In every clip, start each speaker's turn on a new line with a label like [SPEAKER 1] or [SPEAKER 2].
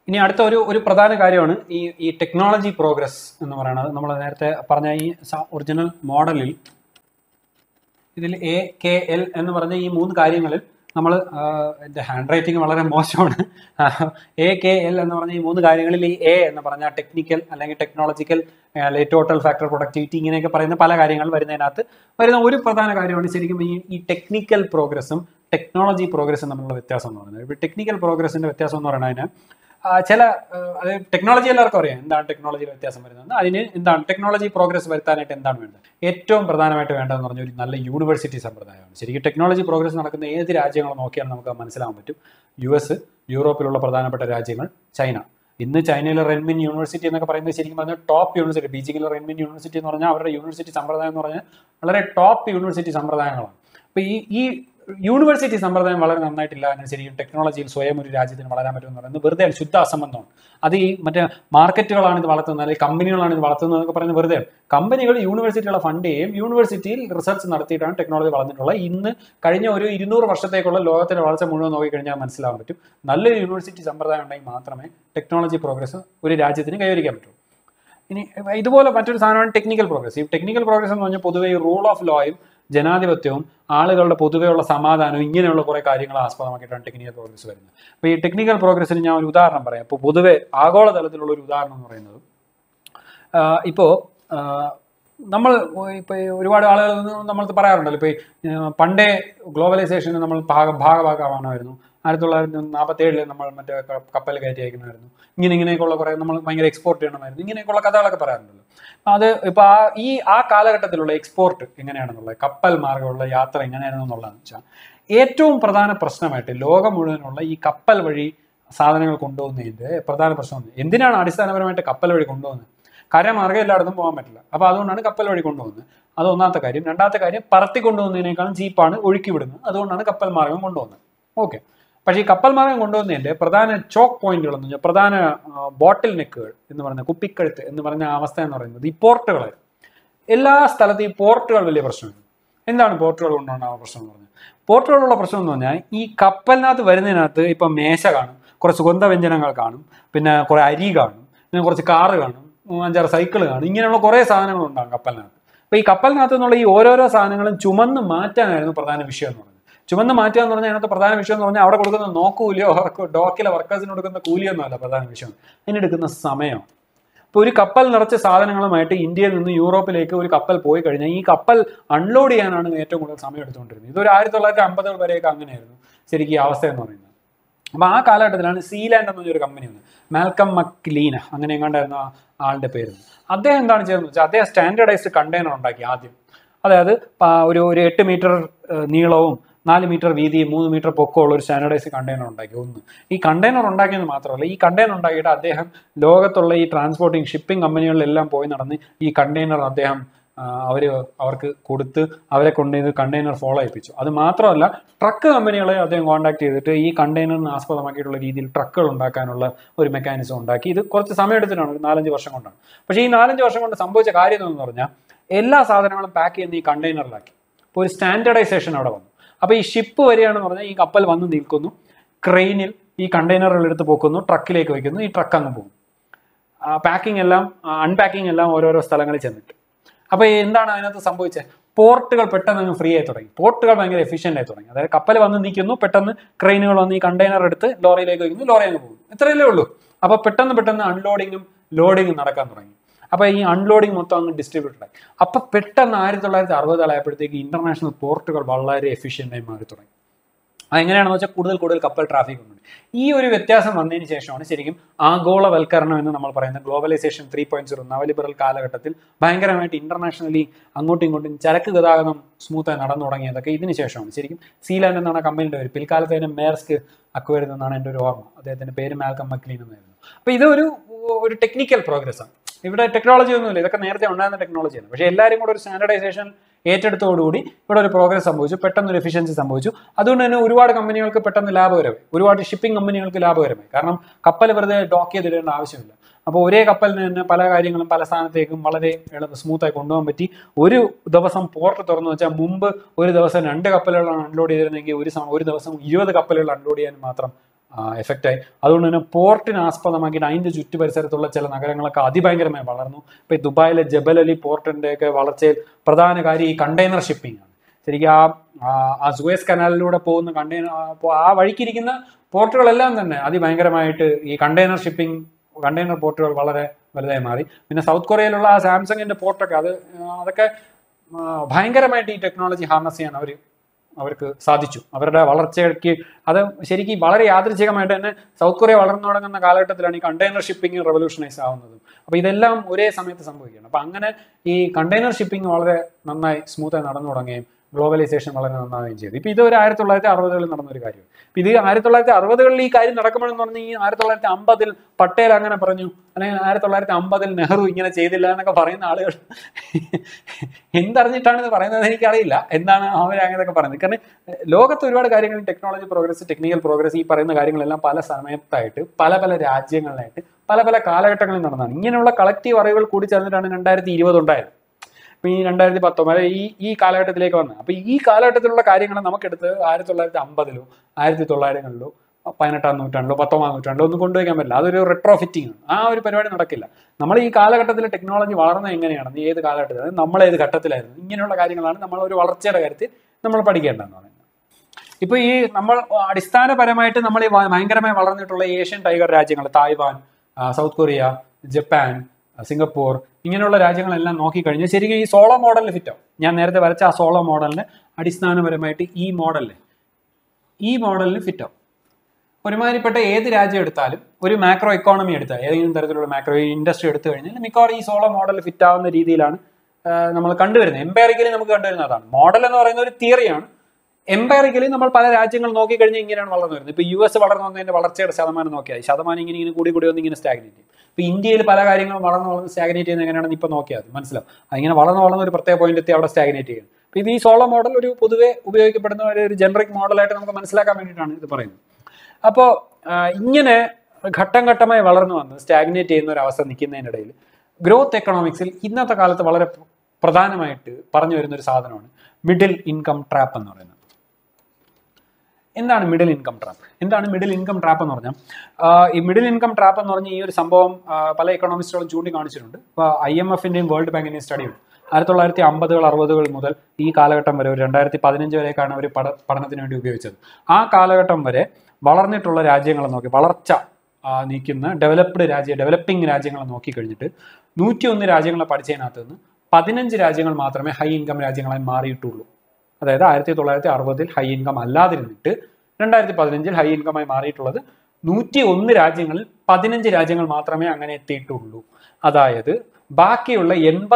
[SPEAKER 1] ഇനി അടുത്ത ഒരു പ്രധാന കാര്യമാണ് ഈ ടെക്നോളജി പ്രോഗ്രസ് എന്ന് പറയുന്നത്. നമ്മൾ നേരത്തെ പറഞ്ഞ ഈ ഒറിജിനൽ മോഡലിൽ ഇതിൽ AKL എന്ന് പറഞ്ഞ ഈ 3 കാര്യങ്ങളിൽ നമ്മൾ എൻ്റെ ഹാൻഡ് റൈറ്റിംഗ് വളരെ മോശമാണ്. AKL എന്ന് പറഞ്ഞ ഈ 3 കാര്യങ്ങളിൽ ഈ A എന്ന് പറഞ്ഞാൽ ടെക്നിക്കൽ അല്ലെങ്കിൽ ടെക്നോളജിക്കൽ അല്ലെങ്കിൽ ടോട്ടൽ ഫാക്ടർ പ്രൊഡക്ടിവിറ്റി ഇങ്ങനെയൊക്കെ പറയുന്ന പല കാര്യങ്ങൾ വരുന്നതിനകത്ത് വരുന്ന ഒരു പ്രധാന കാര്യമാണ് ശരിക്കും ഈ ടെക്നിക്കൽ പ്രോഗ്രസ്സും ടെക്നോളജി പ്രോഗ്രസ്സും തമ്മിലുള്ള വ്യത്യാസം എന്ന് പറയുന്നത്. ഇപ്പോൾ ടെക്നിക്കൽ പ്രോഗ്രസിൻ്റെ വ്യത്യാസം എന്ന് പറയുന്നതിന് ചില ടെക്നോളജി എല്ലാവർക്കും അറിയാം എന്താണ് ടെക്നോളജിയിൽ വ്യത്യാസം വരുന്നത്. അതിന് എന്താണ് ടെക്നോളജി പ്രോഗ്രസ് വരുത്താനായിട്ട് എന്താണ് വേണ്ടത്? ഏറ്റവും പ്രധാനമായിട്ട് വേണ്ടതെന്ന് പറഞ്ഞാൽ ഒരു നല്ല യൂണിവേഴ്സിറ്റി സമ്പ്രദായമാണ്. ശരിക്കും ടെക്നോളജി പ്രോഗ്രസ് നടക്കുന്ന ഏത് രാജ്യങ്ങൾ നോക്കിയാൽ നമുക്ക് മനസ്സിലാവാൻ പറ്റും. US, യൂറോപ്പിലുള്ള പ്രധാനപ്പെട്ട രാജ്യങ്ങൾ, ചൈന. ഇന്ന് ചൈനയിലെ റെൻമിൻ യൂണിവേഴ്സിറ്റി എന്നൊക്കെ പറയുന്നത് ശരിക്കും പറഞ്ഞാൽ ടോപ്പ് യൂണിവേഴ്സിറ്റി. ബീജിംഗിലെ റെൻമിൻ യൂണിവേഴ്സിറ്റി എന്ന് പറഞ്ഞാൽ അവരുടെ യൂണിവേഴ്സിറ്റി സമ്പ്രദായം എന്ന് പറഞ്ഞാൽ വളരെ ടോപ്പ് യൂണിവേഴ്സിറ്റി സമ്പ്രദായങ്ങളാണ്. അപ്പോൾ ഈ യൂണിവേഴ്സിറ്റി സമ്പ്രദായം വളരെ നന്നായിട്ടില്ല എന്ന് ശരിക്കും ടെക്നോളജിയിൽ സ്വയം ഒരു രാജ്യത്തിന് വളരാൻ പറ്റുമെന്ന് പറയുന്നത് വെറുതെ ശുദ്ധ അസംബന്ധമാണ്. അത് ഈ മറ്റേ മാർക്കറ്റുകളാണ് ഇത് വളർത്തുന്നത് അല്ലെങ്കിൽ കമ്പനികളാണ് ഇത് വളർത്തുന്നത് എന്നൊക്കെ പറയുന്നത് വെറുതെ. കമ്പനികൾ യൂണിവേഴ്സിറ്റികളെ ഫണ്ട് ചെയ്യും, യൂണിവേഴ്സിറ്റിയിൽ റിസർച്ച് നടത്തിയിട്ടാണ് ടെക്നോളജി വളർന്നിട്ടുള്ളത്. ഇന്ന് കഴിഞ്ഞ ഒരു 200 വർഷത്തേക്കുള്ള ലോകത്തിന്റെ വളർച്ച മുഴുവൻ നോക്കിക്കഴിഞ്ഞാൽ മനസ്സിലാവാൻ പറ്റും. നല്ലൊരു യൂണിവേഴ്സിറ്റി സമ്പ്രദായം ഉണ്ടെങ്കിൽ മാത്രമേ ടെക്നോളജി പ്രോഗ്രസ് ഒരു രാജ്യത്തിന് കൈവരിക്കാൻ പറ്റൂ. ഇനി ഇതുപോലെ മറ്റൊരു സാധനമാണ് ടെക്നിക്കൽ പ്രോഗ്രസ്. ഈ ടെക്നിക്കൽ പ്രോഗ്രസ് എന്ന് പറഞ്ഞാൽ പൊതുവെ ഈ റൂൾ ഓഫ് ലോയും ജനാധിപത്യവും ആളുകളുടെ പൊതുവെയുള്ള സമാധാനവും ഇങ്ങനെയുള്ള കുറേ കാര്യങ്ങൾ ആസ്പദമാക്കിയിട്ടാണ് ടെക്നിക്കൽ പ്രോഗ്രസ് വരുന്നത്. അപ്പോൾ ഈ ടെക്നിക്കൽ പ്രോഗ്രസ്സിന് ഞാൻ ഒരു ഉദാഹരണം പറയാം. ഇപ്പോൾ പൊതുവെ ആഗോളതലത്തിലുള്ള ഒരു ഉദാഹരണം എന്ന് പറയുന്നത് ഇപ്പോൾ ഒരുപാട് ആളുകൾ നമ്മൾ പറയാറുണ്ടല്ലോ. ഇപ്പോൾ പണ്ടേ ഗ്ലോബലൈസേഷന് നമ്മൾ ഭാഗമായിരുന്നു. 1947 നമ്മൾ മറ്റേ കപ്പൽ കയറ്റി അയക്കണമായിരുന്നു. ഇങ്ങനെയൊക്കെയുള്ള കുറേ നമ്മൾ ഭയങ്കര എക്സ്പോർട്ട് ചെയ്യണമായിരുന്നു. ഇങ്ങനെയൊക്കെയുള്ള കഥകളൊക്കെ പറയാറുണ്ടല്ലോ. അത് ഇപ്പോൾ ആ കാലഘട്ടത്തിലുള്ള എക്സ്പോർട്ട് എങ്ങനെയാണെന്നുള്ളത്, കപ്പൽ മാർഗമുള്ള യാത്ര എങ്ങനെയാണെന്നുള്ളതെന്ന് വെച്ചാൽ ഏറ്റവും പ്രധാന പ്രശ്നമായിട്ട് ലോകം മുഴുവനുള്ള ഈ കപ്പൽ വഴി സാധനങ്ങൾ കൊണ്ടുപോകുന്നതിൻ്റെ പ്രധാന പ്രശ്നം എന്തിനാണ് അടിസ്ഥാനപരമായിട്ട് കപ്പൽ വഴി കൊണ്ടുപോകുന്നത്? കരമാർഗ്ഗം എല്ലായിടത്തും പോകാൻ പറ്റില്ല. അപ്പോൾ അതുകൊണ്ടാണ് കപ്പൽ വഴി കൊണ്ടുപോകുന്നത്. അത് ഒന്നാമത്തെ കാര്യം. രണ്ടാമത്തെ കാര്യം, പറത്തി കൊണ്ടുപോകുന്നതിനേക്കാളും ചീപ്പാണ് ഒഴുക്കി വിടുന്നത്. അതുകൊണ്ടാണ് കപ്പൽ മാർഗ്ഗം കൊണ്ടുപോകുന്നത്. ഓക്കെ. പക്ഷേ ഈ കപ്പൽ മാർഗ്ഗം കൊണ്ടുപോകുന്നതിൻ്റെ പ്രധാന ചോക്ക് പോയിന്റുകൾ എന്ന് വെച്ചാൽ പ്രധാന ബോട്ടിൽ നെക്കുകൾ എന്ന് പറഞ്ഞ കുപ്പിക്കഴുത്ത് എന്ന് പറഞ്ഞ അവസ്ഥ എന്ന് പറയുന്നത് ഈ പോർട്ടുകൾ. എല്ലാ സ്ഥലത്തും ഈ പോർട്ടുകൾ വലിയ പ്രശ്നമാണ്. എന്താണ് പോർട്ടുകൾ കൊണ്ടുണ്ടാകുന്ന പ്രശ്നം എന്ന് പറഞ്ഞാൽ? പോർട്ടുകളുള്ള പ്രശ്നം എന്ന് പറഞ്ഞാൽ ഈ കപ്പലിനകത്ത് വരുന്നതിനകത്ത് ഇപ്പം മേശ കാണും, കുറേ സുഗന്ധവ്യഞ്ജനങ്ങൾ കാണും, പിന്നെ കുറേ അരി കാണും, പിന്നെ കുറച്ച് കാറ് കാണും, 5-6 സൈക്കിൾ കാണും. ഇങ്ങനെയുള്ള കുറേ സാധനങ്ങൾ ഉണ്ടാകും കപ്പലിനകത്ത്. അപ്പോൾ ഈ കപ്പലിനകത്ത് നിന്നുള്ള ഈ ഓരോരോ സാധനങ്ങളും ചുമന്ന് മാറ്റാനായിരുന്നു പ്രധാന വിഷയം എന്ന് പറയുന്നത്. ചുമന്ന് മാറ്റുക എന്ന് പറഞ്ഞാൽ അതിനകത്ത് പ്രധാന വിഷയം എന്ന് പറഞ്ഞാൽ അവിടെ കൊടുക്കുന്ന നോക്കൂലിയോ ഡോക്കിലെ വർക്കേഴ്സിന് കൊടുക്കുന്ന കൂലിയൊന്നും അല്ല പ്രധാന വിഷയം. അതിനെടുക്കുന്ന സമയം. ഇപ്പോൾ ഒരു കപ്പൽ നിറച്ച സാധനങ്ങളുമായിട്ട് ഇന്ത്യയിൽ നിന്ന് യൂറോപ്പിലേക്ക് ഒരു കപ്പൽ പോയി കഴിഞ്ഞാൽ ഈ കപ്പൽ അൺലോഡ് ചെയ്യാനാണ് ഏറ്റവും കൂടുതൽ സമയം എടുത്തുകൊണ്ടിരുന്നത്. ഇതൊരു 1950 വരെയൊക്കെ അങ്ങനെയായിരുന്നു ശരിക്കും ഈ അവസ്ഥ എന്ന് പറയുന്നത്. അപ്പോൾ ആ കാലഘട്ടത്തിലാണ് സീലാൻഡ് എന്ന് പറഞ്ഞൊരു കമ്പനി വന്നത്. മാൽക്കം മക്ലീന അങ്ങനെ എങ്ങാണ്ടായിരുന്നു ആളുടെ പേര്. അദ്ദേഹം എന്താണ് ചെയ്തതെന്ന് വെച്ചാൽ അദ്ദേഹം സ്റ്റാൻഡേർഡൈസ്ഡ് കണ്ടെയ്നർ ഉണ്ടാക്കി ആദ്യം. അതായത് ഒരു 8 മീറ്റർ നീളവും 4 മീറ്റർ വീതിയും 3 മീറ്റർ പൊക്കമുള്ള ഒരു സ്റ്റാൻഡേർഡൈസ്ഡ് കണ്ടെയ്നർ ഉണ്ടാക്കി. ഈ കണ്ടെയ്നർ ഉണ്ടാക്കിയെന്ന് മാത്രമല്ല, ഈ കണ്ടെയ്നർ ഉണ്ടാക്കിയിട്ട് അദ്ദേഹം ലോകത്തുള്ള ഈ ട്രാൻസ്പോർട്ടിങ് ഷിപ്പിംഗ് കമ്പനികളിലെല്ലാം പോയി നടന്ന് ഈ കണ്ടെയ്നർ അദ്ദേഹം അവർക്ക് കൊടുത്ത് അവരെ കൊണ്ട് ഇത് കണ്ടെയ്നർ ഫോളോ ചെയ്യിപ്പിച്ചു. അത് മാത്രമല്ല, ട്രക്ക് കമ്പനികളെ അദ്ദേഹം കോൺടാക്ട് ചെയ്തിട്ട് ഈ കണ്ടെയ്നറിന് ആസ്പദമാക്കിയിട്ടുള്ള രീതിയിൽ ട്രക്കുകൾ ഉണ്ടാക്കാനുള്ള ഒരു മെക്കാനിസം ഉണ്ടാക്കി. ഇത് കുറച്ച് സമയം എടുത്തിട്ടാണ്, ഒരു 4-5 വർഷം കൊണ്ടാണ്. പക്ഷേ ഈ 4-5 വർഷം കൊണ്ട് സംഭവിച്ച കാര്യം എന്ന് പറഞ്ഞാൽ എല്ലാ സാധനങ്ങളും പാക്ക് ചെയ്യുന്ന ഈ കണ്ടെയ്നറിലാക്കി. ഇപ്പോൾ ഒരു സ്റ്റാൻഡേർഡൈസേഷൻ അവിടെ വന്നു. അപ്പോൾ ഈ ഷിപ്പ് വരികയാണെന്ന് പറഞ്ഞാൽ ഈ കപ്പൽ വന്ന് നിൽക്കുന്നു, ക്രെയിനിൽ ഈ കണ്ടെയ്നറുകൾ എടുത്ത് പോക്കുന്നു, ട്രക്കിലേക്ക് വയ്ക്കുന്നു, ഈ ട്രക്ക് അങ്ങ് പോകും. പാക്കിംഗ് എല്ലാം അൺപാക്കിംഗ് എല്ലാം ഓരോരോ സ്ഥലങ്ങളിൽ ചെന്നിട്ട്. അപ്പോൾ എന്താണ് അതിനകത്ത് സംഭവിച്ചത്? പോർട്ടുകൾ പെട്ടെന്ന് അങ്ങ് ഫ്രീ ആയി തുടങ്ങി. പോർട്ടുകൾ ഭയങ്കര എഫിഷ്യൻ്റ് ആയി തുടങ്ങി. അതായത് കപ്പൽ വന്ന് നിൽക്കുന്നു, പെട്ടെന്ന് ക്രെയിനുകൾ വന്ന് ഈ കണ്ടെയ്നർ എടുത്ത് ലോറിയിലേക്ക് വയ്ക്കുന്നു, ലോറി അങ്ങ് പോകുന്നു. ഇത്രയല്ലേ ഉള്ളൂ. അപ്പോൾ പെട്ടെന്ന് അൺലോഡിങ്ങും ലോഡിങ്ങും നടക്കാൻ തുടങ്ങി. അപ്പോൾ ഈ അൺലോഡിങ് മൊത്തം അങ്ങ് ഡിസ്ട്രിബ്യൂട്ടഡ് ആയി. അപ്പോൾ പെട്ടെന്ന് 1960 ആയപ്പോഴത്തേക്ക് ഇന്റർനാഷണൽ പോർട്ടുകൾ വളരെ എഫിഷ്യൻ്റായി മാറി തുടങ്ങി. അതെങ്ങനെയാണെന്ന് വെച്ചാൽ കൂടുതൽ കപ്പൽ ട്രാഫിക് ഉണ്ട്. ഈ ഒരു വ്യത്യാസം വന്നതിന് ശേഷമാണ് ശരിക്കും ആഗോളവൽക്കരണം എന്ന് നമ്മൾ പറയുന്നത്. ഗ്ലോബലൈസേഷൻ 3.0 നവലിബറൽ കാലഘട്ടത്തിൽ ഭയങ്കരമായിട്ട് ഇന്റർനാഷണലി അങ്ങോട്ടും ഇങ്ങോട്ടും ചരക്ക് ഗതാഗതം സ്മൂത്തായി നടന്നു തുടങ്ങിയതൊക്കെ ഇതിന് ശേഷമാണ്. ശരിക്കും സീലാൻഡ് എന്നാണ് ആ കമ്പനിയുടെ പേര്. പിൽക്കാലത്ത് അതിന് മേർസ്ക് അക്വയർ എന്നാണ് എൻ്റെ ഒരു ഓർമ്മ. അദ്ദേഹത്തിന്റെ പേര് മാൽക്കം മക്ലീൻ എന്നായിരുന്നു. അപ്പോൾ ഇതൊരു ടെക്നിക്കൽ പ്രോഗ്രസ് ആണ്. ഇവിടെ ടെക്നോളജി ഒന്നുമില്ല, ഇതൊക്കെ നേരത്തെ ഉണ്ടായിരുന്ന ടെക്നോളജിയാണ്. പക്ഷേ എല്ലാവരും കൂടെ ഒരു സ്റ്റാൻഡർഡൈസേഷൻ ഏറ്റെടുത്തോടുകൂടി ഇവിടെ ഒരു പ്രോഗ്രസ് സംഭവിച്ചു, പെട്ടെന്നൊരു എഫിഷ്യൻസി സംഭവിച്ചു. അതുകൊണ്ട് തന്നെ ഒരുപാട് കമ്പനികൾക്ക് പെട്ടെന്ന് ലാഭകരമായി, ഒരുപാട് ഷിപ്പിംഗ് കമ്പനികൾക്ക് ലാഭകരമായി. കാരണം കപ്പൽ വെറുതെ ഡോക്ക് ചെയ്തിടേണ്ട ആവശ്യമില്ല. അപ്പോൾ ഒരേ കപ്പലിന് തന്നെ പല കാര്യങ്ങളും പല സ്ഥാനത്തേക്കും വളരെ സ്മൂത്തായി കൊണ്ടുപോകാൻ പറ്റി. ഒരു ദിവസം പോർട്ട് തുറന്നു വെച്ചാൽ മുമ്പ് ഒരു ദിവസം 2 കപ്പലുകളാണ് അൺലോഡ് ചെയ്തിരുന്നെങ്കിൽ ഒരു ദിവസം 20 കപ്പലുകൾ അൺലോഡ് ചെയ്യാൻ മാത്രം എഫക്റ്റ് ആയി. അതുകൊണ്ട് തന്നെ പോർട്ടിനെ ആസ്പദമാക്കിയിട്ട് അതിൻ്റെ ചുറ്റുപരിസരത്തുള്ള ചില നഗരങ്ങളൊക്കെ അതിഭയങ്കരമായി വളർന്നു. ഇപ്പോൾ ഈ ദുബായിലെ ജബൽ അലി പോർട്ടിൻ്റെയൊക്കെ വളർച്ചയിൽ പ്രധാന കാര്യം ഈ കണ്ടെയ്നർ ഷിപ്പിംഗ് ആണ്. ശരിക്കും ആ സൂയസ് കനാലിലൂടെ പോകുന്ന ആ വഴിക്കിരിക്കുന്ന പോർട്ടുകളെല്ലാം തന്നെ അതിഭയങ്കരമായിട്ട് ഈ കണ്ടെയ്നർ പോർട്ടുകൾ വളരെ വലുതായി മാറി. പിന്നെ സൗത്ത് കൊറിയയിലുള്ള ആ സാംസങ്ങിന്റെ പോർട്ടൊക്കെ അതൊക്കെ ഭയങ്കരമായിട്ട് ഈ ടെക്നോളജി ഹാർനസ് ചെയ്യാൻ അവർക്ക് സാധിച്ചു. അവരുടെ വളർച്ചയ്ക്ക് അത് ശരിക്കും വളരെ യാദൃച്ഛികമായിട്ട് തന്നെ സൗത്ത് കൊറിയ വളർന്നു തുടങ്ങുന്ന കാലഘട്ടത്തിലാണ് ഈ കണ്ടെയ്നർ ഷിപ്പിംഗ് റെവല്യൂഷനൈസ് ആവുന്നതും. അപ്പോൾ ഇതെല്ലാം ഒരേ സമയത്ത് സംഭവിക്കുകയാണ്. അപ്പോൾ അങ്ങനെ ഈ കണ്ടെയ്നർ ഷിപ്പിംഗ് വളരെ നന്നായി സ്മൂത്തായി നടന്നു തുടങ്ങുകയും ഗ്ലോബലൈസേഷൻ വളരെ നന്നാവുകയും ചെയ്തു. ഇപ്പം ഇത് ഒരു 1960കളിൽ നടന്നൊരു കാര്യമാണ്. ഇപ്പം ഇത് 1960കളിൽ ഈ കാര്യം നടക്കുമ്പോഴെന്ന് പറഞ്ഞാൽ ഈ 1950 പട്ടേൽ അങ്ങനെ പറഞ്ഞു, അല്ലെങ്കിൽ 1950 നെഹ്റു ഇങ്ങനെ ചെയ്തില്ല എന്നൊക്കെ പറയുന്ന ആളുകൾ എന്തറിഞ്ഞിട്ടാണ് ഇത് പറയുന്നത് എനിക്കറിയില്ല. എന്താണ് അവരങ്ങനെയൊക്കെ പറയുന്നത്? കാരണം ലോകത്ത് ഒരുപാട് കാര്യങ്ങൾ ടെക്നോളജി പ്രോഗ്രസ്, ടെക്നിക്കൽ പ്രോഗ്രസ്, ഈ പറയുന്ന കാര്യങ്ങളെല്ലാം പല സമയത്തായിട്ട് പല രാജ്യങ്ങളിലായിട്ട് പല കാലഘട്ടങ്ങളിൽ നടന്നതാണ്. ഇങ്ങനെയുള്ള കളക്റ്റീവ് അറിവുകൾ കൂടി ചേർന്നിട്ടാണ് 2020 ഉണ്ടായത്. ഇപ്പം ഈ 2019 ഈ കാലഘട്ടത്തിലേക്ക് വന്നത്. അപ്പോൾ ഈ കാലഘട്ടത്തിലുള്ള കാര്യങ്ങൾ നമുക്കെടുത്ത് 1950-ലോ 1900-കളിലോ 18-ാം നൂറ്റാണ്ടിലോ 19-ാം നൂറ്റാണ്ടിലോ ഒന്നും കൊണ്ടുവയ്ക്കാൻ പറ്റില്ല. അതൊരു റെട്രോഫിറ്റിംഗ് ആണ്. ആ ഒരു പരിപാടി നടക്കില്ല. നമ്മൾ ഈ കാലഘട്ടത്തിൽ ടെക്നോളജി വളർന്നത് എങ്ങനെയാണ്, ഏത് കാലഘട്ടത്തിൽ, അതായത് നമ്മളേത് ഘട്ടത്തിലായിരുന്നു, ഇങ്ങനെയുള്ള കാര്യങ്ങളാണ് നമ്മൾ ഒരു വളർച്ചയുടെ കാര്യത്തിൽ നമ്മൾ പഠിക്കേണ്ടതെന്ന് പറയുന്നത്. ഇപ്പോൾ ഈ നമ്മൾ അടിസ്ഥാനപരമായിട്ട് നമ്മൾ ഈ ഭയങ്കരമായി വളർന്നിട്ടുള്ള ഏഷ്യൻ ടൈഗർ രാജ്യങ്ങൾ, Taiwan, South Korea, Japan, Singapore, ഇങ്ങനെയുള്ള രാജ്യങ്ങളെല്ലാം നോക്കിക്കഴിഞ്ഞാൽ ശരിക്കും ഈ സോളോ മോഡലിൽ ഫിറ്റാവും. ഞാൻ നേരത്തെ വരച്ച ആ സോളോ മോഡലിന് അടിസ്ഥാനപരമായിട്ട് ഈ മോഡലിൽ ഫിറ്റാവും. ഒരുമാതിരിപ്പെട്ട ഏത് രാജ്യം എടുത്താലും, ഒരു മാക്രോ എക്കോണമി എടുത്താൽ, ഏതെങ്കിലും തരത്തിലുള്ള മാക്രോ ഇൻഡസ്ട്രി എടുത്തു കഴിഞ്ഞാൽ മിക്കവാറും ഈ സോളോ മോഡൽ ഫിറ്റ് ആവുന്ന രീതിയിലാണ് നമ്മൾ കണ്ടുവരുന്നത്. എംപയറിക്കലി നമുക്ക് കണ്ടുവരുന്നതാണ്. മോഡൽ എന്ന് പറയുന്ന ഒരു തിയറിയാണ്. എംപയറിക്കലി നമ്മൾ പല രാജ്യങ്ങൾ നോക്കിക്കഴിഞ്ഞാൽ ഇങ്ങനെയാണ് വളർന്നു വരുന്നത്. ഇപ്പോൾ US വളർന്നു വന്നതിന്റെ വളർച്ചയുടെ ശതമാനം നോക്കിയാൽ ശതമാനം ഇങ്ങനെ കൂടി വന്ന് ഇങ്ങനെ സ്റ്റാഗ്നേറ്റ് ചെയ്യും. ഇപ്പോൾ ഇന്ത്യയിൽ പല കാര്യങ്ങളും വളർന്ന് സ്റ്റാഗ്നേറ്റ് ചെയ്യുന്നത് എങ്ങനെയാണെന്ന് ഇപ്പോൾ നോക്കിയാൽ മനസ്സിലാവും. അതിങ്ങനെ വളർന്ന് ഒരു പ്രത്യേക പോയിന്റ് എത്തി അവിടെ സ്റ്റാഗ്നേറ്റ് ചെയ്യും. അപ്പോൾ ഇത് ഈ സോളോ മോഡൽ ഒരു പൊതുവെ ഉപയോഗിക്കപ്പെടുന്ന ഒരു ജനറിക് മോഡലായിട്ട് നമുക്ക് മനസ്സിലാക്കാൻ വേണ്ടിയിട്ടാണ് ഇത് പറയുന്നത്. അപ്പോൾ ഇങ്ങനെ ഘട്ടം ഘട്ടമായി വളർന്നു വന്ന് സ്റ്റാഗ്നേറ്റ് ചെയ്യുന്ന ഒരു അവസ്ഥ നിൽക്കുന്നതിനിടയിൽ ഗ്രോത്ത് എക്കണോമിക്സിൽ ഇന്നത്തെ കാലത്ത് വളരെ പ്രധാനമായിട്ട് പറഞ്ഞു വരുന്ന ഒരു സാധനമാണ് മിഡിൽ ഇൻകം ട്രാപ്പ് എന്ന് പറയുന്നത്. എന്താണ് മിഡിൽ ഇൻകം ട്രാപ്പ്? എന്ന് പറഞ്ഞാൽ ഈ മിഡിൽ ഇൻകം ട്രാപ്പ് എന്ന് പറഞ്ഞാൽ ഈ ഒരു സംഭവം പല എക്കണോമിസ്റ്റുകളും ചൂണ്ടിക്കാണിച്ചിട്ടുണ്ട്. ഇപ്പോൾ IMFന്റെയും വേൾഡ് ബാങ്കിന്റെയും സ്റ്റഡിയുണ്ട്. 1950-കൾ 60-കൾ മുതൽ ഈ കാലഘട്ടം വരെ, ഒരു 2015 വരെയൊക്കെയാണ് അവർ പഠനത്തിന് വേണ്ടി ഉപയോഗിച്ചത്. ആ കാലഘട്ടം വരെ വളർന്നിട്ടുള്ള രാജ്യങ്ങളെ നോക്കി, വളർച്ച നീക്കുന്ന ഡെവലപ്പിംഗ് രാജ്യങ്ങളെ നോക്കിക്കഴിഞ്ഞിട്ട് 101 രാജ്യങ്ങളെ പഠിച്ചതിനകത്ത് നിന്ന് 15 രാജ്യങ്ങൾ മാത്രമേ ഹൈ ഇൻകം രാജ്യങ്ങളായി മാറിയിട്ടുള്ളൂ. അതായത് 1960-ൽ ഹൈ ഇൻകം അല്ലാതിരുന്നിട്ട് 2015-ൽ ഹൈ ഇൻകമായി മാറിയിട്ടുള്ളത് 101 രാജ്യങ്ങളിൽ 15 രാജ്യങ്ങൾ മാത്രമേ അങ്ങനെ എത്തിയിട്ടുള്ളൂ. അതായത് ബാക്കിയുള്ള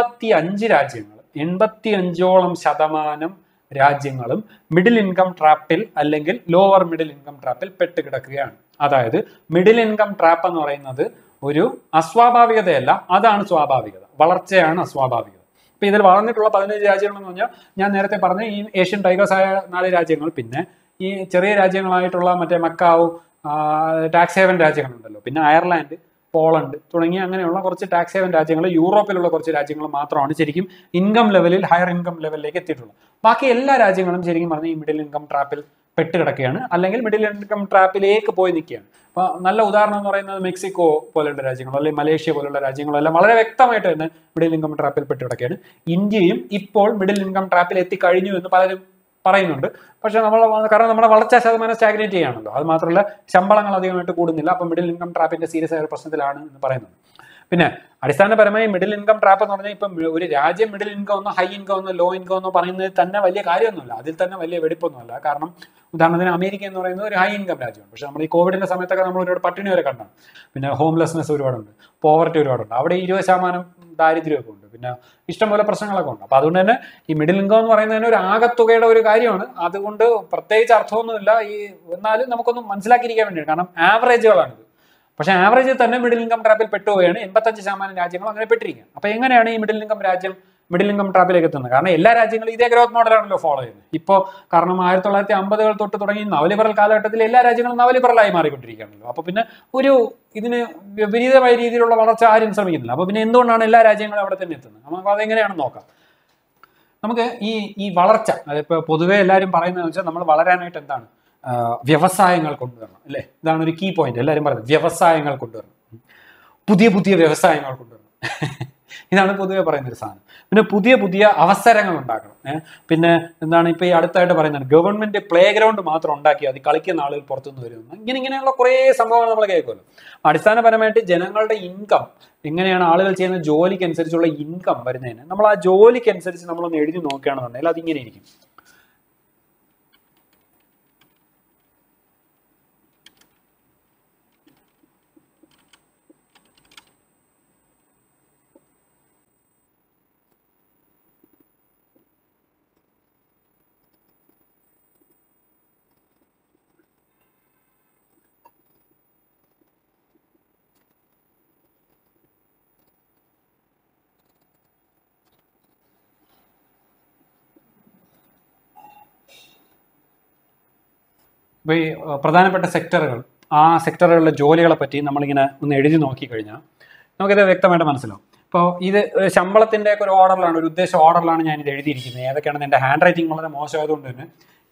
[SPEAKER 1] 85% രാജ്യങ്ങളും മിഡിൽ ഇൻകം ട്രാപ്പിൽ അല്ലെങ്കിൽ ലോവർ മിഡിൽ ഇൻകം ട്രാപ്പിൽ പെട്ടുകിടക്കുകയാണ്. അതായത് മിഡിൽ ഇൻകം ട്രാപ്പ് എന്ന് പറയുന്നത് ഒരു അസ്വാഭാവികതയല്ല, അതാണ് സ്വാഭാവികത. വളർച്ചയാണ് അസ്വാഭാവികത. ഇപ്പൊ ഇതിൽ വളർന്നിട്ടുള്ള 15 രാജ്യങ്ങൾ എന്ന് പറഞ്ഞാൽ ഞാൻ നേരത്തെ പറഞ്ഞ ഈ ഏഷ്യൻ ടൈഗേഴ്സ് ആയ 4 രാജ്യങ്ങൾ, പിന്നെ ഈ ചെറിയ രാജ്യങ്ങളായിട്ടുള്ള മറ്റേ മക്കാവു, ടാക്സ് ഹേവൻ രാജ്യങ്ങളുണ്ടല്ലോ, പിന്നെ അയർലാൻഡ്, പോളണ്ട് തുടങ്ങിയ അങ്ങനെയുള്ള കുറച്ച് ടാക്സ് ഹേവൻ രാജ്യങ്ങൾ, യൂറോപ്പിലുള്ള കുറച്ച് രാജ്യങ്ങൾ മാത്രമാണ് ശരിക്കും ഇൻകം ലെവലിൽ ഹയർ ഇൻകം ലെവലിലേക്ക് എത്തിയിട്ടുള്ളത്. ബാക്കി എല്ലാ രാജ്യങ്ങളും ശരിക്കും പറഞ്ഞാൽ ഈ മിഡിൽ ഇൻകം ട്രാപ്പിൽ പെട്ടുകിടക്കുകയാണ്, അല്ലെങ്കിൽ മിഡിൽ ഇൻകം ട്രാപ്പിലേക്ക് പോയി നിൽക്കുകയാണ്. അപ്പോൾ നല്ല ഉദാഹരണം എന്ന് പറയുന്നത് മെക്സിക്കോ പോലുള്ള രാജ്യങ്ങളോ അല്ലെങ്കിൽ മലേഷ്യ പോലുള്ള രാജ്യങ്ങളോ എല്ലാം വളരെ വ്യക്തമായിട്ട് തന്നെ മിഡിൽ ഇൻകം ട്രാപ്പിൽ പെട്ടുകിടക്കുകയാണ്. ഇന്ത്യയും ഇപ്പോൾ മിഡിൽ ഇൻകം ട്രാപ്പിൽ എത്തിക്കഴിഞ്ഞു എന്ന് പലരും പറയുന്നുണ്ട്. പക്ഷെ കാരണം നമ്മുടെ വളർച്ചാ ശതമാനം സ്റ്റാഗ്നേറ്റ് ചെയ്യുകയാണല്ലോ. അത് മാത്രമല്ല ശമ്പളങ്ങൾ അധികമായിട്ട് കൂടുന്നില്ല. അപ്പം മിഡിൽ ഇൻകം ട്രാപ്പിന്റെ സീരിയസ് ആയ ഒരു പ്രശ്നത്തിലാണ് എന്ന് പറയുന്നത്. പിന്നെ അടിസ്ഥാനപരമായി മിഡിൽ ഇൻകം ട്രാപ്പ് എന്ന് പറഞ്ഞാൽ ഇപ്പം ഒരു രാജ്യം മിഡിൽ ഇൻകം എന്നോ ഹൈ ഇൻകം എന്നോ ലോ ഇൻകം എന്നോ പറയുന്നത് തന്നെ വലിയ കാര്യമൊന്നുമില്ല. അതിൽ തന്നെ വലിയ വെടിപ്പൊന്നുമല്ല. കാരണം ഉദാഹരണത്തിന് അമേരിക്ക എന്ന് പറയുന്നത് ഒരു ഹൈ ഇൻകം രാജ്യമാണ്. പക്ഷെ നമ്മൾ ഈ കോവിഡിന്റെ സമയത്തൊക്കെ നമ്മൾ ഒരുപാട് പട്ടിണി വരെ കണ്ടാണ്. പിന്നെ ഹോംലെസ്നെസ് ഒരുപാടുണ്ട്, പോവർട്ടി ഒരുപാടുണ്ട്. അവിടെ 20% ദാരിദ്ര്യമൊക്കെ ഉണ്ട്, പിന്നെ ഇഷ്ടംപോലെ പ്രശ്നങ്ങളൊക്കെ ഉണ്ട്. അപ്പൊ അതുകൊണ്ട് തന്നെ ഈ മിഡിൽ ഇൻകം എന്ന് പറയുന്നതിന് ഒരു ആകത്തുകയുടെ ഒരു കാര്യമാണ്. അതുകൊണ്ട് പ്രത്യേകിച്ച് അർത്ഥമൊന്നുമില്ല. എന്നാലും നമുക്കൊന്നും മനസ്സിലാക്കിയിരിക്കാൻ വേണ്ടിയാണ്. കാരണം ആവറേജുകളാണിത്. പക്ഷെ ആവറേജിൽ തന്നെ മിഡിൽ ഇൻകം ട്രാപ്പിൽ പെട്ടുപോവുകയാണ്. 85% രാജ്യങ്ങൾ അങ്ങനെ പെട്ടിരിക്കുകയാണ്. അപ്പൊ എങ്ങനെയാണ് ഈ മിഡിൽ ഇൻകം ട്രാപ്പിലേക്ക് എത്തുന്നത്? കാരണം എല്ലാ രാജ്യങ്ങളും ഇതേ ഗ്രോത്ത് മോഡലാണല്ലോ ഫോളോ ചെയ്യുന്നത്. ഇപ്പോൾ കാരണം 1950-കൾ തൊട്ട് തുടങ്ങി നവലിബറൽ കാലഘട്ടത്തിൽ എല്ലാ രാജ്യങ്ങളും നവലിബറലായി മാറിക്കൊണ്ടിരിക്കുകയാണല്ലോ. അപ്പൊ പിന്നെ ഇതിന് വിപരീതമായ രീതിയിലുള്ള വളർച്ച ആരും ശ്രമിക്കുന്നില്ല. അപ്പൊ പിന്നെ എന്തുകൊണ്ടാണ് എല്ലാ രാജ്യങ്ങളും അവിടെ തന്നെ എത്തുന്നത്? നമുക്ക് അതെങ്ങനെയാണെന്ന് നോക്കാം. നമുക്ക് ഈ വളർച്ച, അതിപ്പോൾ പൊതുവെ എല്ലാവരും പറയുന്നതെന്ന് വെച്ചാൽ നമ്മൾ വളരാനായിട്ട് എന്താണ് വ്യവസായങ്ങൾ കൊണ്ടുവരണം അല്ലേ? ഇതാണ് ഒരു കീ പോയിന്റ്. എല്ലാവരും പറയുന്നത് വ്യവസായങ്ങൾ കൊണ്ടുവരണം, പുതിയ പുതിയ വ്യവസായങ്ങൾ കൊണ്ടുവരണം. ഇതാണ് പൊതുവെ പറയുന്നൊരു സാധനം. പിന്നെ പുതിയ പുതിയ അവസരങ്ങൾ ഉണ്ടാക്കണം. പിന്നെ എന്താണ് ഇപ്പോൾ ഈ അടുത്തായിട്ട് പറയുന്നത്, ഗവൺമെന്റ് പ്ലേ ഗ്രൗണ്ട് മാത്രം ഉണ്ടാക്കി അത് കളിക്കുന്ന ആളുകൾ പുറത്തുനിന്ന് വരുമെന്ന്, ഇങ്ങനെയുള്ള കുറേ സംഭവങ്ങൾ നമ്മൾ കേൾക്കുമല്ലോ. അടിസ്ഥാനപരമായിട്ട് ജനങ്ങളുടെ ഇൻകം എങ്ങനെയാണ്, ആളുകൾ ചെയ്യുന്ന ജോലിക്ക് അനുസരിച്ചുള്ള ഇൻകം വരുന്നതിന് നമ്മൾ ആ ജോലിക്ക് അനുസരിച്ച് നമ്മളൊന്ന് എഴുതി നോക്കുകയാണെന്നുണ്ടെങ്കിൽ അതിങ്ങനെ ഇരിക്കും. ഇപ്പോൾ ഈ പ്രധാനപ്പെട്ട സെക്ടറുകൾ, ആ സെക്ടറുകളിലെ ജോലികളെ പറ്റി നമ്മളിങ്ങനെ ഒന്ന് എഴുതി നോക്കിക്കഴിഞ്ഞാൽ നമുക്കിത് വ്യക്തമായിട്ട് മനസ്സിലാവും. ഇപ്പോൾ ഇത് ശമ്പളത്തിൻ്റെയൊക്കെ ഒരു ഓർഡറിലാണ്, ഒരു ഉദ്ദേശ ഓർഡറിലാണ് ഞാനിത് എഴുതിയിരിക്കുന്നത്. ഏതൊക്കെയാണെന്ന് എൻ്റെ ഹാൻഡ് റൈറ്റിംഗ് വളരെ മോശമായതുകൊണ്ട് തന്നെ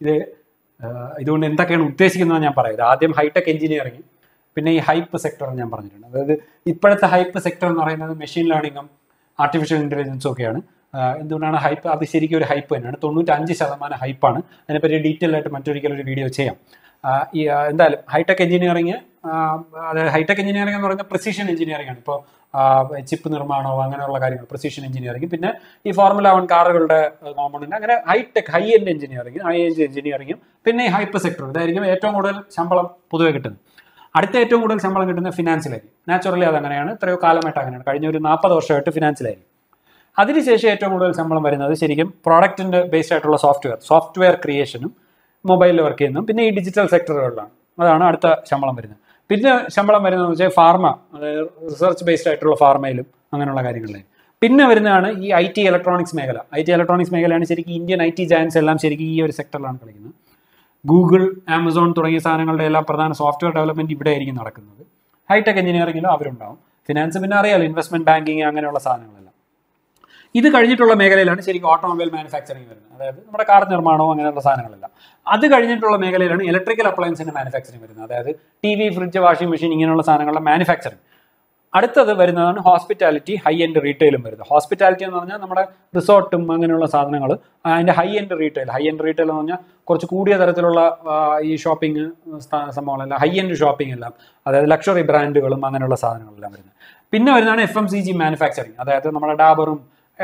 [SPEAKER 1] ഇതുകൊണ്ട് എന്തൊക്കെയാണ് ഉദ്ദേശിക്കുന്നത് ഞാൻ പറയുന്നത്. ആദ്യം ഹൈടെക് എഞ്ചിനീയറിംഗ്, പിന്നെ ഈ ഹൈപ്പ് സെക്ടർ ഞാൻ പറഞ്ഞിട്ടുണ്ട്. അതായത് ഇപ്പോഴത്തെ ഹൈപ്പ് സെക്ടർ എന്ന് പറയുന്നത് മെഷീൻ ലേണിങ്ങും ആർട്ടിഫിഷ്യൽ ഇൻ്റലിജൻസും ഒക്കെയാണ്. എന്തുകൊണ്ടാണ് ഹൈപ്പ്? അത് ശരിക്കും ഒരു ഹൈപ്പ് തന്നെയാണ്. 95% ഹൈപ്പാണ്. അതിനെപ്പറ്റി ഡീറ്റെയിൽ ആയിട്ട് മറ്റൊരിക്കലൊരു വീഡിയോ ചെയ്യാം. എന്തായാലും ഹൈടെക് എഞ്ചിനീയറിംഗ്, അതായത് ഹൈടെക് എഞ്ചിനീയറിംഗ് എന്ന് പറയുന്നത് പ്രിസിഷൻ എഞ്ചിനീയറിംഗ് ആണ്. ഇപ്പോൾ ചിപ്പ് നിർമ്മാണമോ അങ്ങനെയുള്ള കാര്യങ്ങൾ പ്രിസിഷൻ എഞ്ചിനീയറിംഗ്. പിന്നെ ഈ ഫോർമുല 1 കാറുകളുടെ കോമ്പണന്റ്, അങ്ങനെ ഹൈടെക് ഹൈ എൻഡ് എഞ്ചിനീയറിംഗും പിന്നെ ഈ ഹൈപ്പ് സെക്ടർ, ഇതായിരിക്കും ഏറ്റവും കൂടുതൽ ശമ്പളം പൊതുവെ കിട്ടുന്നത്. അടുത്ത ഏറ്റവും കൂടുതൽ ശമ്പളം കിട്ടുന്നത് ഫിനാൻസിലായിരിക്കും. നാച്ചുറലി അതങ്ങനെയാണ്, എത്രയോ കാലമായിട്ട് അങ്ങനെയാണ്. കഴിഞ്ഞ ഒരു 40 വർഷമായിട്ട് ഫിനാൻസിലായിരിക്കും. അതിനുശേഷം ഏറ്റവും കൂടുതൽ ശമ്പളം വരുന്നത് ശരിക്കും പ്രോഡക്റ്റിൻ്റെ ബേസ്ഡ് ആയിട്ടുള്ള സോഫ്റ്റ്വെയർ ക്രിയേഷനും മൊബൈലിൽ വർക്ക് ചെയ്യുന്നതും പിന്നെ ഈ ഡിജിറ്റൽ സെക്ടറുകളിലാണ്. അതാണ് അടുത്ത ശമ്പളം വരുന്നത്. പിന്നെ ശമ്പളം വരുന്നതെന്ന് വെച്ചാൽ ഫാർമ, അതായത് റിസർച്ച് ബേസ്ഡ് ആയിട്ടുള്ള ഫാർമയിലും അങ്ങനെയുള്ള കാര്യങ്ങളിലായിരിക്കും. പിന്നെ വരുന്നതാണ് ഈ IT ഇലക്ട്രോണിക്സ് മേഖല. IT ഇലക്ട്രോണിക്സ് മേഖലയാണ് ശരിക്കും ഇന്ത്യൻ IT ജയൻസ് എല്ലാം ശരിക്കും ഈ ഒരു സെക്ടറിലാണ് കളിക്കുന്നത്. ഗൂഗിൾ, ആമസോൺ തുടങ്ങിയ സാധനങ്ങളുടെ എല്ലാം പ്രധാന സോഫ്റ്റ്വെയർ ഡെവലപ്മെൻറ്റ് ഇവിടെ ആയിരിക്കും നടക്കുന്നത്. ഹൈടെക് എഞ്ചിനീയറിംഗിലും അവരുണ്ടാവും. ഫിനാൻസ് പിന്നെ അറിയാലോ, ഇൻവെസ്റ്റ്മെന്റ് ബാങ്കിങ് അങ്ങനെയുള്ള സാധനങ്ങളെല്ലാം. ഇത് കഴിഞ്ഞിട്ടുള്ള മേഖലയിലാണ് ശരിക്കും ഓട്ടോമൊബൈൽ മാനുഫാക്ചറിങ് വരുന്നത്, അതായത് നമ്മുടെ കാർ നിർമ്മാണവും അങ്ങനെയുള്ള സാധനങ്ങളെല്ലാം. അത് കഴിഞ്ഞിട്ടുള്ള മേഖലയിലാണ് ഇലക്ട്രിക്കൽ അപ്ലയൻസിന്റെ മാനുഫാക്ചറിങ് വരുന്നത്, അതായത് TV, ഫ്രിഡ്ജ്, വാഷിംഗ് മെഷീൻ ഇങ്ങനെയുള്ള സാധനങ്ങളുടെ മാനുഫാക്ചറിങ്. അടുത്തത് വരുന്നതാണ് ഹോസ്പിറ്റാലിറ്റി, ഹൈ എൻഡ് റീറ്റെയിലും വരുന്നത്. ഹോസ്പിറ്റാലിറ്റി എന്ന് പറഞ്ഞാൽ നമ്മുടെ റിസോർട്ടും അങ്ങനെയുള്ള സാധനങ്ങൾ. അതിൻ്റെ ഹൈ എൻഡ് റീറ്റെയിൽ എന്ന് പറഞ്ഞാൽ കുറച്ച് കൂടിയ തരത്തിലുള്ള ഈ ഷോപ്പിംഗ് സംഭവങ്ങളെല്ലാം, ഹൈ എൻഡ് ഷോപ്പിംഗ് എല്ലാം, അതായത് ലക്ഷറി ബ്രാൻഡുകളും അങ്ങനെയുള്ള സാധനങ്ങളെല്ലാം വരുന്നത്. പിന്നെ വരുന്നതാണ് FMCG മാനുഫാക്ചറിങ്, അതായത് നമ്മുടെ ഡാബറും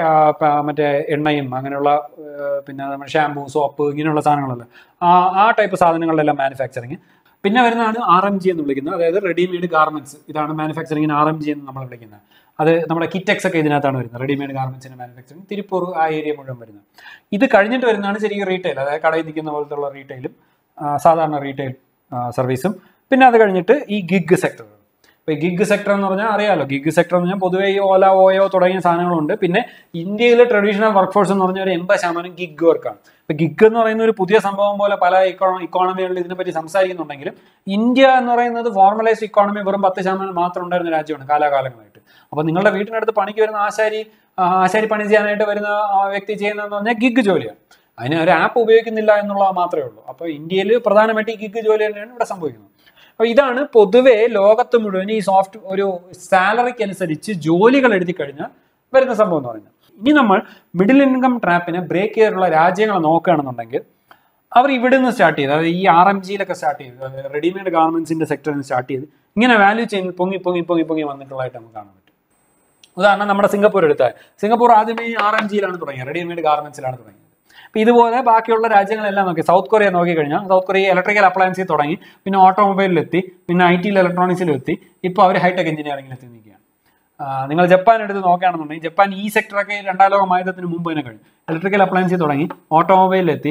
[SPEAKER 1] മറ്റേ എണ്ണയും അങ്ങനെയുള്ള, പിന്നെ നമ്മുടെ ഷാമ്പൂ, സോപ്പ് ഇങ്ങനെയുള്ള സാധനങ്ങളെല്ലാം, ആ ടൈപ്പ് സാധനങ്ങളിലെല്ലാം മാനുഫാക്ചറിങ്. പിന്നെ വരുന്നതാണ് RMG എന്ന് വിളിക്കുന്നത്, അതായത് റെഡിമെയ്ഡ് ഗാർമെന്റ്സ്. ഇതാണ് മാനുഫാക്ചറിങ്ങിന് RMG എന്ന് നമ്മൾ വിളിക്കുന്നത്. അത് നമ്മുടെ കിറ്റെക്സ് ഒക്കെ ഇതിനകത്താണ് വരുന്നത്, റെഡിമെയ്ഡ് ഗാർമെന്റ്സിന്റെ മാനുഫാക്ചറിങ്. തിരുപ്പൂർ ആ ഏരിയ മുഴുവൻ വരുന്നത്. ഇത് കഴിഞ്ഞിട്ട് വരുന്നതാണ് ശരിക്കും റീറ്റെയിൽ, അതായത് കടയിൽ നിൽക്കുന്ന പോലത്തുള്ള റീറ്റെയിലും സാധാരണ റീറ്റെയിൽ സർവീസും. പിന്നെ അത് കഴിഞ്ഞിട്ട് ഈ ഗിഗ് സെക്ടർ. ഇപ്പോൾ ഈ ഗിഗ് സെക്ടർ എന്ന് പറഞ്ഞാൽ അറിയാലോ, ഗിഗ് സെക്ടർ എന്ന് പറഞ്ഞാൽ പൊതുവേ ഈ ഓല, ഓയോ തുടങ്ങിയ സാധനങ്ങളുണ്ട്. പിന്നെ ഇന്ത്യയിലെ ട്രഡീഷണൽ വർക്ക് ഫോഴ്സ് എന്ന് പറഞ്ഞാൽ ഒരു 80% ഗിഗ് വർക്കാണ്. ഇപ്പം ഗിഗ് എന്ന് പറയുന്ന ഒരു പുതിയ സംഭവം പോലെ പല ഇക്കോണമികളിൽ ഇതിനെപ്പറ്റി സംസാരിക്കുന്നുണ്ടെങ്കിലും ഇന്ത്യ എന്ന് പറയുന്നത് ഫോർമലൈസ്ഡ് ഇക്കോണമി വെറും 10% മാത്രം ഉണ്ടായിരുന്ന രാജ്യമാണ് കാലാകാലങ്ങളായിട്ട്. അപ്പോൾ നിങ്ങളുടെ വീട്ടിനടുത്ത് പണിക്ക് വരുന്ന ആശാരി പണി ചെയ്യാനായിട്ട് വരുന്ന വ്യക്തി ചെയ്യുന്നതെന്ന് പറഞ്ഞാൽ ഗിഗ് ജോലിയാണ്. അതിന് ഒരു ആപ്പ് ഉപയോഗിക്കുന്നില്ല എന്നുള്ളത് മാത്രമേ ഉള്ളൂ. അപ്പോൾ ഇന്ത്യയിൽ പ്രധാനമായിട്ട് ഈ ഗിഗ് ജോലി തന്നെയാണ് ഇവിടെ സംഭവിക്കുന്നത്. അപ്പോൾ ഇതാണ് പൊതുവെ ലോകത്ത് മുഴുവൻ ഈ ഒരു സാലറിക്ക് അനുസരിച്ച് ജോലികൾ എഴുതി കഴിഞ്ഞാൽ വരുന്ന സംഭവം എന്ന് പറയുന്നത്. ഇനി നമ്മൾ മിഡിൽ ഇൻകം ട്രാപ്പിനെ ബ്രേക്ക് ചെയ്തിട്ടുള്ള രാജ്യങ്ങളെ നോക്കുകയാണെന്നുണ്ടെങ്കിൽ അവർ ഇവിടെ നിന്ന് സ്റ്റാർട്ട് ചെയ്ത്, അതായത് ഈ RMGയിലൊക്കെ സ്റ്റാർട്ട് ചെയ്ത്, റെഡിമെയ്ഡ് ഗാർമെന്റ്സിന്റെ സെക്ടറിൽ നിന്ന് സ്റ്റാർട്ട് ചെയ്ത് ഇങ്ങനെ വാല്യൂ ചെയിൻ പൊങ്ങി വന്നിട്ടുള്ളതായിട്ട് നമുക്ക് കാണാൻ പറ്റും. ഉദാഹരണം നമ്മുടെ സിംഗപ്പൂർ എടുത്താൽ, സിംഗപ്പൂർ ആദ്യമേ RMGയിലാണ് തുടങ്ങിയത്, റെഡിമെയ്ഡ് ഗാർമെന്റ്സിലാണ് തുടങ്ങിയത്. അപ്പം ഇതുപോലെ ബാക്കിയുള്ള രാജ്യങ്ങളെല്ലാം നോക്കി, സൗത്ത് കൊറിയ നോക്കിക്കഴിഞ്ഞാൽ സൗത്ത് കൊറിയ ഇലക്ട്രിക്കൽ അപ്ലയൻസിൽ തുടങ്ങി, പിന്നെ ഓട്ടോമൊബൈലിലെത്തി, പിന്നെ IT ഇലക്ട്രോണിക്സിലെത്തി, ഇപ്പോൾ അവർ ഹൈടെക് എഞ്ചിനീയറിംഗിലെത്തി നിൽക്കുകയാണ്. നിങ്ങൾ ജപ്പാൻ എടുത്ത് നോക്കുകയാണെന്നുണ്ടെങ്കിൽ ജപ്പാൻ ഈ സെക്ടറൊക്കെ 2ാം ലോക മഹായുദ്ധത്തിന് മുമ്പ് തന്നെ കഴിഞ്ഞു. ഇലക്ട്രിക്കൽ അപ്ലയൻസിൽ തുടങ്ങി, ഓട്ടോമൊബൈലിലെത്തി,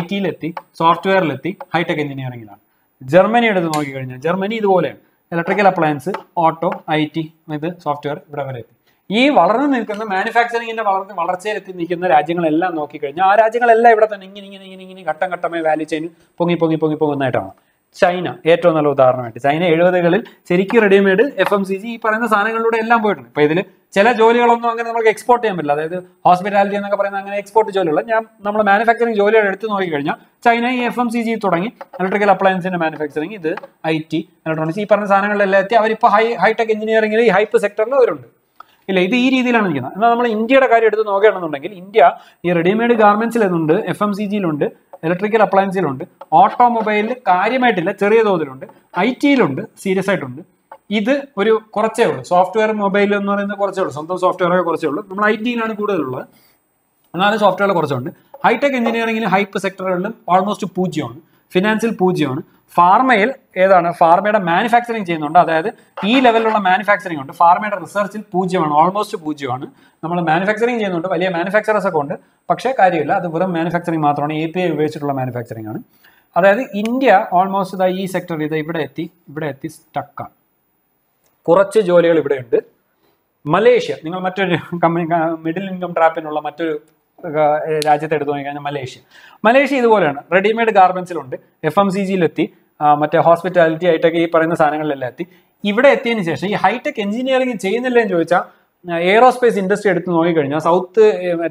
[SPEAKER 1] IT സോഫ്റ്റ്വെയറിലെത്തി, ഹൈടെക് എഞ്ചിനീയറിംഗിലാണ്. ജർമ്മനി എടുത്ത് നോക്കിക്കഴിഞ്ഞാൽ ജർമ്മനി ഇതുപോലെയാണ്, electrical appliance, auto, IT, software ഇവിടെ വരെ എത്തി. ഈ വളർന്നു നിൽക്കുന്ന മാനുഫാക്ചറിങ്ങിന്റെ വളർച്ചയിലെത്തി നിൽക്കുന്ന രാജ്യങ്ങളെല്ലാം നോക്കിക്കഴിഞ്ഞാൽ ആ രാജ്യങ്ങളെല്ലാം ഇവിടെ തന്നെ ഇങ്ങനെ ഘട്ടം ഘട്ടമായി വാല്യൂ ചെയിൻ പൊങ്ങി പോകുന്നതായിട്ടാണ്. ചൈന ഏറ്റവും നല്ല ഉദാഹരണമായിട്ട്. ചൈന 70കളിൽ ശരിക്കും റെഡിമെയ്ഡ് FMCG ഈ പറയുന്ന സാധനങ്ങളിലൂടെ എല്ലാം പോയിട്ടുണ്ട്. ഇപ്പൊ ഇതിൽ ചില ജോലികളൊന്നും അങ്ങനെ നമുക്ക് എക്സ്പോർട്ട് ചെയ്യാൻ പറ്റില്ല. അതായത് ഹോസ്പിറ്റാലിറ്റി എന്നൊക്കെ പറയുന്ന അങ്ങനെ എക്സ്പോർട്ട് ജോലികൾ നമ്മൾ മാനുഫാക്ചറിങ് ജോലികൾ എടുത്ത് നോക്കിക്കഴിഞ്ഞാൽ ചൈന ഈ FMCG തുടങ്ങി ഇലക്ട്രിക്കൽ അപ്ലയൻസിന്റെ മാനുഫാക്ചറിങ്, ഇത് IT, ഇലക്ട്രോണിക്സ്, ഈ പറഞ്ഞ സാധനങ്ങളിലെല്ലാം എത്തി അവരിപ്പോൾ ഹൈടെക് എഞ്ചിനീയറിംഗിൽ ഈ ഹൈപ്പ് സെക്ടറിൽ അവരുണ്ട്. ഇല്ല, ഇത് ഈ രീതിയിലാണ് നിൽക്കുന്നത്. എന്നാൽ നമ്മൾ ഇന്ത്യയുടെ കാര്യം എടുത്ത് നോക്കുകയാണെന്നുണ്ടെങ്കിൽ ഇന്ത്യ ഈ റെഡിമെയ്ഡ് ഗാർമെന്റ്സിലുണ്ട്, FMCGയിലുണ്ട്, ഇലക്ട്രിക്കൽ അപ്ലയൻസിലുണ്ട്, ഓട്ടോമൊബൈലിൽ കാര്യമായിട്ടില്ല, ചെറിയ തോതിലുണ്ട്, IT-യിലുണ്ട്, സീരിയസ് ആയിട്ടുണ്ട്. ഇത് ഒരു കുറച്ചേ ഉള്ളൂ. സോഫ്റ്റ്വെയർ മൊബൈൽ എന്ന് പറയുന്നത് കുറച്ചേ ഉള്ളൂ, സ്വന്തം സോഫ്റ്റ്വെയർ ഒക്കെ കുറച്ചേ ഉള്ളൂ. നമ്മൾ IT-യിലാണ് കൂടുതലുള്ളത്, എന്നാലും സോഫ്റ്റ്വെയർ കുറച്ചുണ്ട്. ഹൈടെക് എഞ്ചിനീയറിംഗിൽ ഹൈപ്പ് സെക്ടറുകളിലും ഓൾമോസ്റ്റ് പൂജ്യമാണ്. ഫിനാൻസിൽ പൂജ്യമാണ്. ഫാർമയിൽ ഏതാണ്? ഫാർമയുടെ മാനുഫാക്ചറിങ് ചെയ്യുന്നുണ്ട്, അതായത് ഈ ലെവലിലുള്ള മാനുഫാക്ചറിങ് ഉണ്ട്. ഫാർമയുടെ റിസർച്ചിൽ പൂജ്യമാണ്, ഓൾമോസ്റ്റ് പൂജ്യമാണ്. നമ്മൾ മാനുഫാക്ചറിങ് ചെയ്യുന്നുണ്ട്, വലിയ മാനുഫാക്ചറേഴ്സ് ഒക്കെ ഉണ്ട്, പക്ഷേ കാര്യമില്ല, അത് വെറും മാനുഫാക്ചറിങ് മാത്രമാണ്, API ഉപയോഗിച്ചിട്ടുള്ള മാനുഫാക്ചറിങ് ആണ്. അതായത് ഇന്ത്യ ഓൾമോസ്റ്റ് ഈ സെക്ടർ ഇവിടെ എത്തി സ്റ്റക്കാണ്. കുറച്ച് ജോലികൾ ഇവിടെയുണ്ട്. മലേഷ്യ, നിങ്ങൾ മറ്റൊരു മിഡിൽ ഇൻകം ട്രാപ്പിനുള്ള മറ്റൊരു രാജ്യത്തെ എടുത്തു നോക്കിക്കഴിഞ്ഞാൽ മലേഷ്യ ഇതുപോലെയാണ്. റെഡിമെയ്ഡ് ഗാർമെന്റ്സിലുണ്ട്, FMCGയിലെത്തി, മറ്റേ ഹോസ്പിറ്റാലിറ്റി, ഹൈടെക്, ഈ പറയുന്ന സാധനങ്ങളിലെല്ലാം എത്തി. ഇവിടെ എത്തിയതിനു ശേഷം ഈ ഹൈടെക് എഞ്ചിനീയറിംഗ് ചെയ്യുന്നില്ല എന്ന് ചോദിച്ചാൽ എയറോസ്പേസ് ഇൻഡസ്ട്രി എടുത്ത് നോക്കിക്കഴിഞ്ഞാൽ സൗത്ത്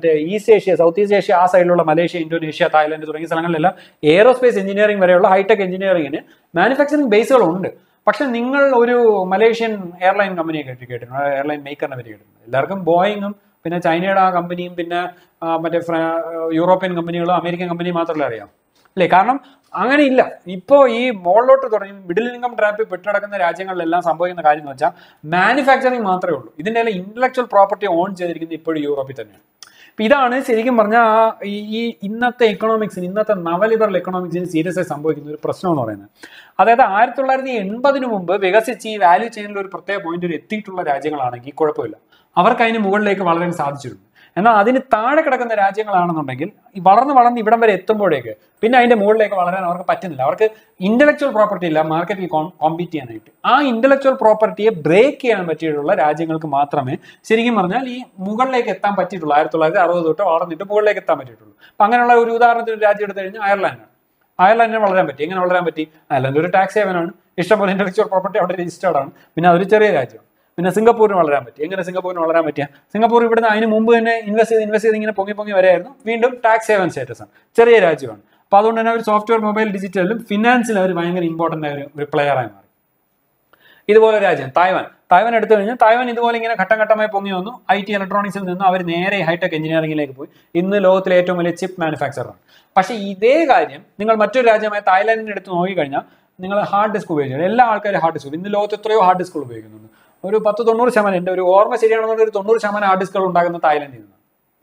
[SPEAKER 1] ഈസ്റ്റ് ഏഷ്യ ആ സൈഡിലുള്ള മലേഷ്യ, ഇന്തോനേഷ്യ, തായ്ലൻഡ് തുടങ്ങിയ സ്ഥലങ്ങളിലെല്ലാം എയറോസ്പേസ് എഞ്ചിനീയറിംഗ് വരെയുള്ള ഹൈടെക് എഞ്ചിനീയറിംഗിന് മാനുഫാക്ചറിംഗ് ബേസുകളുണ്ട്. പക്ഷെ നിങ്ങൾ ഒരു മലേഷ്യൻ എയർലൈൻ കമ്പനിയെ കേട്ടിട്ടുണ്ട്, എയർലൈൻ മേക്കറിനെ പറ്റി കേട്ടിട്ടുണ്ട്. എല്ലാവർക്കും ബോയിങ്ങും പിന്നെ ചൈനയുടെ ആ കമ്പനിയും പിന്നെ മറ്റേ യൂറോപ്യൻ കമ്പനികളും അമേരിക്കൻ കമ്പനിയും മാത്രമല്ല അറിയാം, അല്ലേ? കാരണം അങ്ങനെ ഇല്ല. ഇപ്പോൾ ഈ മോളിലോട്ട് തുടങ്ങി മിഡിൽ ഇൻകം ട്രാപ്പിൽ പെട്ടടക്കുന്ന രാജ്യങ്ങളിലെല്ലാം സംഭവിക്കുന്ന കാര്യം എന്ന് വെച്ചാൽ മാനുഫാക്ചറിങ് മാത്രമേ ഉള്ളൂ. ഇതിൻ്റെ എല്ലാം ഇന്റലക്ച്വൽ പ്രോപ്പർട്ടി ഓൺ ചെയ്തിരിക്കുന്നത് ഇപ്പോഴും യൂറോപ്പിൽ തന്നെയാണ്. ഇതാണ് ശരിക്കും പറഞ്ഞാൽ ഈ ഇന്നത്തെ എക്കണോമിക്സിന്, ഇന്നത്തെ നവലിബറൽ എക്കണോമിക്സിന് സീരിയസ് ആയി സംഭവിക്കുന്ന ഒരു പ്രശ്നം എന്ന് പറയുന്നത്. അതായത് 1980 മുമ്പ് വികസിച്ച് ഈ വാല്യൂ ചെയിനിൽ ഒരു പ്രത്യേക പോയിന്റിൽ എത്തിയിട്ടുള്ള രാജ്യങ്ങളാണെങ്കിൽ കുഴപ്പമില്ല, അവർക്ക് അതിന് മുകളിലേക്ക് വളരാൻ സാധിച്ചിട്ടുണ്ട്. എന്നാൽ അതിന് താഴെ കിടക്കുന്ന രാജ്യങ്ങളാണെന്നുണ്ടെങ്കിൽ വളർന്ന് ഇവിടം വരെ എത്തുമ്പോഴേക്ക് പിന്നെ അതിന്റെ മുകളിലേക്ക് വളരാൻ അവർക്ക് പറ്റുന്നില്ല. അവർക്ക് ഇന്റലക്ച്വൽ പ്രോപ്പർട്ടി ഇല്ല മാർക്കറ്റിൽ കോമ്പീറ്റ് ചെയ്യാനായിട്ട്. ആ ഇന്റലക്ച്വൽ പ്രോപ്പർട്ടിയെ ബ്രേക്ക് ചെയ്യാൻ പറ്റിയിട്ടുള്ള രാജ്യങ്ങൾക്ക് മാത്രമേ ശരിക്കും പറഞ്ഞാൽ ഈ മുകളിലേക്ക് എത്താൻ പറ്റിയിട്ടുള്ളൂ. 1960 തൊട്ട് വളർന്നിട്ട് മുകളിലേക്ക് എത്താൻ പറ്റിയിട്ടുള്ളൂ. അപ്പൊ അങ്ങനെയുള്ള ഒരു ഉദാഹരണത്തിന് ഒരു രാജ്യം എടുത്തു കഴിഞ്ഞാൽ അയർലൻഡിന് വളരാൻ പറ്റി. എങ്ങനെ വളരാൻ പറ്റി? അയർലൻഡ് ഒരു ടാക്സ് ഹേവനാണ്, ഇഷ്ടംപോലെ ഇന്റലക്ച്വൽ പ്രോപ്പർട്ടി അവിടെ രജിസ്റ്റേർഡ് ആണ്, പിന്നെ അതൊരു ചെറിയ രാജ്യമാണ്. പിന്നെ സിംഗപ്പൂരിന് വളരാൻ പറ്റി. എങ്ങനെ സിംഗപ്പൂരിന് വളരാൻ പറ്റിയ? സിംഗപ്പൂർ ഇവിടുന്ന് അതിന് മുമ്പ് തന്നെ ഇൻവെസ്റ്റ് ചെയ്ത് ഇങ്ങനെ പൊങ്ങി വരെയായിരുന്നു. വീണ്ടും ടാക്സ് ഹേവൻ സ്റ്റാറ്റസ് ആണ്, ചെറിയ രാജ്യമാണ്. അപ്പൊ അതുകൊണ്ട് തന്നെ ഒരു സോഫ്റ്റ്വെയർ, മൊബൈൽ, ഡിജിറ്റലിലും ഫിനാൻസിലും അവർ ഭയങ്കര ഇമ്പോർട്ടന്റ് ആയ ഒരു പ്ലെയറായി മാറി. ഇതുപോലെ രാജ്യം തായ്വാൻ എടുത്തു കഴിഞ്ഞാൽ തായ്വാൻ ഇതുപോലെ ഇങ്ങനെ ഘട്ടമായി പൊങ്ങി വന്നു. IT, ഇലക്ട്രോണിക്സിൽ നിന്ന് അവർ നേരെ ഹൈടെക് എഞ്ചിനീയറിംഗിലേക്ക് പോയി. ഇന്ന് ലോകത്തിലെ ഏറ്റവും വലിയ ചിപ്പ് മാനുഫാക്ചറാണ്. പക്ഷേ ഇതേ കാര്യം നിങ്ങൾ മറ്റൊരു രാജ്യമായ തായ്ലാൻഡിനെ എടുത്ത് നോക്കിക്കഴിഞ്ഞാൽ നിങ്ങൾ ഹാർഡ് ഡിസ്ക് ഉപയോഗിക്കണം. എല്ലാ ആൾക്കാരും ഹാർഡ് ഡിസ്ക്, ഇന്ന് ലോകത്ത് എത്രയോ ഹാർഡ് ഡിസ്കുകൾ ഉപയോഗിക്കുന്നുണ്ട്. ഒരു 10-90%, എൻ്റെ ഒരു ഓർമ്മ ശരിയാണെന്നുണ്ടെങ്കിൽ ഒരു 90% ഹാർഡ് ഡിസ്കുകൾ ഉണ്ടാകുന്ന തായ്ലൻഡിൽ നിന്നാണ്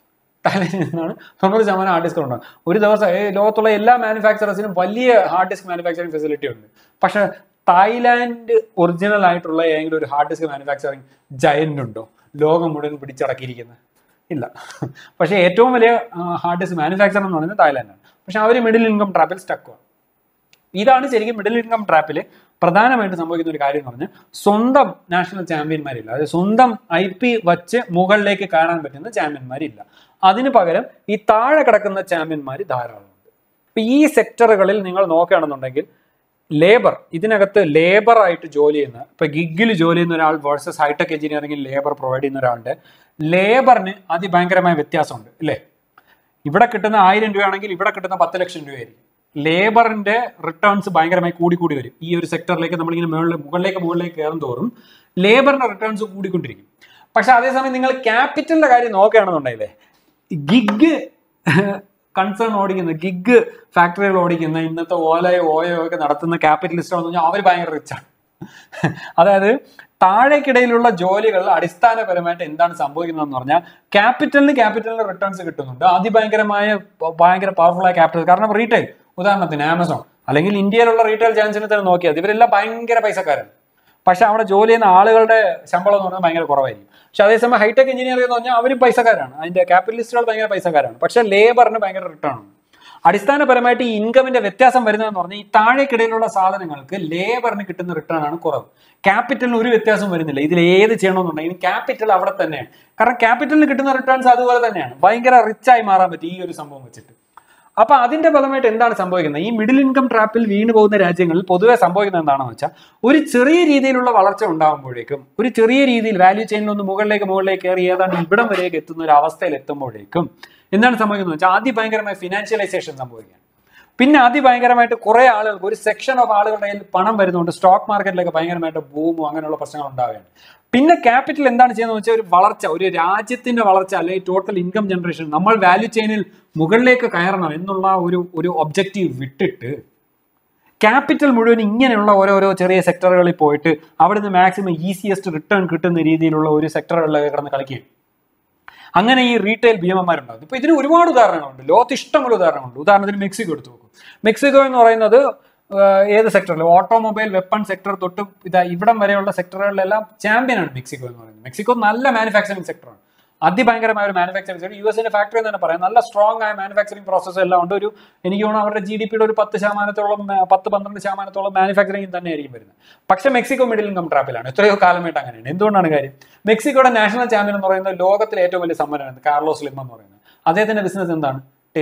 [SPEAKER 1] 90% ഹാർഡ് ഡിസ്കുകൾ ഉണ്ടാകും. ഒരു ദിവസം ലോകത്തുള്ള എല്ലാ മാനുഫാക്ചറേഴ്സിനും വലിയ ഹാർഡ് ഡിസ്ക് മാനുഫാക്ചറിങ് ഫെസിലിറ്റി ഉണ്ട്. പക്ഷെ തായ്ലാൻഡ് ഒറിജിനൽ ആയിട്ടുള്ള ഏതെങ്കിലും ഒരു ഹാർഡ് ഡിസ്ക് മാനുഫാക്ചറിങ് ജയന്റ് ഉണ്ടോ ലോകം മുഴുവൻ പിടിച്ചടക്കിയിരിക്കുന്നത്? ഇല്ല. പക്ഷേ ഏറ്റവും വലിയ ഹാർഡ് ഡിസ്ക് മാനുഫാക്ചർ എന്ന് പറയുന്നത് തായ്ലാൻഡാണ്. പക്ഷെ അവർ മിഡിൽ ഇൻകം ട്രാപ്പിൽ സ്റ്റക്കാണ്. ഇതാണ് ശരിക്കും മിഡിൽ ഇൻകം ട്രാപ്പിൽ പ്രധാനമായിട്ട് സംഭവിക്കുന്ന ഒരു കാര്യം എന്ന് പറഞ്ഞാൽ സ്വന്തം നാഷണൽ ചാമ്പ്യന്മാരില്ല. അതായത് സ്വന്തം IP വച്ച് മുകളിലേക്ക് കാണാൻ പറ്റുന്ന ചാമ്പ്യന്മാരില്ല. അതിന് പകരം ഈ താഴെ കിടക്കുന്ന ചാമ്പ്യന്മാർ ധാരാളമുണ്ട്. അപ്പൊ ഈ സെക്ടറുകളിൽ നിങ്ങൾ നോക്കുകയാണെന്നുണ്ടെങ്കിൽ ഇതിനകത്ത് ലേബർ ആയിട്ട് ജോലി ചെയ്യുന്ന, ഇപ്പൊ ഗിഗിൽ ജോലി ചെയ്യുന്ന ഒരാൾ വേഴ്സസ് ഹൈടെക് എഞ്ചിനീയറിംഗിൽ ലേബർ പ്രൊവൈഡ് ചെയ്യുന്ന ഒരാളുടെ ലേബറിന് അതിഭയങ്കരമായ വ്യത്യാസമുണ്ട്, അല്ലേ? ഇവിടെ കിട്ടുന്ന 1000 രൂപയാണെങ്കിൽ ഇവിടെ കിട്ടുന്ന 10 ലക്ഷം രൂപയായിരിക്കും. ലേബറിന്റെ റിട്ടേൺസ് ഭയങ്കരമായി കൂടി വരും. ഈ ഒരു സെക്ടറിലേക്ക് നമ്മളിങ്ങനെ മുകളിലേക്ക് കയറും തോറും ലേബറിന്റെ റിട്ടേൺസ് കൂടിക്കൊണ്ടിരിക്കും. പക്ഷെ അതേസമയം നിങ്ങൾ ക്യാപിറ്റലിന്റെ കാര്യം നോക്കുകയാണെന്നുണ്ടെങ്കിലേ, ഗിഗ് കൺസേൺ ഓടിക്കുന്ന, ഗിഗ് ഫാക്ടറികൾ ഓടിക്കുന്ന, ഇന്നത്തെ ഓയോ ഒക്കെ നടത്തുന്ന ക്യാപിറ്റലിസ്റ്റ് എന്ന് പറഞ്ഞാൽ അവർ ഭയങ്കര റിച്ചാണ്. അതായത് താഴേക്കിടയിലുള്ള ജോലികൾ അടിസ്ഥാനപരമായിട്ട് എന്താണ് സംഭവിക്കുന്നതെന്ന് പറഞ്ഞാൽ ക്യാപിറ്റലിന് റിട്ടേൺസ് കിട്ടുന്നുണ്ട്. ഭയങ്കര പവർഫുൾ ആയ ക്യാപിറ്റൽ. കാരണം റീറ്റെയിൽ, ഉദാഹരണത്തിന് ആമസോൺ അല്ലെങ്കിൽ ഇന്ത്യയിലുള്ള റീറ്റെയിൽ ജയൻസിനെ തന്നെ നോക്കിയാൽ ഇവരെല്ലാം ഭയങ്കര പൈസക്കാരാണ്. പക്ഷെ അവിടെ ജോലി ചെയ്യുന്ന ആളുകളുടെ ശമ്പളം എന്ന് പറഞ്ഞാൽ ഭയങ്കര കുറവായിരിക്കും. പക്ഷെ അതേസമയം ഹൈടെക് എഞ്ചിനീയറിംഗ് എന്ന് പറഞ്ഞാൽ അവരും പൈസക്കാരാണ്, അതിന്റെ ക്യാപിറ്റലിസ്റ്റുകൾ ഭയങ്കര പൈസക്കാരാണ്. പക്ഷെ ലേബറിന് ഭയങ്കര റിട്ടേൺ ആണ്. അടിസ്ഥാനപരമായിട്ട് ഈ ഇൻകമിന്റെ വ്യത്യാസം വരുന്നതെന്ന് പറഞ്ഞാൽ ഈ താഴേക്കിടയിലുള്ള സാധനങ്ങൾക്ക് ലേബറിന് കിട്ടുന്ന റിട്ടേൺ ആണ് കുറവ്. ക്യാപിറ്റലിന് ഒരു വ്യത്യാസം വരുന്നില്ല. ഇതിൽ ഏത് ചെയ്യണമെന്നുണ്ടെങ്കിൽ ക്യാപിറ്റൽ അവിടെ തന്നെയാണ്. കാരണം ക്യാപിറ്റലിന് കിട്ടുന്ന റിട്ടേൺസ് അതുപോലെ തന്നെയാണ്. ഭയങ്കര റിച്ചായി മാറാൻ പറ്റും ഈ ഒരു സംഭവം വെച്ചിട്ട്. അപ്പൊ അതിന്റെ ഫലമായിട്ട് എന്താണ് സംഭവിക്കുന്നത്? ഈ മിഡിൽ ഇൻകം ട്രാപ്പിൽ വീണു പോകുന്ന രാജ്യങ്ങളിൽ പൊതുവെ സംഭവിക്കുന്നത് എന്താണെന്ന് വെച്ചാൽ, ഒരു ചെറിയ രീതിയിലുള്ള വളർച്ച ഉണ്ടാകുമ്പോഴേക്കും, ഒരു ചെറിയ രീതിയിൽ വാല്യൂ ചെയിനിൽ ഒന്ന് മുകളിലേക്ക് കയറി ഏതാണ്ട് ഇവിടം വരെയൊക്കെ എത്തുന്ന ഒരു അവസ്ഥയിൽ എത്തുമ്പോഴേക്കും എന്താണ് സംഭവിക്കുന്നത് വെച്ചാൽ, അതിഭയങ്കരമായ ഫിനാൻഷ്യലൈസേഷൻ സംഭവിക്കുകയാണ്. പിന്നെ അതിഭയങ്കരമായിട്ട് കുറെ ആളുകൾക്ക്, ഒരു സെക്ഷൻ ഓഫ് ആളുകളുടെ കയ്യിൽ പണം വരുന്നുണ്ട്, സ്റ്റോക്ക് മാർക്കറ്റിലൊക്കെ ഭയങ്കരമായിട്ട് ബൂമോ അങ്ങനെയുള്ള പ്രശ്നങ്ങൾ ഉണ്ടാവുകയാണ്. പിന്നെ ക്യാപിറ്റൽ എന്താണ് ചെയ്യുന്നത് വെച്ചാൽ, ഒരു വളർച്ച, ഒരു രാജ്യത്തിന്റെ വളർച്ച അല്ലെങ്കിൽ ടോട്ടൽ ഇൻകം ജനറേഷൻ, നമ്മൾ വാല്യൂ ചെയിനിൽ മുകളിലേക്ക് കയറണം എന്നുള്ള ഒരു ഒബ്ജക്റ്റീവ് വിട്ടിട്ട് ക്യാപിറ്റൽ മുഴുവൻ ഇങ്ങനെയുള്ള ഓരോരോ ചെറിയ സെക്ടറുകളിൽ പോയിട്ട് അവിടുന്ന് മാക്സിമം ഈസിയസ്റ്റ് റിട്ടേൺ കിട്ടുന്ന രീതിയിലുള്ള ഒരു സെക്ടറുകളിലൊക്കെ കിടന്ന് കളിക്കുകയും അങ്ങനെ ഈ റീറ്റെയിൽ ഭീമന്മാരുണ്ടാകും. ഇപ്പൊ ഇതിന് ഒരുപാട് ഉദാഹരണങ്ങളുണ്ട്, ലോകത്ത് ഇഷ്ടമുള്ള ഉദാഹരണങ്ങളുണ്ട്. ഉദാഹരണത്തിന് മെക്സിക്കോ എടുത്തു നോക്കും. മെക്സിക്കോ എന്ന് പറയുന്നത് ഏത് സെക്ടറിൽ, ഓട്ടോമൊബൈൽ, വെപ്പൺ സെക്ടർ തൊട്ട് ഇവിടം വരെയുള്ള സെക്ടറുകളിലെല്ലാം ചാമ്പ്യനാണ് മെക്സിക്കോ എന്ന് പറയുന്നത്. മെക്സിക്കോ നല്ല മാനുഫാക്ചറിങ് സെക്ടറാണ്, അതിഭയങ്കരമായ ഒരു മാനുഫാക്ചറിങ് സെക്ടർ. യുഎസിന്റെ ഫാക്ടറി എന്ന് തന്നെ പറയാം, നല്ല സ്ട്രോങ് ആയ മാനുഫാക്ചറിങ് പ്രോസസ്സ് എല്ലാം ഉണ്ട്. എനിക്ക് തോന്നുന്നു അവരുടെ GDP ഒരു 10-12% മാനുഫാക്ചറിങ് തന്നെയായിരിക്കും വരുന്നത്. പക്ഷെ മെക്സിക്കോ മിഡിൽ ഇൻകം ട്രാപ്പിലാണ് എത്രയോ കാലമായിട്ട്. അങ്ങനെയാണ്. എന്തുകൊണ്ടാണ് കാര്യം? മെക്സിക്കോയുടെ നാഷണൽ ചാമ്പ്യൻ എന്ന് പറയുന്നത് ലോകത്തിലെ ഏറ്റവും വലിയ സമ്പന്നനാണ് കാർലോസ് സ്ലിം എന്ന് പറയുന്നത്. അദ്ദേഹത്തിന്റെ ബിസിനസ് എന്താണ്?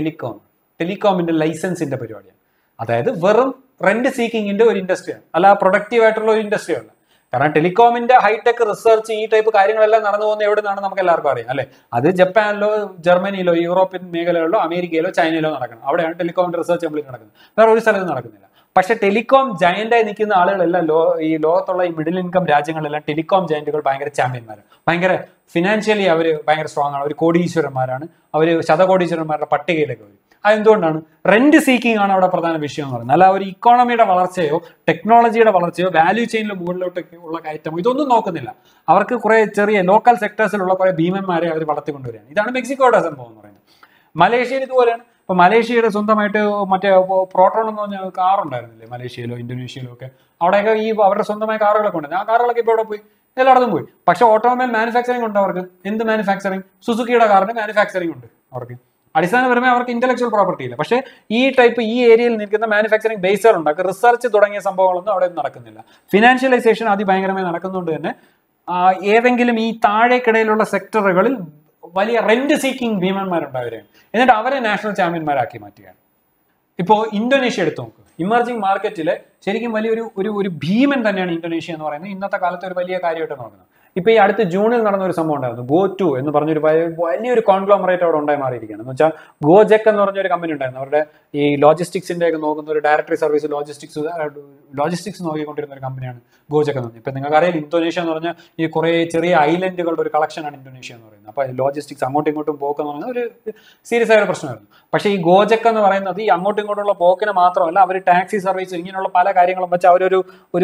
[SPEAKER 1] ടെലികോമിന്റെ ലൈസൻസിന്റെ പരിപാടിയാണ്. അതായത് വെറും റെന്റ് സീക്കിങ്ങിന്റെ ഒരു ഇൻഡസ്ട്രിയാണ്, അല്ല പ്രൊഡക്റ്റീവ് ആയിട്ടുള്ള ഒരു ഇൻഡസ്ട്രി അല്ല. കാരണം ടെലികോമിന്റെ ഹൈടെക് റിസർച്ച് ഈ ടൈപ്പ് കാര്യങ്ങളെല്ലാം നടന്നു പോകുന്ന എവിടെ നിന്നാണ് നമുക്ക് എല്ലാവർക്കും അറിയാം അല്ലെ? അത് ജപ്പാനിലോ ജർമ്മനിയിലോ യൂറോപ്യൻ മേഖലകളിലോ അമേരിക്കയിലോ ചൈനയിലോ നടക്കണം. അവിടെയാണ് ടെലികോമിന്റെ റിസർച്ച് കംപ്ലീറ്റ് നടക്കുന്നത്. വേറെ ഒരു സ്ഥലത്ത് നടക്കുന്നില്ല. പക്ഷെ ടെലികോം ജയന്റായി നിൽക്കുന്ന ആളുകളെല്ലാം ഈ ലോകത്തുള്ള ഈ മിഡിൽ ഇൻകം രാജ്യങ്ങളിലെല്ലാം ടെലികോം ജയന്റുകൾ ഭയങ്കര ചാമ്പ്യന്മാരാണ്, ഭയങ്കര ഫിനാൻഷ്യലി അവർ ഭയങ്കര സ്ട്രോങ് ആണ്, അവർ കോടീശ്വരന്മാരാണ്, അവർ ശതകോടീശ്വരന്മാരുടെ പട്ടികയിലേക്ക് വരും. അതെന്തുകൊണ്ടാണ്? റെന്റ് സീക്കിംഗ് ആണ് അവിടെ പ്രധാന വിഷയം എന്ന് പറയുന്നത്. അല്ല ഒരു ഇക്കോണമിയുടെ വളർച്ചയോ ടെക്നോളജിയുടെ വളർച്ചയോ വാല്യൂ ചെയിനിൽ മുകളിലോട്ട് ഉള്ള കയറ്റമോ ഇതൊന്നും നോക്കുന്നില്ല. അവർക്ക് കുറെ ചെറിയ ലോക്കൽ സെക്ടേഴ്സിലുള്ള കുറെ ഭീമന്മാരെ അവർ വളർത്തിക്കൊണ്ടുവരികയാണ്. ഇതാണ് മെക്സിക്കോയുടെ സംഭവം എന്ന് പറയുന്നത്. മലേഷ്യയിൽ ഇതുപോലെയാണ്. ഇപ്പൊ മലേഷ്യയുടെ സ്വന്തമായിട്ട് മറ്റേ പ്രോട്ടോൺ എന്ന് പറഞ്ഞ കാർ ഉണ്ടായിരുന്നില്ലേ മലേഷ്യയിലോ ഇന്തോനേഷ്യയിലോ ഒക്കെ? അവിടെയൊക്കെ ഈ അവരുടെ സ്വന്തമായ കാറുകളൊക്കെ ഉണ്ട്. ആ കാറുകളൊക്കെ ഇപ്പോൾ ഇവിടെ പോയി, എല്ലായിടത്തും പോയി. പക്ഷെ ഓട്ടോമൊബൈൽ മാനുഫാക്ചറിംഗ് ഉണ്ട് അവർക്ക്. എന്ത് മാനുഫാക്ചറിംഗ്? സുസുക്കിയുടെ കാറിന്റെ മാനുഫാക്ചറിംഗ് ഉണ്ട് അവർക്ക്. അടിസ്ഥാനപരമായി അവർക്ക് ഇന്റലക്ച്വൽ പ്രോപ്പർട്ടി ഇല്ല. പക്ഷേ ഈ ഏരിയയിൽ നിൽക്കുന്ന മാനുഫാക്ചറിംഗ് ബേസുകൾ ഉണ്ടാക്കുക, റിസർച്ച് തുടങ്ങിയ സംഭവങ്ങളൊന്നും അവിടെ നടക്കുന്നില്ല. ഫിനാൻഷ്യലൈസേഷൻ അതിഭയങ്കരമായി നടക്കുന്നതുകൊണ്ട് തന്നെ ഏതെങ്കിലും ഈ താഴേക്കിടയിലുള്ള സെക്ടറുകളിൽ വലിയ റെന്റ് സീക്കിംഗ് ഭീമന്മാരുണ്ടാവുകയാണ്. എന്നിട്ട് അവരെ നാഷണൽ ചാമ്പ്യന്മാരാക്കി മാറ്റുകയാണ്. ഇപ്പോൾ ഇന്തോനേഷ്യ എടുത്തു നോക്കുക. ഇമർജിംഗ് മാർക്കറ്റിലെ ശരിക്കും വലിയൊരു ഒരു ഭീമൻ തന്നെയാണ് ഇന്തോനേഷ്യ എന്ന് പറയുന്നത്. ഇന്നത്തെ കാലത്ത് ഒരു വലിയ കാര്യമായിട്ട് നോക്കുന്നത്. ഇപ്പൊ ഈ അടുത്ത് ജൂണിൽ നടന്ന ഒരു സംഭവം ഉണ്ടായിരുന്നു, GoTo എന്ന് പറഞ്ഞൊരു വലിയൊരു കോൺഗ്ലോമറേറ്റ് അവിടെ ഉണ്ടായി മാറിയിരിക്കുകയാണ്. എന്ന് വെച്ചാൽ ഗോജെക് എന്ന് പറഞ്ഞൊരു കമ്പനി ഉണ്ടായിരുന്നു. അവരുടെ ഈ ലോജിസ്റ്റിക്സിന്റെ ഒക്കെ നോക്കുന്ന ഒരു ഡയറക്ടറി സർവീസ് ലോജിസ്റ്റിക്സ് നോക്കിക്കൊണ്ടിരുന്ന ഒരു കമ്പനിയാണ് ഗോജെക് എന്ന് പറഞ്ഞത്. ഇപ്പൊ നിങ്ങൾക്കറിയാം ഇന്തോനേഷ്യ എന്ന് പറഞ്ഞാൽ ഈ കുറെ ചെറിയ ഐലൻഡുകളുടെ ഒരു കളക്ഷനാണ് ഇന്തോനേഷ്യ എന്ന് പറയുന്നത്. അപ്പൊ ലോജിസ്റ്റിക്സ് അങ്ങോട്ടും ഇങ്ങോട്ടും പോക്കെന്ന് പറയുന്നത് ഒരു സീരിയസ് ആയ ഒരു പ്രശ്നമായിരുന്നു. പക്ഷേ ഈ ഗോജെക് എന്ന് പറയുന്നത് ഈ അങ്ങോട്ടും ഇങ്ങോട്ടുള്ള പോക്കിന് മാത്രമല്ല, അവർ ടാക്സി സർവീസ് ഇങ്ങനെയുള്ള പല കാര്യങ്ങളും വെച്ച് അവരൊരു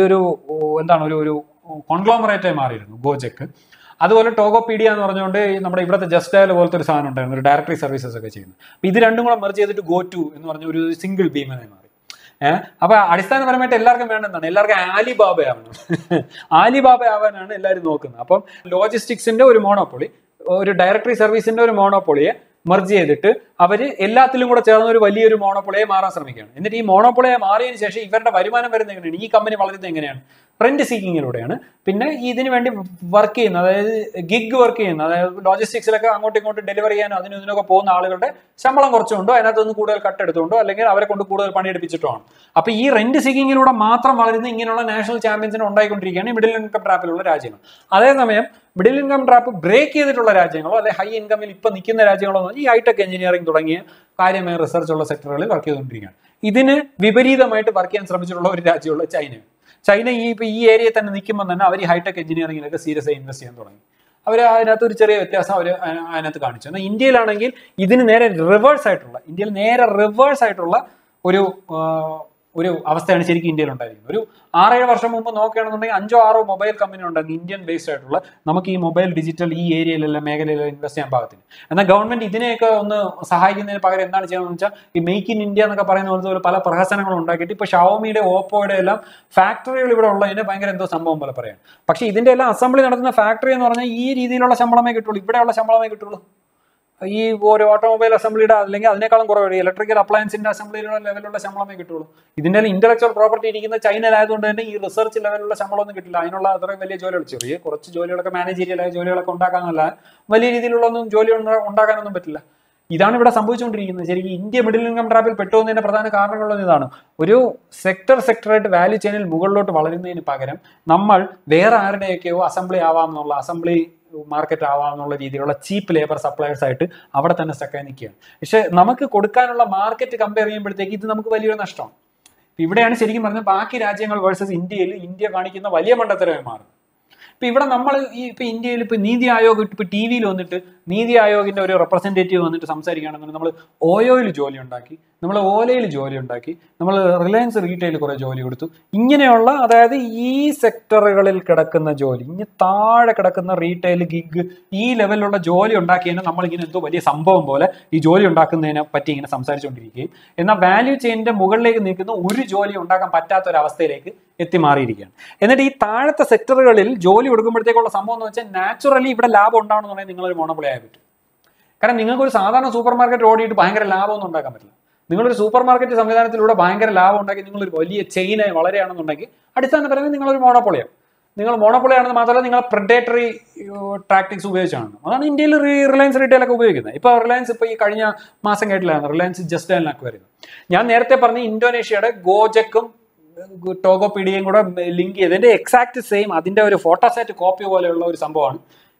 [SPEAKER 1] ഒരു കോൺഗ്ലോമറേറ്റായി മാറിയിരുന്നു ഗോജെക്. അതുപോലെ ടോഗോപീഡിയ എന്ന് പറഞ്ഞുകൊണ്ട് നമ്മുടെ ഇവിടുത്തെ ജസ്റ്റ് ഡയൽ പോലത്തെ ഒരു സാധനം ഉണ്ടായിരുന്നു, ഒരു ഡയറക്ടറി സർവീസസ് ഒക്കെ ചെയ്യുന്നത്. അപ്പൊ ഇത് രണ്ടും കൂടെ മെർജ് ചെയ്തിട്ട് GoTo എന്ന് പറഞ്ഞ ഒരു സിംഗിൾ ഭീമനായി മാറി. അപ്പൊ അടിസ്ഥാനപരമായിട്ട് എല്ലാവർക്കും വേണ്ടെന്നാണ്, എല്ലാവർക്കും ആലിബാബ ആവണം. ആലിബാബ ആവാനാണ് എല്ലാവരും നോക്കുന്നത്. അപ്പം ലോജിസ്റ്റിക്സിന്റെ ഒരു മോണോപ്പൊളി, ഒരു ഡയറക്ടറി സർവീസിന്റെ ഒരു മോണോപ്പൊളിയെ മെർജ് ചെയ്തിട്ട് അവര് എല്ലാത്തിലും കൂടെ ചേർന്ന ഒരു വലിയൊരു മോണോപ്പൊളിയെ മാറാൻ ശ്രമിക്കുകയാണ്. എന്നിട്ട് ഈ മോണോപ്പൊളിയെ മാറിയതിനു ശേഷം ഇവരുടെ വരുമാനം വരുന്നത് എങ്ങനെയാണ്? ഈ കമ്പനി വളരുന്നത് എങ്ങനെയാണ്? റെന്റ് സീക്കിങ്ങിലൂടെയാണ്. പിന്നെ ഇതിനു വേണ്ടി വർക്ക് ചെയ്യുന്ന, അതായത് ഗിഗ് വർക്ക് ചെയ്യുന്ന, അതായത് ലോജിസ്റ്റിക്സിലൊക്കെ അങ്ങോട്ടും ഇങ്ങോട്ടും ഡെലിവറി ചെയ്യാനോ ഇതിനൊക്കെ പോകുന്ന ആളുകളുടെ ശമ്പളം കുറച്ചുകൊണ്ടോ അതിനകത്തൊന്ന് കൂടുതൽ കട്ടെടുത്തുകൊണ്ടോ അല്ലെങ്കിൽ അവരെ കൊണ്ട് കൂടുതൽ പണിയെടുപ്പിച്ചിട്ടോ ആണ്. അപ്പൊ ഈ റെന്റ് സീക്കിങ്ങിലൂടെ മാത്രം വളരുന്ന ഇങ്ങനെയുള്ള നാഷണൽ ചാമ്പ്യൻസിനെ ഉണ്ടായിക്കൊണ്ടിരിക്കുകയാണ് മിഡിൽ ഇൻകം ട്രാപ്പിലുള്ള രാജ്യങ്ങൾ. അതേസമയം മിഡിൽ ഇൻകം ട്രാപ്പ് ബ്രേക്ക് ചെയ്തിട്ടുള്ള രാജ്യങ്ങളോ അല്ലെ ഹൈ ഇൻകമിൽ ഇപ്പൊ നിൽക്കുന്ന രാജ്യങ്ങളോ ഈ ഹൈടെക് എഞ്ചിനീയറിംഗ് തുടങ്ങിയ കാര്യമായ റിസർച്ച് ഉള്ള സെക്ടറുകളിൽ വർക്ക് ചെയ്തുകൊണ്ടിരിക്കുകയാണ്. ഇതിന് വിപരീതമായിട്ട് വർക്ക് ചെയ്യാൻ ശ്രമിച്ചിട്ടുള്ള ഒരു രാജ്യമുള്ള ചൈന ഈ ഏരിയയിൽ തന്നെ നിൽക്കുമ്പോൾ തന്നെ അവർ ഈ ഹൈടെക് എഞ്ചിനീയറിംഗിലൊക്കെ സീരിയസ് ആയി ഇൻവെസ്റ്റ് ചെയ്യാൻ തുടങ്ങി. അവർ അതിനകത്ത് ഒരു ചെറിയ വ്യത്യാസം അവർ അതിനകത്ത് കാണിച്ചു. എന്നാൽ ഇന്ത്യയിലാണെങ്കിൽ ഇതിന് നേരെ റിവേഴ്സ് ആയിട്ടുള്ള ഒരു അവസ്ഥയാണ് ശരിക്കും ഇന്ത്യയിൽ ഉണ്ടായിരിക്കുന്നത്. ഒരു 6-7 വർഷം മുമ്പ് നോക്കുകയാണെന്നുണ്ടെങ്കിൽ 5-6 മൊബൈൽ കമ്പനി ഉണ്ടായിരുന്നു ഇന്ത്യൻ ബേസ്ഡ് ആയിട്ടുള്ള, നമുക്ക് ഈ മൊബൈൽ ഡിജിറ്റൽ ഈ ഏരിയയിലെല്ലാം മേഖലയിലെല്ലാം ഇൻവെസ്റ്റ് ചെയ്യാൻ പാകത്തിന്. എന്നാൽ ഗവൺമെന്റ് ഇതിനെയൊക്കെ ഒന്ന് സഹായിക്കുന്നതിന് പകരം എന്താണ് ചെയ്യുന്നതെന്ന് വെച്ചാൽ ഈ മെയ്ക്ക് ഇൻ ഇന്ത്യ എന്നൊക്കെ പറയുന്ന പോലത്തെ പല പ്രഹസനങ്ങളും ഉണ്ടാക്കിയിട്ട് ഇപ്പൊ ഷവോമിയുടെ ഓപ്പോയുടെ എല്ലാം ഫാക്ടറികൾ ഇവിടെ ഉള്ളതിന് ഭയങ്കര എന്തോ സംഭവം പോലെ പറയാം. പക്ഷെ ഇതിന്റെ എല്ലാം അസംബ്ലി നടത്തുന്ന ഫാക്ടറി എന്ന് പറഞ്ഞാൽ ഈ രീതിയിലുള്ള ശമ്പളമേ കിട്ടുള്ളൂ, ഇവിടെയുള്ള ശമ്പളമേ കിട്ടുള്ളൂ. ഈ ഒരു ഓട്ടോമൊബൈൽ അസംബ്ലിയുടെ അല്ലെങ്കിൽ അതിനേക്കാളും കുറവ് ഇലക്ട്രിക്കൽ അപ്ലയൻസിന്റെ അസംബ്ലിയുടെ ലെവലുള്ള ശമ്പളമേ കിട്ടുള്ളൂ. ഇതിന്റെ ഇന്റലക്ച്വൽ പ്രോപ്പർട്ടി ഇരിക്കുന്ന ചൈനയിലായതുകൊണ്ട് തന്നെ ഈ റിസർച്ച് ലെവലുള്ള ശമ്പളമൊന്നും കിട്ടില്ല. അതിനുള്ള അത്രയും വലിയ ജോലികൾ, കുറച്ച് ജോലികളൊക്കെ മാനേജീരിയലായ ജോലികളൊക്കെ ഉണ്ടാക്കാനല്ല, വലിയ രീതിയിലുള്ള ജോലി ഉണ്ടാക്കാനൊന്നും പറ്റില്ല. ഇതാണ് ഇവിടെ സംഭവിച്ചുകൊണ്ടിരിക്കുന്നത്. ശരിക്കും ഇന്ത്യ മിഡിൽ ഇൻകം ട്രാപ്പിൽ പെട്ടുവന്നതിന്റെ പ്രധാന കാരണങ്ങളിൽ ഇതാണ്. ഒരു സെക്ടറായിട്ട് വാല്യൂ ചെയിനിൽ മുകളിലോട്ട് വളരുന്നതിന് പകരം നമ്മൾ വേറെ ആരുടെയൊക്കെയോ അസംബ്ലി മാർക്കറ്റ് ആവാമെന്നുള്ള രീതിയിലുള്ള ചീപ്പ് ലേബർ സപ്ലയേഴ്സ് ആയിട്ട് അവിടെ തന്നെ സ്റ്റക്കായി നിൽക്കുകയാണ്. പക്ഷെ നമുക്ക് കൊടുക്കാനുള്ള മാർക്കറ്റ് കമ്പയർ ചെയ്യുമ്പോഴത്തേക്ക് ഇത് നമുക്ക് വലിയൊരു നഷ്ടമാണ്. ഇവിടെയാണ് ശരിക്കും പറഞ്ഞാൽ ബാക്കി രാജ്യങ്ങൾ വേഴ്സസ് ഇന്ത്യ കാണിക്കുന്ന വലിയ മണ്ടത്തരമായി മാറും. ഇപ്പൊ ഇവിടെ നമ്മൾ ഇപ്പൊ ഇന്ത്യയിൽ ഇപ്പൊ നീതി ആയോഗ് ഇപ്പൊ ടി വിയിൽ വന്നിട്ട് നീതി ആയോഗിന്റെ ഒരു റെപ്രസെന്റേറ്റീവ് വന്നിട്ട് സംസാരിക്കുകയാണെന്നുണ്ടെങ്കിൽ നമ്മൾ ഓയോയിൽ ജോലി ഉണ്ടാക്കി, നമ്മൾ ഓലയിൽ ജോലി ഉണ്ടാക്കി, നമ്മൾ റിലയൻസ് റീറ്റെയിൽ കുറെ ജോലി കൊടുത്തു. ഇങ്ങനെയുള്ള അതായത് ഈ സെക്ടറുകളിൽ കിടക്കുന്ന ജോലി, ഇനി താഴെ കിടക്കുന്ന റീറ്റെയിൽ ഗിഗ് ഈ ലെവലിലുള്ള ജോലി ഉണ്ടാക്കിയതിനെ നമ്മളിങ്ങനെ എന്തോ വലിയ സംഭവം പോലെ ഈ ജോലി ഉണ്ടാക്കുന്നതിനെ പറ്റി ഇങ്ങനെ സംസാരിച്ചുകൊണ്ടിരിക്കുകയും എന്നാൽ വാല്യൂ ചെയിനിന്റെ മുകളിലേക്ക് നിൽക്കുന്ന ഒരു ജോലി ഉണ്ടാക്കാൻ പറ്റാത്ത ഒരു അവസ്ഥയിലേക്ക് എത്തിമാറിയിരിക്കുകയാണ്. എന്നിട്ട് ഈ താഴത്തെ സെക്ടറുകളിൽ ജോലി കൊടുക്കുമ്പോഴത്തേക്കുള്ള സംഭവം എന്ന് വെച്ചാൽ നാച്ചുറലി ഇവിടെ ലാഭം ഉണ്ടാവണമെന്നുണ്ടെങ്കിൽ നിങ്ങളൊരു മോണോപ്പൊളി ആയി പറ്റും. കാരണം നിങ്ങൾക്ക് ഒരു സാധാരണ സൂപ്പർ മാർക്കറ്റ് ഓടിയിട്ട് ഭയങ്കര ലാഭമൊന്നും ഉണ്ടാക്കാൻ പറ്റില്ല. നിങ്ങളൊരു സൂപ്പർ മാർക്കറ്റ് സംവിധാനത്തിലൂടെ ഭയങ്കര ലാഭം ഉണ്ടാക്കി നിങ്ങളൊരു വലിയ ചെയിനായി വളരെയാണെന്നുണ്ടെങ്കിൽ അടിസ്ഥാനപരമായി നിങ്ങളൊരു മോണോപ്പൊളിയാണ്. നിങ്ങൾ മോണോപ്പൊളി ആണെന്ന് മാത്രമല്ല നിങ്ങൾ പ്രെഡേറ്ററി ടാക്ടിക്സ് ഉപയോഗിച്ചാണ്. അതാണ് ഇന്ത്യയിൽ റിലയൻസ് റീറ്റെയിലൊക്കെ ഉപയോഗിക്കുന്നത്. ഇപ്പോൾ റിലയൻസ് ഇപ്പോൾ ഈ കഴിഞ്ഞ മാസം കേട്ടില്ലായിരുന്നു റിലയൻസ് ജസ്റ്റ് ഡയലിനൊക്കെ വരുന്നത്. ഞാൻ നേരത്തെ പറഞ്ഞ ഇന്തോനേഷ്യയുടെ ഗോജക്കും ടോഗോപീഡിയയും കൂടെ ലിങ്ക് ചെയ്തതിന്റെ എക്സാക്ട് സെയിം അതിന്റെ ഒരു ഫോട്ടോസാറ്റ് കോപ്പി പോലെയുള്ള ഒരു സംഭവമാണ്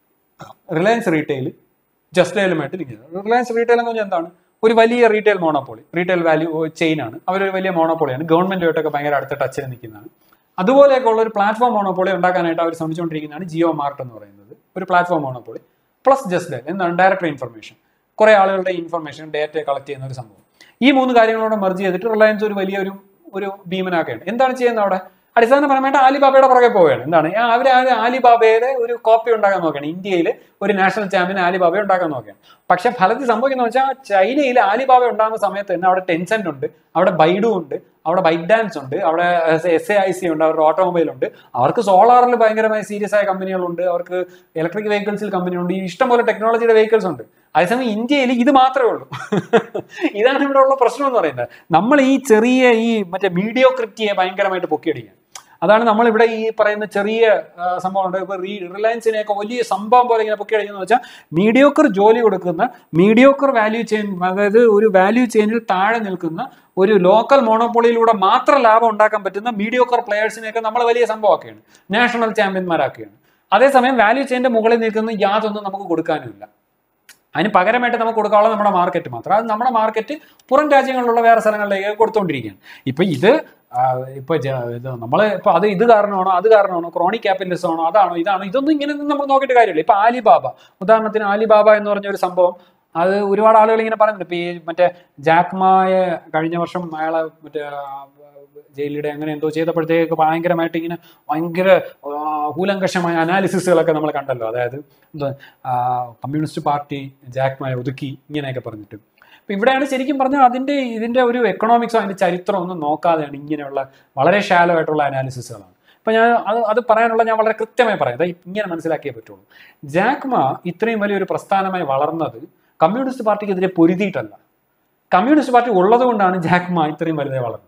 [SPEAKER 1] റിലയൻസ് റീറ്റെയിൽ ജസ്റ്റ് ഡയലുമായിട്ട് ലിങ്ക് ചെയ്തത്. റിലയൻസ് റീറ്റെയിൽ എന്ന് പറഞ്ഞാൽ എന്താണ്? ഒരു വലിയ റീറ്റെയിൽ മോണോപ്പൊളി, റീറ്റെയിൽ വാല്യൂ ചെയിനാണ്. അവരൊരു വലിയ മോണോപ്പൊളിയാണ്, ഗവൺമെന്റുമായിട്ടൊക്കെ ഭയങ്കര അടുത്ത ടച്ചിൽ നിൽക്കുന്നതാണ്. അതുപോലെയൊക്കെ ഉള്ള ഒരു പ്ലാറ്റ്ഫോം മോണോപ്പൊളി ഉണ്ടാക്കാനായിട്ട് അവർ ശ്രമിച്ചുകൊണ്ടിരിക്കുന്നതാണ് ജിയോ മാർട്ട് എന്ന് പറയുന്നത്. ഒരു platform monopoly plus Just Dial എന്താണ്? ഡയറക്റ്റ് ഇൻഫർമേഷൻ, കുറെ ആളുകളുടെ ഇൻഫർമേഷൻ ഡേറ്റ കളക്ട് ചെയ്യുന്ന ഒരു സംഭവം. ഈ മൂന്ന് കാര്യങ്ങളോട് മെർജ് ചെയ്തിട്ട് റിലയൻസ് ഒരു വലിയൊരു ഭീമനാക്കുകയാണ്. എന്താണ് ചെയ്യുന്നത് അവിടെ? അടിസ്ഥാനപരമായിട്ട് ആലിബാബയുടെ പുറകെ പോവുകയാണ്. എന്താണ്? അവർ ആലിബാബയുടെ ഒരു കോപ്പി ഉണ്ടാക്കാൻ നോക്കുകയാണ്. ഇന്ത്യയിൽ ഒരു നാഷണൽ ചാമ്പ്യൻ ആലിബാബയെ ഉണ്ടാക്കാൻ നോക്കുകയാണ്. പക്ഷെ ഫലത്തിൽ സംഭവിക്കുന്നത് വെച്ചാൽ ചൈനയിൽ ആലിബാബ ഉണ്ടാകുന്ന സമയത്ത് തന്നെ അവിടെ ടെൻസെന്റ് ഉണ്ട്, അവിടെ ബൈഡു ഉണ്ട്, അവിടെ ബൈറ്റ് ഡാൻസ് ഉണ്ട്, അവിടെ SAIC ഉണ്ട്, അവരുടെ ഓട്ടോമൊബൈൽ ഉണ്ട്, അവർക്ക് സോളാറിൽ ഭയങ്കരമായി സീരിയസ് ആയ കമ്പനികളുണ്ട്, അവർക്ക് ഇലക്ട്രിക് വെഹിക്കിൾസിൽ കമ്പനിയുണ്ട്, ഈ ഇഷ്ടംപോലെ ടെക്നോളജിയുടെ വെഹിക്കിൾസ് ഉണ്ട്. അതേസമയം ഇന്ത്യയിൽ ഇത് മാത്രമേ ഉള്ളൂ. ഇതാണ് ഇവിടെ ഉള്ള പ്രശ്നം എന്ന് പറയുന്നത്. നമ്മൾ ഈ ചെറിയ ഈ മറ്റേ മീഡിയോക്രിറ്റിയെ ഭയങ്കരമായിട്ട് പൊക്കിയടിക്കുക. അതാണ് നമ്മളിവിടെ ഈ പറയുന്ന ചെറിയ സംഭവമുണ്ട്. ഇപ്പൊ റിലയൻസിനെയൊക്കെ വലിയ സംഭവം പോലെ ഇങ്ങനെ പൊക്കി അടിക്കുന്ന വെച്ചാൽ മീഡിയോക്കർ ജോലി കൊടുക്കുന്ന മീഡിയോക്കർ വാല്യൂ ചെയിൻ, അതായത് ഒരു വാല്യൂ ചെയിനിൽ താഴെ നിൽക്കുന്ന ഒരു ലോക്കൽ മോണോപ്പൊളിയിലൂടെ മാത്രം ലാഭം ഉണ്ടാക്കാൻ പറ്റുന്ന മീഡിയോക്കർ പ്ലെയേഴ്സിനെയൊക്കെ നമ്മൾ വലിയ സംഭവമാക്കുകയാണ്, നാഷണൽ ചാമ്പ്യന്മാരാക്കുകയാണ്. അതേസമയം വാല്യൂ ചെയിന്റെ മുകളിൽ നിൽക്കുന്ന യാതൊന്നും നമുക്ക് കൊടുക്കാനുമില്ല. അതിന് പകരമായിട്ട് നമുക്ക് കൊടുക്കാനുള്ളത് നമ്മുടെ മാർക്കറ്റ് മാത്രം. അത് നമ്മുടെ മാർക്കറ്റ് പുറം രാജ്യങ്ങളിലുള്ള വേറെ സ്ഥലങ്ങളിലേക്ക് കൊടുത്തുകൊണ്ടിരിക്കുകയാണ്. ഇപ്പൊ ഇത് നമ്മള് ഇപ്പൊ ഇത് കാരണമാണോ അത് കാരണമാണോ ക്രോണിക് ക്യാപിറ്റലിസം ആണോ അതാണോ ഇതാണോ ഇതൊന്നും ഇങ്ങനെയൊന്നും നമ്മൾ നോക്കിയിട്ട് കാര്യമില്ല. ഇപ്പൊ ആലിബാബ, ഉദാഹരണത്തിന് ആലിബാബ എന്ന് പറഞ്ഞ ഒരു സംഭവം, അത് ഒരുപാട് ആളുകൾ ഇങ്ങനെ പറയുന്നുണ്ട്. ഇപ്പൊ ഈ മറ്റേ ജാക്മായെ കഴിഞ്ഞ വർഷം അയാളെ മറ്റേ ജയിലിടെ അങ്ങനെ എന്തോ ചെയ്തപ്പോഴത്തേക്ക് ഭയങ്കരമായിട്ട് ഇങ്ങനെ ഭയങ്കര കൂലങ്കഷമായ അനാലിസിസുകളൊക്കെ നമ്മൾ കണ്ടല്ലോ. അതായത് കമ്മ്യൂണിസ്റ്റ് പാർട്ടി ജാക്മായെ ഒതുക്കി ഇങ്ങനെയൊക്കെ പറഞ്ഞിട്ട്. അപ്പൊ ഇവിടെയാണ് ശരിക്കും പറഞ്ഞാൽ ഇതിന്റെ ഒരു എക്കണോമിക്സോ അതിന്റെ ചരിത്രം ഒന്നും നോക്കാതെയാണ് ഇങ്ങനെയുള്ള വളരെ ഷാലോ ആയിട്ടുള്ള അനാലിസിസുകളാണ്. അപ്പൊ ഞാൻ അത് പറയാനുള്ള ഞാൻ വളരെ കൃത്യമായി പറയാം, ഇങ്ങനെ മനസ്സിലാക്കിയേ പറ്റുള്ളൂ. ജാക്മ ഇത്രയും വലിയൊരു പ്രസ്ഥാനമായി വളർന്നത് കമ്മ്യൂണിസ്റ്റ് പാർട്ടിക്കെതിരെ പൊരുതിയിട്ടല്ല. കമ്മ്യൂണിസ്റ്റ് പാർട്ടി ഉള്ളത് കൊണ്ടാണ് ജാക്മ ഇത്രയും വലുതായി വളർന്നത്.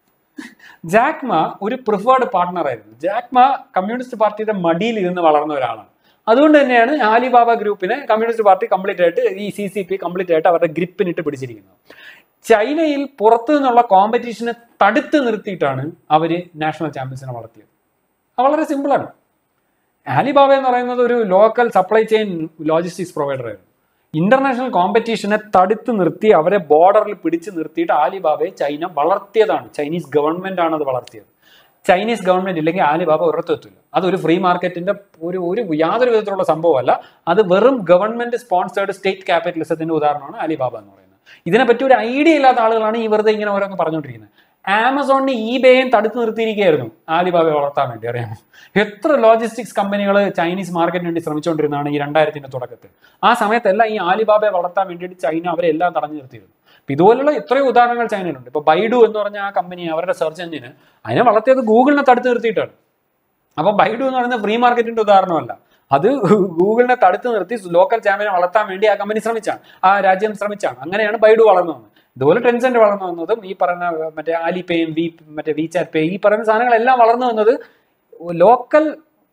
[SPEAKER 1] ജാക്മ ഒരു പ്രിഫേർഡ് പാർട്ട്ണർ ആയിരുന്നു. ജാക്മ കമ്മ്യൂണിസ്റ്റ് പാർട്ടിയുടെ മടിയിൽ ഇരുന്ന് വളർന്ന ഒരാളാണ്. അതുകൊണ്ട് തന്നെയാണ് ആലിബാബ ഗ്രൂപ്പിനെ കമ്മ്യൂണിസ്റ്റ് പാർട്ടി കംപ്ലീറ്റ് ആയിട്ട് ഈ CCP കംപ്ലീറ്റ് ആയിട്ട് അവരുടെ ഗ്രിപ്പിനിട്ട് പിടിച്ചിരിക്കുന്നത്. ചൈനയിൽ പുറത്തു നിന്നുള്ള കോമ്പറ്റീഷനെ തടുത്ത് നിർത്തിയിട്ടാണ് അവര് നാഷണൽ ചാമ്പ്യൻസിനെ വളർത്തിയത്. അത് വളരെ സിമ്പിളാണ്. ആലിബാബ എന്ന് പറയുന്നത് ഒരു local supply chain logistics provider ആയിരുന്നു. ഇന്റർനാഷണൽ കോമ്പറ്റീഷനെ തടുത്ത് നിർത്തി അവരെ ബോർഡറിൽ പിടിച്ചു നിർത്തിയിട്ട് ആലിബാബയെ ചൈന വളർത്തിയതാണ്. ചൈനീസ് ഗവൺമെന്റ് ആണ് അത് വളർത്തിയത്. ചൈനീസ് ഗവൺമെന്റ് ഇല്ലെങ്കിൽ ആലിബാബ ഒരിടത്തെത്തില്ല. അതൊരു ഫ്രീ മാർക്കറ്റിന്റെ ഒരു യാതൊരു വിധത്തിലുള്ള സംഭവമല്ല. അത് വെറും ഗവൺമെന്റ് സ്പോൺസേർഡ് സ്റ്റേറ്റ് ക്യാപിറ്റലിസത്തിന്റെ ഉദാഹരണമാണ് ആലിബാബ എന്ന് പറയുന്നത്. ഇതിനെപ്പറ്റി ഒരു ഐഡിയ ഇല്ലാത്ത ആളുകളാണ് ഈ വെറുതെ ഇങ്ങനെ ഓരോന്ന് പറഞ്ഞുകൊണ്ടിരിക്കുന്നത്. ആമസോണിന് eBayയും തടുത്ത് നിർത്തിയിരിക്കുകയായിരുന്നു ആലിബാബയെ വളർത്താൻ വേണ്ടി. അറിയാമോ എത്ര ലോജിസ്റ്റിക്സ് കമ്പനികൾ ചൈനീസ് മാർക്കറ്റിന് വേണ്ടി ശ്രമിച്ചുകൊണ്ടിരുന്നതാണ് ഈ 2000-ന്റെ തുടക്കത്തിൽ. ആ സമയത്തെല്ലാം ഈ ആലിബാബയെ വളർത്താൻ വേണ്ടിയിട്ട് ചൈന അവരെല്ലാം തടഞ്ഞു നിർത്തിയിരുന്നു. അപ്പൊ ഇതുപോലുള്ള എത്രയോ ഉദാഹരണങ്ങൾ ചൈനയിലുണ്ട്. ഇപ്പൊ ബൈഡു എന്ന് പറഞ്ഞ ആ കമ്പനി, അവരുടെ സെർച്ച് എഞ്ചിന് അതിനെ വളർത്തിയത് ഗൂഗിളിനെ തടുത്ത് നിർത്തിയിട്ടാണ്. അപ്പൊ ബൈഡു എന്ന് പറയുന്നത് ഫ്രീ മാർക്കറ്റിന്റെ ഉദാഹരണമല്ല, അത് ഗൂഗിളിനെ തടുത്ത് നിർത്തി ലോക്കൽ ചാമ്പ്യനെ വളർത്താൻ വേണ്ടി ആ കമ്പനി ശ്രമിച്ചാണ്, ആ രാജ്യം ശ്രമിച്ചാണ്. അങ്ങനെയാണ് ബൈഡു വളർന്നു വന്നത്. ഇതുപോലെ ടെൻസെന്റ് വളർന്നു വന്നതും ഈ പറയുന്ന മറ്റേ ആലിപേയും മറ്റേ വിചാറ്റ് പേ ഈ പറയുന്ന സാധനങ്ങളെല്ലാം വളർന്നു വന്നത് ലോക്കൽ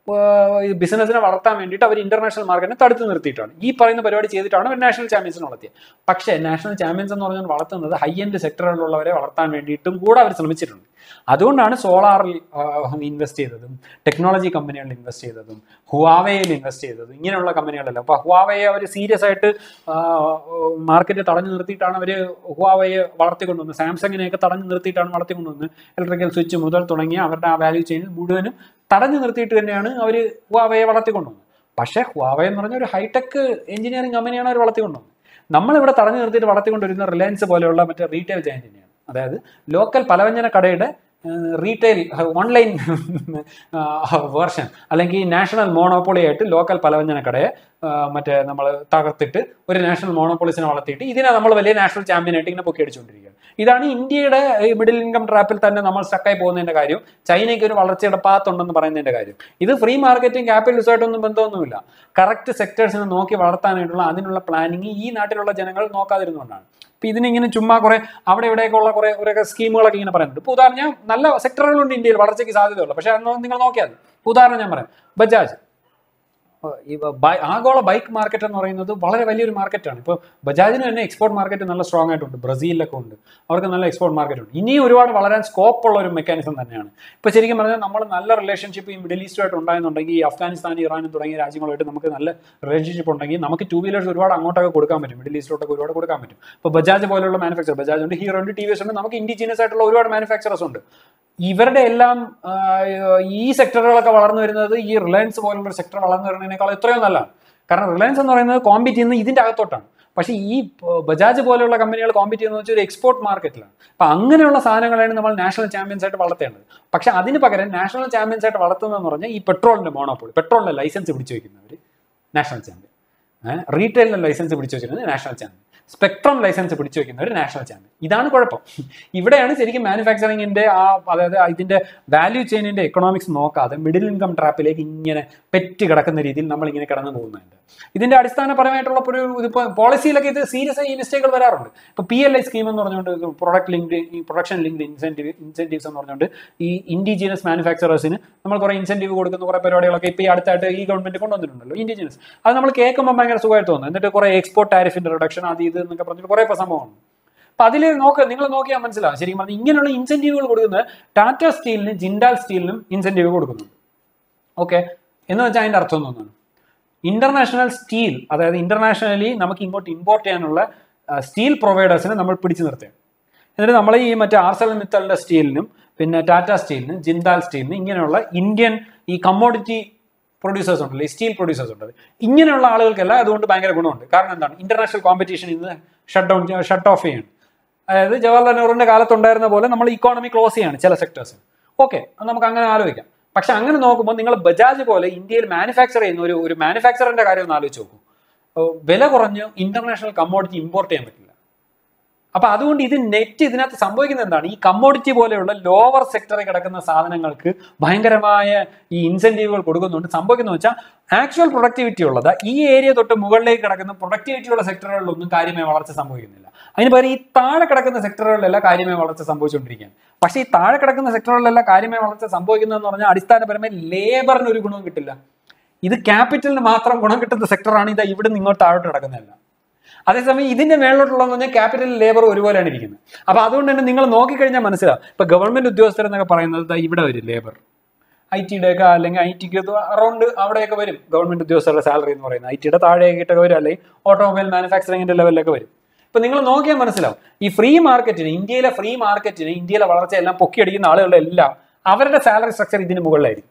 [SPEAKER 1] ബിസിനസ്സിനെ വളർത്താൻ വേണ്ടിയിട്ട് അവർ ഇന്റർനാഷണൽ മാർക്കറ്റിനെ തടുത്ത് നിർത്തിയിട്ടാണ് ഈ പറയുന്ന പരിപാടി ചെയ്തിട്ടാണ് അവർ നാഷണൽ ചാമ്പ്യൻസിനെ വളർത്തിയത്. പക്ഷേ നാഷണൽ ചാമ്പ്യൻസ് എന്ന് പറഞ്ഞാൽ വളർത്തുന്നത് ഹൈ എൻഡ് സെക്ടറുകളിലുള്ളവരെ വളർത്താൻ വേണ്ടിയിട്ടും കൂടെ അവർ ശ്രമിച്ചിട്ടുണ്ട്. അതുകൊണ്ടാണ് സോളാറിൽ ഇൻവെസ്റ്റ് ചെയ്തതും ടെക്നോളജി കമ്പനികളിൽ ഇൻവെസ്റ്റ് ചെയ്തതും ഹുവാവേയിൽ ഇൻവെസ്റ്റ് ചെയ്തതും ഇങ്ങനെയുള്ള കമ്പനികളെല്ലാം. അപ്പോൾ ഹുവാവയെ അവർ സീരിയസ് ആയിട്ട് മാർക്കറ്റ് തടഞ്ഞു നിർത്തിയിട്ടാണ് അവർ ഹുവാവയെ വളർത്തിക്കൊണ്ടുവന്നത്. സാംസങ്ങിനെയൊക്കെ തടഞ്ഞു നിർത്തിയിട്ടാണ് വളർത്തിക്കൊണ്ടുവന്നത്. ഇലക്ട്രിക്കൽ സ്വിച്ച് മുതൽ തുടങ്ങിയ അവരുടെ ആ വാല്യൂ ചെയിനിൽ മുഴുവനും തടഞ്ഞു നിർത്തിയിട്ട് തന്നെയാണ് അവർ ഹുവാവയെ വളർത്തിക്കൊണ്ടുവന്നത്. പക്ഷേ ഹുവാവെ എന്ന് പറഞ്ഞ ഒരു ഹൈടെക് എഞ്ചിനീയറിംഗ് കമ്പനിയാണ് അവർ വളർത്തിക്കൊണ്ടുവന്നത്. നമ്മളിവിടെ തടഞ്ഞു നിർത്തിയിട്ട് വളർത്തിക്കൊണ്ടിരുന്ന റിലയൻസ് പോലെയുള്ള മറ്റേ റീറ്റെയിൽ ജയന്റ് തന്നെയാണ്. അതായത് ലോക്കൽ പലവ്യഞ്ജന കടയുടെ റീറ്റെയിൽ ഓൺലൈൻ വേർഷൻ അല്ലെങ്കിൽ നാഷണൽ മോണോപ്പൊളി ആയിട്ട് ലോക്കൽ പലവ്യഞ്ജന കടയെ മറ്റേ നമ്മൾ തകർത്തിട്ട് ഒരു നാഷണൽ മോണോപ്പൊളിസിനെ വളർത്തിയിട്ട് ഇതിനെ നമ്മൾ വലിയ നാഷണൽ ചാമ്പ്യനായിട്ട് ഇങ്ങനെ പൊക്കി അടിച്ചുകൊണ്ടിരിക്കുകയാണ്. ഇതാണ് ഇന്ത്യയുടെ മിഡിൽ ഇൻകം ട്രാപ്പിൽ തന്നെ നമ്മൾ സ്റ്റക്കായി പോകുന്നതിന്റെ കാര്യം. ചൈനയ്ക്ക് ഒരു വളർച്ചയുടെ പാത്തുണ്ടെന്ന് പറയുന്നതിന്റെ കാര്യം. ഇത് ഫ്രീ മാർക്കറ്റിംഗ് ക്യാപിറ്റലിസമായിട്ടൊന്നും ബന്ധമൊന്നുമില്ല. കറക്റ്റ് സെക്ടേഴ്സിനെ നോക്കി വളർത്താനായിട്ടുള്ള അതിനുള്ള പ്ലാനിങ് ഈ നാട്ടിലുള്ള ജനങ്ങൾ നോക്കാതിരുന്നുകൊണ്ടാണ്. ഇപ്പൊ ഇതിനിങ്ങനെ ചുമ്മാ കുറെ അവിടെ ഇവിടെയൊക്കെ ഉള്ള കുറെ സ്കീമുകളൊക്കെ ഇങ്ങനെ പറയുന്നുണ്ട്. ഇപ്പൊ ഉദാഹരണം ഞാൻ നല്ല സെക്ടറുകളുണ്ട് ഇന്ത്യയിൽ വളർച്ചയ്ക്ക് സാധ്യതയുള്ളൂ. പക്ഷെ നിങ്ങൾ നോക്കിയാൽ ഉദാഹരണം ഞാൻ പറയാം, ബജാജ് ആഗോള ബൈക്ക് മാർക്കറ്റ് എന്ന് പറയുന്നത് വളരെ വലിയൊരു മാർക്കറ്റാണ്. ഇപ്പോൾ ബജാജിന് തന്നെ എക്സ്പോർട്ട് മാർക്കറ്റ് നല്ല സ്ട്രോങ് ആയിട്ടുണ്ട്. ബ്രസീലിലൊക്കെ ഉണ്ട്, അവർക്ക് നല്ല എക്സ്പോർട്ട് മാർക്കറ്റ് ഉണ്ട്. ഇനിയും ഒരുപാട് വളരാൻ സ്കോപ്പ് ഉള്ള ഒരു മെക്കാനിസം തന്നെയാണ്. ഇപ്പോൾ ശരിക്കും പറഞ്ഞാൽ നമ്മൾ നല്ല റിലേഷൻഷിപ്പ് ഈ മിഡിൽ ഈസ്റ്റുമായിട്ട് ഉണ്ടായെന്നുണ്ടെങ്കിൽ ഈ അഫ്ഗാനിസ്ഥാൻ, ഇറാനും തുടങ്ങിയ രാജ്യങ്ങളുമായിട്ട് നമുക്ക് നല്ല റിലേഷൻഷിപ്പ് ഉണ്ടെങ്കിൽ നമുക്ക് ടൂ വീലേഴ്സ് ഒരുപാട് അങ്ങോട്ടൊക്കെ കൊടുക്കാൻ പറ്റും, മിഡിൽ ഈസ്റ്റിലോട്ടൊക്കെ ഒരുപാട് കൊടുക്കാൻ പറ്റും. ഇപ്പോൾ ബജാജ് പോലുള്ള മാനുഫാക്ചർ, ബജാജ് ഉണ്ട്, ഹീറോ ഉണ്ട്, ടി വി എസ് ഉണ്ട്, നമുക്ക് ഇൻഡിജീനിയസ് ആയിട്ടുള്ള ഒരുപാട് മാനുഫാക്ചറേഴ്സ് ഉണ്ട്. ഇവരുടെ എല്ലാം ഈ സെക്ടറുകളൊക്കെ വളർന്നു വരുന്നത് ഈ റിലയൻസ് പോലുള്ള ഒരു സെക്ടർ വളർന്നു വരുന്നതിനേക്കാൾ എത്രയോ നല്ലതാണ്. കാരണം റിലയൻസ് എന്ന് പറയുന്നത് കോമ്പീറ്റ് ചെയ്യുന്നത് ഇതിന്റെ അകത്തോട്ടാണ്. പക്ഷേ ഈ ബജാജ് പോലെയുള്ള കമ്പനികൾ കോമ്പീറ്റ് ചെയ്യുന്നത് വെച്ചാൽ ഒരു എക്സ്പോർട്ട് മാർക്കറ്റിലാണ്. അപ്പം അങ്ങനെയുള്ള സാധനങ്ങളാണ് നമ്മൾ നാഷണൽ ചാമ്പ്യൻസ് ആയിട്ട് വളർത്തേണ്ടത്. പക്ഷെ അതിന് പകരം നാഷണൽ ചാമ്പ്യൻസ് ആയിട്ട് വളർത്തുന്നതെന്ന് പറഞ്ഞാൽ ഈ പെട്രോളിന്റെ മോണോപ്പൊളി, പെട്രോളിന്റെ ലൈസൻസ് പിടിച്ചു വയ്ക്കുന്നവർ നാഷണൽ ചാമ്പ്യൻ, റീറ്റെയിലിന്റെ ലൈസൻസ് പിടിച്ചു വെച്ചിരുന്നത് നാഷണൽ ചാമ്പ്യൻ, സ്പെക്ട്രം ലൈസൻസ് പിടിച്ചു വെക്കുന്ന ഒരു നാഷണൽ ചാമ്പ്യൻ. ഇതാണ് കുഴപ്പം. ഇവിടെയാണ് ശരിക്കും മാനുഫാക്ചറിങ്ങിന്റെ അതായത് ഇതിന്റെ വാല്യൂ ചെയിനിന്റെ എക്കണോമിക്സ് നോക്കാതെ മിഡിൽ ഇൻകം ട്രാപ്പിലേക്ക് ഇങ്ങനെ പെറ്റ് കിടക്കുന്ന രീതിയിൽ നമ്മൾ ഇങ്ങനെ കിടന്നു പോകുന്നുണ്ട്. ഇതിന്റെ അടിസ്ഥാനപരമായിട്ടുള്ള ഒരു ഇതിപ്പോൾ പോളിസിയിലൊക്കെ ഇത് സീരിയസ് ആയി ഈ മിസ്റ്റേക്കുകൾ വരാറുണ്ട്. ഇപ്പോൾ PLI സ്കീം എന്ന് പറഞ്ഞുകൊണ്ട് പ്രൊഡക്ഷൻ ലിങ്ക്ഡ് ഇൻസെന്റീവ്സ് എന്ന് പറഞ്ഞുകൊണ്ട് ഈ ഇൻഡിജീനസ് മാനുഫാക്ചറേഴ്സിന് നമ്മൾ കുറെ ഇൻസെന്റീവ് കൊടുക്കുന്ന കുറെ പരിപാടികളൊക്കെ ഇപ്പോൾ ഈ അടുത്തായിട്ട് ഈ ഗവൺമെന്റ് കൊണ്ടുവന്നിട്ടുണ്ടല്ലോ ഇൻഡിജീനസ്. അത് നമ്മൾ കേൾക്കുമ്പോൾ ഭയങ്കര സുഖമായിട്ട് തോന്നുന്നു. എന്നിട്ട് കുറെ എക്സ്പോർട്ട് ടാരിഫിന്റെ റിഡക്ഷൻ അത് ഇത് എന്നൊക്കെ പറഞ്ഞിട്ട് കുറെ സംഭവമാണ്. അപ്പൊ അതിൽ നിങ്ങൾ നോക്കിയാൽ മനസ്സിലാവും. ശരിക്കും പറഞ്ഞാൽ ഇങ്ങനെയുള്ള ഇൻസെന്റീവുകൾ കൊടുക്കുന്നത് ടാറ്റ സ്റ്റീലിനും ജിൻഡാൽ സ്റ്റീലിനും ഇൻസെന്റീവ് കൊടുക്കുന്നുണ്ട്. ഓക്കെ, എന്ന് വെച്ചാൽ അതിന്റെ അർത്ഥം തോന്നുന്നു ഇന്റർനാഷണൽ സ്റ്റീൽ, അതായത് ഇന്റർനാഷണലി നമുക്ക് ഇങ്ങോട്ട് ഇമ്പോർട്ട് ചെയ്യാനുള്ള സ്റ്റീൽ പ്രൊവൈഡേഴ്സിനെ നമ്മൾ പിടിച്ചു നിർത്തുകയാണ്. എന്നിട്ട് നമ്മൾ ഈ മറ്റേ ArcelorMittalന്റെ സ്റ്റീലിനും പിന്നെ ടാറ്റ സ്റ്റീലിനും ജിൻഡാൽ സ്റ്റീലിനും ഇങ്ങനെയുള്ള ഇന്ത്യൻ ഈ കമ്മോഡിറ്റി പ്രൊഡ്യൂസേഴ്സ് ഉണ്ടല്ലോ, ഈ സ്റ്റീൽ പ്രൊഡ്യൂസേഴ്സ് ഉണ്ട്, ഇങ്ങനെയുള്ള ആളുകൾക്കെല്ലാം അതുകൊണ്ട് ഭയങ്കര ഗുണമുണ്ട്. കാരണം എന്താണ്, ഇന്റർനാഷണൽ കോമ്പറ്റീഷൻ ഇന്ന് ഷട്ട് ഓഫ് ചെയ്യാണ്. അതായത് ജവഹർലാൽ നെഹ്റുവിന്റെ കാലത്തുണ്ടായിരുന്ന പോലെ നമ്മൾ ഇക്കോണമി ക്ലോസ് ചെയ്യാണ് ചില സെക്ടേഴ്സ്. ഓക്കെ, നമുക്ക് അങ്ങനെ ആലോചിക്കാം. പക്ഷെ അങ്ങനെ നോക്കുമ്പോൾ നിങ്ങൾ ബജാജ് പോലെ ഇന്ത്യയിൽ മാനുഫാക്ചർ ചെയ്യുന്ന ഒരു മാനുഫാക്ചറിന്റെ കാര്യം ഒന്ന് ആലോചിച്ച് നോക്കൂ. വില കുറഞ്ഞ് ഇന്റർനാഷണൽ കമ്മോഡിറ്റി ഇമ്പോർട്ട് ചെയ്യാൻ പറ്റില്ല. അപ്പൊ അതുകൊണ്ട് ഇതിനകത്ത് സംഭവിക്കുന്നത് എന്താണ്, ഈ കമ്മോഡിറ്റി പോലെയുള്ള ലോവർ സെക്ടറിൽ കിടക്കുന്ന സാധനങ്ങൾക്ക് ഭയങ്കരമായ ഈ ഇൻസെന്റീവുകൾ കൊടുക്കുന്നുണ്ട്. സംഭവിക്കുന്നത് വെച്ചാൽ ആക്ച്വൽ പ്രൊഡക്ടിവിറ്റി ഉള്ളത് ഈ ഏരിയ തൊട്ട് മുകളിലേക്ക് കിടക്കുന്ന പ്രൊഡക്ടിവിറ്റിയുള്ള സെക്ടറുകളിലൊന്നും കാര്യമായ വളർച്ച സംഭവിക്കുന്നില്ല. അതിന് പകരം ഈ താഴെ കിടക്കുന്ന സെക്ടറുകളിലെല്ലാം കാര്യമായ വളർച്ച സംഭവിച്ചുകൊണ്ടിരിക്കുകയാണ്. പക്ഷേ ഈ താഴെ കിടക്കുന്ന സെക്ടറുകളിലെല്ലാം കാര്യമായ വളർച്ച സംഭവിക്കുന്നതെന്ന് പറഞ്ഞാൽ അടിസ്ഥാനപരമായി ലേബറിന് ഒരു ഗുണവും കിട്ടില്ല. ഇത് ക്യാപിറ്റലിന് മാത്രം ഗുണം കിട്ടുന്ന സെക്ടറാണ്. ഇത് ഇവിടെ നിന്ന് ഇങ്ങോട്ട് താഴോട്ട് കിടക്കുന്നതല്ല. അതേസമയം ഇതിന്റെ മേളിലോട്ടുള്ളതെന്ന് പറഞ്ഞാൽ ക്യാപിറ്റൽ ലേബർ ഒരുപോലെയാണ് ഇരിക്കുന്നത്. അപ്പൊ അതുകൊണ്ട് തന്നെ നിങ്ങൾ നോക്കിക്കഴിഞ്ഞാൽ മനസ്സിലാവും. ഇപ്പൊ ഗവൺമെന്റ് ഉദ്യോഗസ്ഥർ എന്നൊക്കെ പറയുന്നത് ഇവിടെ വരും ലേബർ, IT-യുടെ ഒക്കെ അല്ലെങ്കിൽ IT-ക്ക് അറൗണ്ട് അവിടെയൊക്കെ വരും ഗവൺമെന്റ് ഉദ്യോഗസ്ഥരുടെ സാലറി എന്ന് പറയുന്നത്. IT-യുടെ താഴെയൊക്കെ വരും, അല്ലെങ്കിൽ ഓട്ടോമൊബൈൽ മാനുഫാക്ചറിംഗിന്റെ ലെവലിലൊക്കെ വരും. ഇപ്പൊ നിങ്ങൾ നോക്കിയാൽ മനസ്സിലാവും, ഈ ഫ്രീ മാർക്കറ്റിന്, ഇന്ത്യയിലെ വളർച്ച എല്ലാം പൊക്കിയടിക്കുന്ന ആളുകളുടെ എല്ലാം അവരുടെ സാലറി സ്ട്രക്ചർ ഇതിന് മുകളിലായിരിക്കും.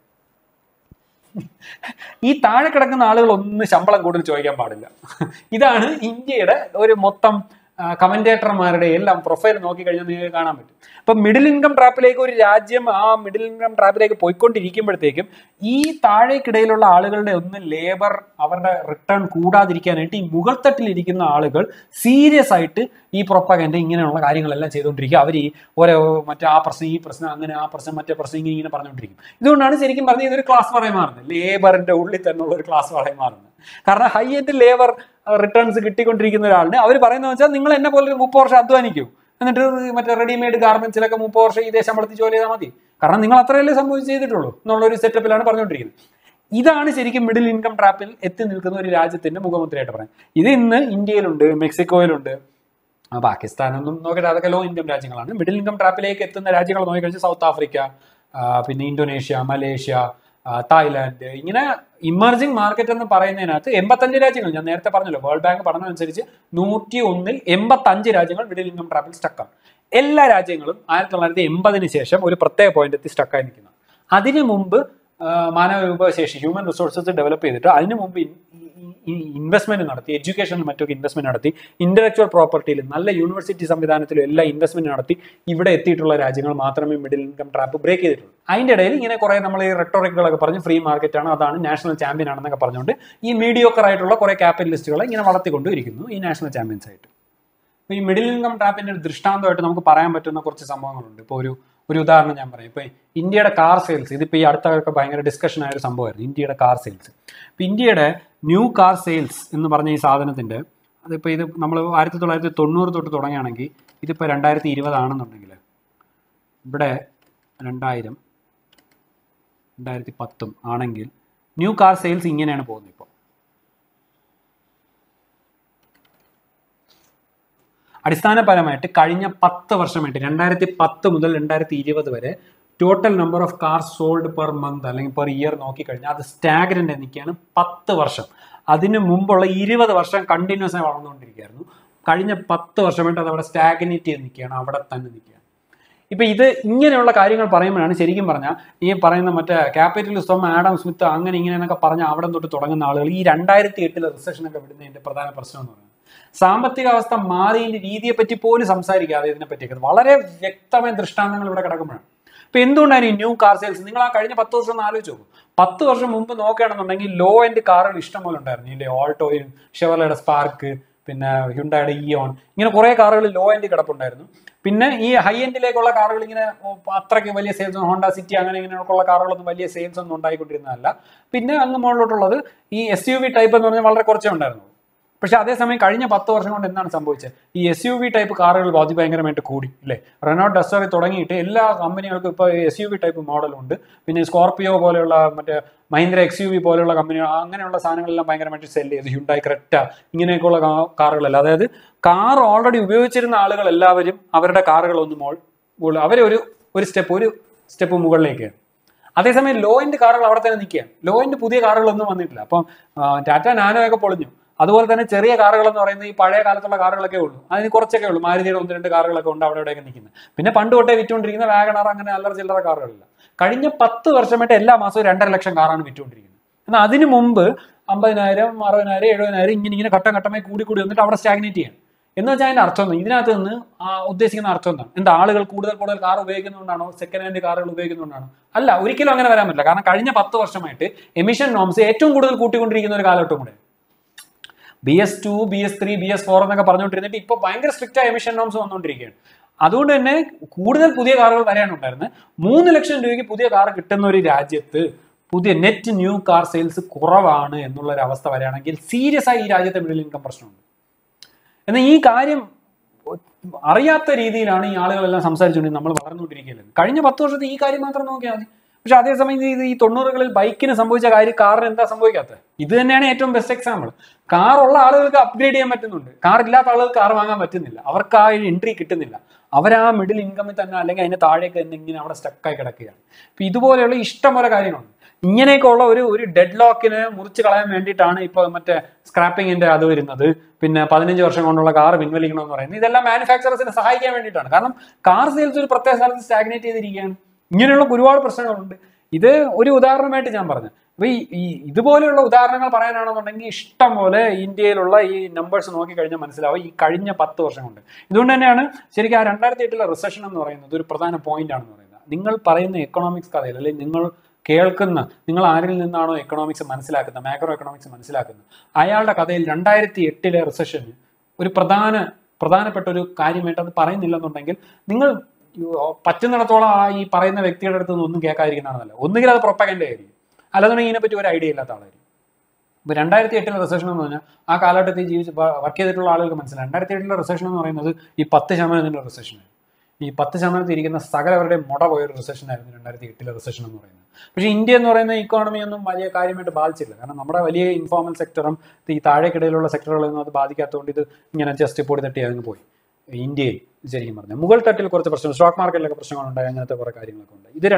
[SPEAKER 1] ഈ താഴെ കിടക്കുന്ന ആളുകൾ ഒന്നും ശമ്പളം കൂടുതൽ ചോദിക്കാൻ പാടില്ല. ഇതാണ് ഇന്ത്യയുടെ ഒരു മൊത്തം കമന്റേറ്റർമാരുടെ എല്ലാം പ്രൊഫൈൽ നോക്കിക്കഴിഞ്ഞാൽ നിങ്ങൾക്ക് കാണാൻ പറ്റും. അപ്പൊ മിഡിൽ ഇൻകം ട്രാപ്പിലേക്ക് ഒരു രാജ്യം മിഡിൽ ഇൻകം ട്രാപ്പിലേക്ക് പോയിക്കൊണ്ടിരിക്കുമ്പോഴത്തേക്കും ഈ താഴേക്കിടയിലുള്ള ആളുകളുടെ ഒന്നും ലേബർ അവരുടെ റിട്ടേൺ കൂടാതിരിക്കാനായിട്ട് ഈ മുകൾത്തട്ടിലിരിക്കുന്ന ആളുകൾ സീരിയസ് ആയിട്ട് ഈ പ്രൊപ്പഗൻഡ ഇങ്ങനെയുള്ള കാര്യങ്ങളെല്ലാം ചെയ്തുകൊണ്ടിരിക്കുക. അവർ ഈ ഓരോ മറ്റേ ആ പ്രശ്നം ഈ പ്രശ്നം അങ്ങനെ ആ പ്രശ്നം മറ്റേ പ്രശ്നം ഇങ്ങനെ പറഞ്ഞുകൊണ്ടിരിക്കും. ഇതുകൊണ്ടാണ് ശരിക്കും പറഞ്ഞാൽ ഇതൊരു ക്ലാസ് വാറായി മാറുന്നത്, ലേബറിന്റെ ഉള്ളിൽ തന്നെയുള്ള ഒരു ക്ലാസ് വാറായി മാറുന്നത്. കാരണം ഹൈ എൻഡ് ലേബർ റിട്ടേൺസ് കിട്ടിക്കൊണ്ടിരിക്കുന്ന ഒരാളിന് അവർ പറയുന്നത് വെച്ചാൽ നിങ്ങൾ എന്നെ പോലെ 30 വർഷം അധ്വാനിക്കൂ, എന്നിട്ട് മറ്റേ റെഡിമെയ്ഡ് ഗാർമെന്റ്സിലൊക്കെ 30 വർഷം ഇതേ ശമ്പളത്തിൽ ജോലി ചെയ്താൽ മതി, കാരണം നിങ്ങൾ അത്രയല്ലേ ചെയ്തിട്ടുള്ളൂ എന്നുള്ളൊരു സെറ്റപ്പിലാണ് പറഞ്ഞുകൊണ്ടിരിക്കുന്നത്. ഇതാണ് ശരിക്കും മിഡിൽ ഇൻകം ട്രാപ്പിൽ എത്തി നിൽക്കുന്ന ഒരു രാജ്യത്തിന്റെ മുഖമുദ്രയായിട്ട് പറയാം. ഇത് ഇന്ന് ഇന്ത്യയിലുണ്ട്, മെക്സിക്കോയിലുണ്ട്, പാകിസ്ഥാനൊന്നും നോക്കട്ടെ, അതൊക്കെ ലോ ഇൻകം രാജ്യങ്ങളാണ്. മിഡിൽ ഇൻകം ട്രാപ്പിലേക്ക് എത്തുന്ന രാജ്യങ്ങൾ നോക്കിക്കഴിഞ്ഞാൽ സൗത്ത് ആഫ്രിക്ക, പിന്നെ ഇന്തോനേഷ്യ, മലേഷ്യ, തായ്ലാന്റ്, ഇങ്ങനെ ഇമർജിംഗ് മാർക്കറ്റ് എന്ന് പറയുന്നതിനകത്ത് 85 രാജ്യങ്ങൾ, ഞാൻ നേരത്തെ പറഞ്ഞല്ലോ വേൾഡ് ബാങ്ക് പഠനം അനുസരിച്ച് 101-ൽ 85 രാജ്യങ്ങൾ മിഡിൽ ഇൻകം ട്രാപ്പിൽ സ്റ്റക്കാണ്. എല്ലാ രാജ്യങ്ങളും 1980-ന് ശേഷം ഒരു പ്രത്യേക പോയിന്റ് എത്തി സ്റ്റക്കായി നിൽക്കുന്നു. അതിനു മുമ്പ് മാനവ വിഭവശേഷി, ഹ്യൂമൻ റിസോഴ്സസ് ഡെവലപ്പ് ചെയ്തിട്ട് അതിനു മുമ്പ് ഇൻവെസ്റ്റ്മെന്റ് നടത്തി, എഡ്യൂക്കേഷനിൽ മറ്റൊക്കെ ഇൻവെസ്റ്റ്മെന്റ് നടത്തി, ഇന്റലക്ച്വൽ പ്രോപ്പർട്ടിയിലും നല്ല യൂണിവേഴ്സിറ്റി സംവിധാനത്തിലും എല്ലാം ഇൻവെസ്റ്റ്മെന്റ് നടത്തി ഇവിടെ എത്തിയിട്ടുള്ള രാജ്യങ്ങൾ മാത്രമേ മിഡിൽ ഇൻകം ട്രാപ്പ് ബ്രേക്ക് ചെയ്തിട്ടുള്ളൂ. അതിന്റെ ഇടയിൽ ഇങ്ങനെ കുറെ നമ്മൾ ഈ റെട്ടോറിക്കുകളൊക്കെ പറഞ്ഞ് ഫ്രീ മാർക്കറ്റ് ആണ്, അതാണ് നാഷണൽ ചാമ്പ്യൻ ആണെന്നൊക്കെ പറഞ്ഞുകൊണ്ട് ഈ മീഡിയോക്കർ ആയിട്ടുള്ള കുറെ ക്യാപിറ്റലിസ്റ്റുകളെ ഇങ്ങനെ വളർത്തിക്കൊണ്ടിരിക്കുന്നു ഈ നാഷണൽ ചാമ്പ്യൻസ് ആയിട്ട്. അപ്പോൾ ഈ മിഡിൽ ഇൻകം ട്രാപ്പിന്റെ ഒരു ദൃഷ്ടാന്തമായിട്ട് നമുക്ക് പറയാൻ പറ്റുന്ന കുറച്ച് സംഭവങ്ങളുണ്ട്. ഇപ്പോൾ ഒരു ഉദാഹരണം ഞാൻ പറയാം. ഇപ്പോൾ ഇന്ത്യയുടെ കാർ സെയിൽസ്, ഇതിപ്പോൾ ഈ അടുത്തൊക്കെ ഭയങ്കര ഡിസ്കഷൻ ആയ ഒരു സംഭവമായിരുന്നു ഇന്ത്യയുടെ കാർ സെയിൽസ്. ഇപ്പോൾ ഇന്ത്യയുടെ ന്യൂ കാർ സെയിൽസ് എന്ന് പറഞ്ഞ ഈ സാധനത്തിൻ്റെ അതിപ്പോൾ ഇത് നമ്മൾ 1990 തൊട്ട് തുടങ്ങുകയാണെങ്കിൽ ഇതിപ്പോൾ 2020 ആണെന്നുണ്ടെങ്കിൽ ഇവിടെ 2000, 2010 ആണെങ്കിൽ ന്യൂ കാർ സെയിൽസ് ഇങ്ങനെയാണ് പോകുന്നത്. ഇപ്പോൾ അടിസ്ഥാനപരമായിട്ട് കഴിഞ്ഞ 10 വർഷമായിട്ട് 2010 മുതൽ 2020 വരെ total number of cars sold per month അല്ലെങ്കിൽ പെർ ഇയർ നോക്കിക്കഴിഞ്ഞാൽ അത് സ്റ്റാഗ്നന്റ് നിൽക്കുകയാണ് 10 വർഷം. അതിന് മുമ്പുള്ള 20 വർഷം കണ്ടിന്യൂസ് ആയി വളർന്നുകൊണ്ടിരിക്കുകയായിരുന്നു. കഴിഞ്ഞ 10 വർഷമായിട്ട് അത് അവിടെ സ്റ്റാഗ്നേറ്റ് ചെയ്ത് നിൽക്കുകയാണ്, അവിടെ തന്നെ നിൽക്കുകയാണ്. ഇപ്പം ഇത് ഇങ്ങനെയുള്ള കാര്യങ്ങൾ പറയുമ്പോഴാണ് ശരിക്കും പറഞ്ഞാൽ ഈ പറയുന്ന മറ്റേ ക്യാപിറ്റലിസം, ആഡം സ്മിത്ത്, അങ്ങനെ ഇങ്ങനെയെന്നൊക്കെ പറഞ്ഞാൽ അവിടെ തൊട്ട് തുടങ്ങുന്ന ആളുകൾ ഈ 2008 റിസഷനൊക്കെ വിടുന്നതിൻ്റെ പ്രധാന പ്രശ്നം എന്ന് പറയുന്നത് സാമ്പത്തിക അവസ്ഥ മാറിയതിൻ്റെ രീതിയെ പറ്റി പോലും സംസാരിക്കാതെ ഇതിനെ പറ്റിയൊക്കെ വളരെ വ്യക്തമായ ദൃഷ്ടാന്തങ്ങൾ ഇവിടെ കിടക്കുമ്പോഴാണ്. ഇപ്പൊ എന്തുകൊണ്ടാണ് ഈ ന്യൂ കാർ സെയിൽസ്? നിങ്ങൾ ആ കഴിഞ്ഞ 10 വർഷം ഒന്ന് ആലോചിച്ച് നോക്കും. 10 വർഷം മുമ്പ് നോക്കുകയാണെന്നുണ്ടെങ്കിൽ ലോ എൻഡ് കാറുകൾ ഇഷ്ടംപോലെ ഉണ്ടായിരുന്നു. ഇല്ലേ, ഓൾട്ടോയും ഷെവർലയുടെ സ്പാർക്ക്, പിന്നെ ഹ്യുണ്ടായുടെ ഇയോൺ, ഇങ്ങനെ കുറെ കാറുകൾ ലോ എൻഡ് കിടപ്പുണ്ടായിരുന്നു. പിന്നെ ഈ ഹൈ എൻഡിലേക്കുള്ള കാറുകൾ ഇങ്ങനെ അത്രയ്ക്ക് വലിയ സെയിൽസ്, ഹോണ്ട സിറ്റി അങ്ങനെ ഇങ്ങനെയൊക്കെയുള്ള കാറുകളൊന്നും വലിയ സെയിൽസ് ഒന്നും ഉണ്ടായിക്കൊണ്ടിരുന്നതല്ല. പിന്നെ അങ്ങ് മുകളിലോട്ടുള്ളത് ഈ SUV ടൈപ്പ് എന്ന് പറഞ്ഞാൽ വളരെ കുറച്ചേ ഉണ്ടായിരുന്നു. പക്ഷെ അതേസമയം കഴിഞ്ഞ 10 വർഷം കൊണ്ട് എന്താണ് സംഭവിച്ചത്? ഈ SUV ടൈപ്പ് കാറുകൾ അതിഭയങ്കരമായിട്ട് കൂടി. ഇല്ലേ, റെനോ ഡസ്റ്ററിൽ തുടങ്ങിയിട്ട് എല്ലാ കമ്പനികൾക്കും ഇപ്പോൾ SUV ടൈപ്പ് മോഡലുണ്ട്. പിന്നെ സ്കോർപിയോ പോലെയുള്ള മറ്റേ മഹീന്ദ്ര XUV പോലെയുള്ള കമ്പനികൾ, അങ്ങനെയുള്ള സാധനങ്ങളെല്ലാം ഭയങ്കരമായിട്ട് സെല് ചെയ്ത്, ഹ്യുണ്ടായി ക്രെറ്റ ഇങ്ങനെയൊക്കെയുള്ള കാറുകളല്ല. അതായത് കാർ ഓൾറെഡി ഉപയോഗിച്ചിരുന്ന ആളുകൾ എല്ലാവരും അവരുടെ കാറുകളൊന്നും അവരെ ഒരു സ്റ്റെപ്പ് മുകളിലേക്ക്. അതേസമയം ലോ എൻഡ് കാറുകൾ അവിടെ തന്നെ നിൽക്കുകയാണ്. ലോ എൻഡ് പുതിയ കാറുകളൊന്നും വന്നിട്ടില്ല. അപ്പം ടാറ്റ നാനോയൊക്കെ പൊളിഞ്ഞു. അതുപോലെ തന്നെ ചെറിയ കാറുകൾ എന്ന് പറയുന്നത് ഈ പഴയ കാലത്തുള്ള കാറുകളൊക്കെ ഉള്ളൂ, അതിന് കുറച്ചൊക്കെ ഉള്ളൂ. മാരുതിയുടെ 1-2 കാറുകളൊക്കെ ഉണ്ട് അവിടെ ഇവിടെയൊക്കെ നിൽക്കുന്നത്. പിന്നെ പണ്ട് തൊട്ടേ വിറ്റുകൊണ്ടിരിക്കുന്ന വാഗണർ, അങ്ങനെ അല്ലറ ചില്ലറ കാറുകളില്ല. കഴിഞ്ഞ 10 വർഷമായിട്ട് എല്ലാ മാസവും 2.5 ലക്ഷം കാറാണ് വിറ്റുകൊണ്ടിരിക്കുന്നത്. എന്നാൽ അതിന് മുമ്പ് 50,000, 60,000, 70,000 ഇങ്ങനെ ഘട്ടമായി കൂടി വന്നിട്ട് അവിടെ സ്റ്റാഗ്നേറ്റ് ചെയ്യണം. എന്ന് വെച്ചാൽ അതിന്റെ അർത്ഥം ഒന്നും, ഇതിനകത്ത് നിന്ന് ഉദ്ദേശിക്കുന്ന അർത്ഥം എന്താണ്? എന്താ, ആളുകൾ കൂടുതൽ കാർ ഉപയോഗിക്കുന്നതുകൊണ്ടാണോ? സെക്കൻഡ് ഹാൻഡ് കാറുകൾ ഉപയോഗിക്കുന്നതുകൊണ്ടാണോ? അല്ല, ഒരിക്കലും അങ്ങനെ വരാൻ പറ്റില്ല. കാരണം കഴിഞ്ഞ 10 വർഷമായിട്ട് എമിഷൻ നോംസ് ഏറ്റവും കൂടുതൽ കൂട്ടിക്കൊണ്ടിരിക്കുന്ന ഒരു കാലഘട്ടം കൂടെ. BS2, BS3, BS4 എന്നൊക്കെ പറഞ്ഞുകൊണ്ടിരുന്നിട്ട് ഇപ്പോൾ ഭയങ്കര സ്ട്രിക്റ്റ് ആയ എമിഷൻ നോംസ് വന്നുകൊണ്ടിരിക്കുകയാണ്. അതുകൊണ്ട് തന്നെ കൂടുതൽ പുതിയ കാറുകൾ വരാനുണ്ടായിരുന്നു. 3 ലക്ഷം രൂപയ്ക്ക് പുതിയ കാർ കിട്ടുന്ന ഒരു രാജ്യത്ത് പുതിയ നെറ്റ് ന്യൂ കാർ സെയിൽസ് കുറവാണ് എന്നുള്ളൊരു അവസ്ഥ വരികയാണെങ്കിൽ സീരിയസ് ആയി ഈ രാജ്യത്തെ മിഡിൽ ഇൻകം പ്രശ്നമുണ്ട്. എന്നാൽ ഈ കാര്യം അറിയാത്ത രീതിയിലാണ് ഈ ആളുകളെല്ലാം സംസാരിച്ചുകൊണ്ട് നമ്മൾ വളർന്നുകൊണ്ടിരിക്കുകയല്ലേ. കഴിഞ്ഞ 10 വർഷത്തെ ഈ കാര്യം മാത്രം നോക്കിയാൽ മതി. പക്ഷെ അതേസമയം ഈ 90കളിൽ ബൈക്കിന് സംഭവിച്ച കാര്യം കാറിന് എന്താ സംഭവിക്കാത്തത്? ഇത് തന്നെയാണ് ഏറ്റവും ബെസ്റ്റ് എക്സാമ്പിൾ. കാർ ഉള്ള ആളുകൾക്ക് അപ്ഗ്രേഡ് ചെയ്യാൻ പറ്റുന്നുണ്ട്, കാർ ഇല്ലാത്ത ആളുകൾക്ക് കാർ വാങ്ങാൻ പറ്റുന്നില്ല. അവർക്ക് ആ എൻട്രി കിട്ടുന്നില്ല. അവർ ആ മിഡിൽ ഇൻകമിൽ തന്നെ അല്ലെങ്കിൽ അതിന്റെ താഴേക്ക് തന്നെ ഇങ്ങനെ അവിടെ സ്റ്റക്കായി കിടക്കുകയാണ്. അപ്പൊ ഇതുപോലെയുള്ള ഇഷ്ടംപോലെ കാര്യങ്ങളുണ്ട്. ഇങ്ങനെയൊക്കെ ഉള്ള ഒരു ഡെഡ് ലോക്കിനെ മുറിച്ച് കളയാൻ വേണ്ടിയിട്ടാണ് ഇപ്പൊ മറ്റേ സ്ക്രാപ്പിങ്ങിന്റെ അത് വരുന്നത്. പിന്നെ 15 വർഷം കൊണ്ടുള്ള കാർ പിൻവലിക്കണമെന്ന് പറയുന്നത് ഇതെല്ലാം മാനുഫാക്ചറേഴ്സിനെ സഹായിക്കാൻ വേണ്ടിയിട്ടാണ്. കാരണം കാർ സെയിൽസ് ഒരു പ്രത്യേക സ്ഥലത്ത് സ്റ്റാഗ്നേറ്റ് ചെയ്തിരിക്കുകയാണ്. ഇങ്ങനെയുള്ള ഒരുപാട് പ്രശ്നങ്ങളുണ്ട്. ഇത് ഒരു ഉദാഹരണമായിട്ട് ഞാൻ പറഞ്ഞു. അപ്പൊ ഈ ഇതുപോലെയുള്ള ഉദാഹരണങ്ങൾ പറയാനാണെന്നുണ്ടെങ്കിൽ ഇഷ്ടം പോലെ ഇന്ത്യയിലുള്ള ഈ നമ്പേഴ്സ് നോക്കിക്കഴിഞ്ഞാൽ മനസ്സിലാവും ഈ കഴിഞ്ഞ 10 വർഷം കൊണ്ട്. ഇതുകൊണ്ട് തന്നെയാണ് ശരിക്കും ആ 2008 റിസഷൻ എന്ന് പറയുന്നത് ഒരു പ്രധാന പോയിന്റ് ആണെന്ന് പറയുന്നത്. നിങ്ങൾ പറയുന്ന എക്കണോമിക്സ് കഥയിൽ, അല്ലെങ്കിൽ നിങ്ങൾ കേൾക്കുന്ന, നിങ്ങൾ ആരിൽ നിന്നാണോ എക്കണോമിക്സ് മനസ്സിലാക്കുന്നത്, മാക്രോ എക്കണോമിക്സ് മനസ്സിലാക്കുന്നത്, അയാളുടെ കഥയിൽ 2008 റിസഷന് ഒരു പ്രധാനപ്പെട്ട ഒരു കാര്യമായിട്ട് അത് പറയുന്നില്ലെന്നുണ്ടെങ്കിൽ നിങ്ങൾ പറ്റുന്നിടത്തോളം ഈ പറയുന്ന വ്യക്തിയുടെ അടുത്ത് ഒന്നും കേൾക്കാതിരിക്കുന്നതാണ് നല്ലത്. ഒന്നുകിൽ അത് പ്രൊപ്പഗൻഡ ആയിരിക്കും, അല്ലാന്നുണ്ടെങ്കിൽ ഇതിനെപ്പറ്റി ഒരു ഐഡിയ ഇല്ലാത്ത ആളായിരിക്കും. ഇപ്പോൾ 2008 റിസഷൻ എന്ന് പറഞ്ഞാൽ ആ കാലഘട്ടത്തിൽ വർക്ക് ചെയ്തിട്ടുള്ള ആളുകൾക്ക് മനസ്സിലായി. 2008 റിസഷൻ എന്ന് പറയുന്നത് ഈ 10% റിസഷനാണ്. ഈ 10% ഇരിക്കുന്ന സകലവരുടെ മുട പോയൊരു റിസഷൻ ആയിരുന്നു 2008 റിസഷൻ എന്ന് പറയുന്നത്. പക്ഷേ ഇന്ത്യ എന്ന് പറയുന്ന ഇക്കോണമി ഒന്നും വലിയ കാര്യമായിട്ട് ബാധിച്ചില്ല. കാരണം നമ്മുടെ വലിയ ഇൻഫോർമൽ സെക്ടറും ഈ താഴേക്കിടയിലുള്ള സെക്ടറുകളൊന്നും അത് ബാധിക്കാത്തതുകൊണ്ട് ഇത് ഇങ്ങനെ ജസ്റ്റ് പൊടി തട്ടി അങ്ങ് പോയി. ഇന്ത്യയിൽ ശരിക്കും പറഞ്ഞാൽ മുകൾ തട്ടിൽ കുറച്ച് പ്രശ്നം, സ്റ്റോക്ക് മാർക്കറ്റിലൊക്കെ പ്രശ്നങ്ങളുണ്ടായി, അങ്ങനത്തെ കുറേ കാര്യങ്ങളൊക്കെ ഉണ്ട്. ഇത്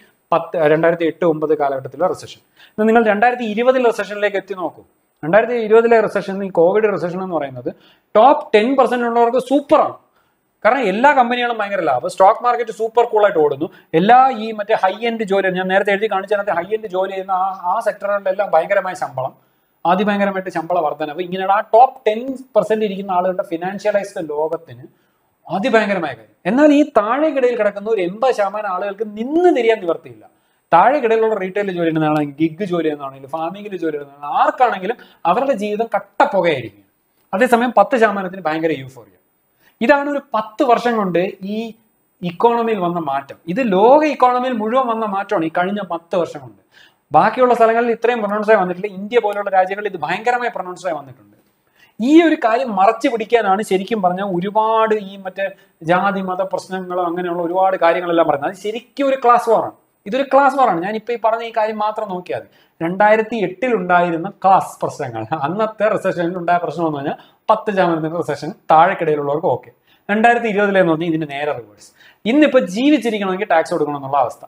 [SPEAKER 1] 2008-2009 കാലഘട്ടത്തിലെ റിസഷൻ. നിങ്ങൾ 2020 റിസഷനിലേക്ക് എത്തി നോക്കൂ. 2020 റിസഷൻ, ഈ കോവിഡ് റിസഷൻ എന്ന് പറയുന്നത് ടോപ്പ് 10% ഉള്ളവർക്ക് സൂപ്പറാണ്. കാരണം എല്ലാ കമ്പനികളും ഭയങ്കര ലാഭം, സ്റ്റോക്ക് മാർക്കറ്റ് സൂപ്പർ കൂളായിട്ട് ഓടുന്നു. എല്ലാ ഈ മറ്റേ ഹൈ എൻഡ് ജോലി, ഞാൻ നേരത്തെ എഴുതി കാണിച്ചതിനകത്ത് ഹൈ എൻഡ് ജോലി ചെയ്യുന്ന ആ സെക്ടറുകളിലെല്ലാം ഭയങ്കരമായ ശമ്പളം, അതിഭയങ്കരമായിട്ട് ശമ്പള വർധനവ്, ഇങ്ങനെയുള്ള ആ ടോപ്പ് 10% ഇരിക്കുന്ന ആളുകളുടെ ഫിനാൻഷ്യലൈസ്ഡ് ലോകത്തിന് അതിഭയങ്കരമായ കാര്യം. എന്നാൽ ഈ താഴെക്കിടയിൽ കിടക്കുന്ന ഒരു 80% ആളുകൾക്ക് നിന്ന് തിരിയാൻ നിവർത്തിയില്ല. താഴെക്കിടയിലുള്ള റീറ്റെയിൽ ജോലി ചെയ്യുന്നതാണെങ്കിൽ, ഗിഗ് ജോലി ചെയ്യുന്നതാണെങ്കിലും, ഫാമിംഗിൽ ജോലി ചെയ്യുന്നതാണെങ്കിലും, ആർക്കാണെങ്കിലും അവരുടെ ജീവിതം കട്ടപ്പുകയായിരിക്കും. അതേസമയം 10% ഭയങ്കര യൂഫോറിയ. ഇതാണ് ഒരു 10 വർഷം കൊണ്ട് ഈ ഇക്കോണമിയിൽ വന്ന മാറ്റം. ഇത് ലോക ഇക്കോണമിയിൽ മുഴുവൻ വന്ന മാറ്റമാണ് ഈ കഴിഞ്ഞ 10 വർഷം കൊണ്ട്. ബാക്കിയുള്ള സ്ഥലങ്ങളിൽ ഇത്രയും പ്രൊണൗൺസായി വന്നിട്ടില്ല. ഇന്ത്യ പോലുള്ള രാജ്യങ്ങളിൽ ഇത് ഭയങ്കരമായി പ്രൊണൗൺസായി വന്നിട്ടുണ്ട്. ഈ ഒരു കാര്യം മറച്ചു പിടിക്കാനാണ് ശരിക്കും പറഞ്ഞാൽ ഒരുപാട് ഈ മറ്റേ ജാതി മത പ്രശ്നങ്ങളോ അങ്ങനെയുള്ള ഒരുപാട് കാര്യങ്ങളെല്ലാം പറയുന്നത്. അത് ശരിക്കും ഒരു ക്ലാസ് വാറാണ്. ഇതൊരു ക്ലാസ് വാറാണ്. ഞാനിപ്പോൾ ഈ പറഞ്ഞ ഈ കാര്യം മാത്രം നോക്കിയാൽ മതി. 2008 ഉണ്ടായിരുന്ന ക്ലാസ് പ്രശ്നങ്ങൾ, അന്നത്തെ റിസഷനിൽ ഉണ്ടായ പ്രശ്നം എന്ന് പറഞ്ഞാൽ 10% റിസഷൻ, താഴെക്കിടയിലുള്ളവർക്ക് ഓക്കെ. 2020 എന്ന് പറഞ്ഞാൽ ഇതിന്റെ നേരെ റിവേഴ്സ്. ഇന്നിപ്പോൾ ജീവിച്ചിരിക്കണമെങ്കിൽ ടാക്സ് കൊടുക്കണം എന്നുള്ള അവസ്ഥ.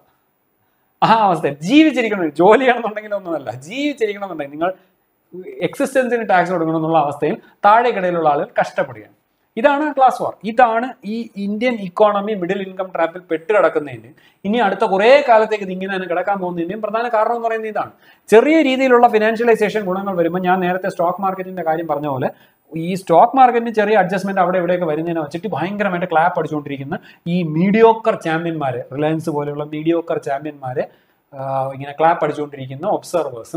[SPEAKER 1] ആ അവസ്ഥ ജീവിച്ചിരിക്കണം, ജോലി ചെയ്യണമെന്നുണ്ടെങ്കിൽ ഒന്നുമല്ല, ജീവിച്ചിരിക്കണമെന്നുണ്ടെങ്കിൽ നിങ്ങൾ എക്സിസ്റ്റൻസിന് ടാക്സ് കൊടുക്കണം എന്നുള്ള അവസ്ഥയിൽ താഴെക്കിടയിലുള്ള ആളുകൾ കഷ്ടപ്പെടുകയാണ്. ഇതാണ് ക്ലാസ് വാർ. ഇതാണ് ഈ ഇന്ത്യൻ ഇക്കോണമി മിഡിൽ ഇൻകം ട്രാപ്പിൽ പെട്ട് കിടക്കുന്നതിന് ഇനി അടുത്ത കുറേ കാലത്തേക്ക് ഇത് ഇങ്ങനെ തന്നെ കിടക്കാൻ പോകുന്നതിൻ്റെയും പ്രധാന കാരണം എന്ന് പറയുന്നത് ഇതാണ്. ചെറിയ രീതിയിലുള്ള ഫിനാൻഷ്യലൈസേഷൻ ഗുണങ്ങൾ വരുമ്പോൾ, ഞാൻ നേരത്തെ സ്റ്റോക്ക് മാർക്കറ്റിന്റെ കാര്യം പറഞ്ഞ പോലെ, ഈ സ്റ്റോക്ക് മാർക്കറ്റിന് ചെറിയ അഡ്ജസ്റ്റ്മെന്റ് അവിടെ ഇവിടെയൊക്കെ വരുന്നതിനെ വെച്ചിട്ട് ഭയങ്കരമായിട്ട് ക്ലാപ്പ് അടിച്ചുകൊണ്ടിരിക്കുന്ന ഈ മീഡിയോക്കർ ചാമ്പ്യന്മാരെ, റിലയൻസ് പോലെയുള്ള മീഡിയോക്കർ ചാമ്പ്യന്മാരെ ഇങ്ങനെ ക്ലാപ്പ് അടിച്ചുകൊണ്ടിരിക്കുന്ന ഒബ്സർവേഴ്സും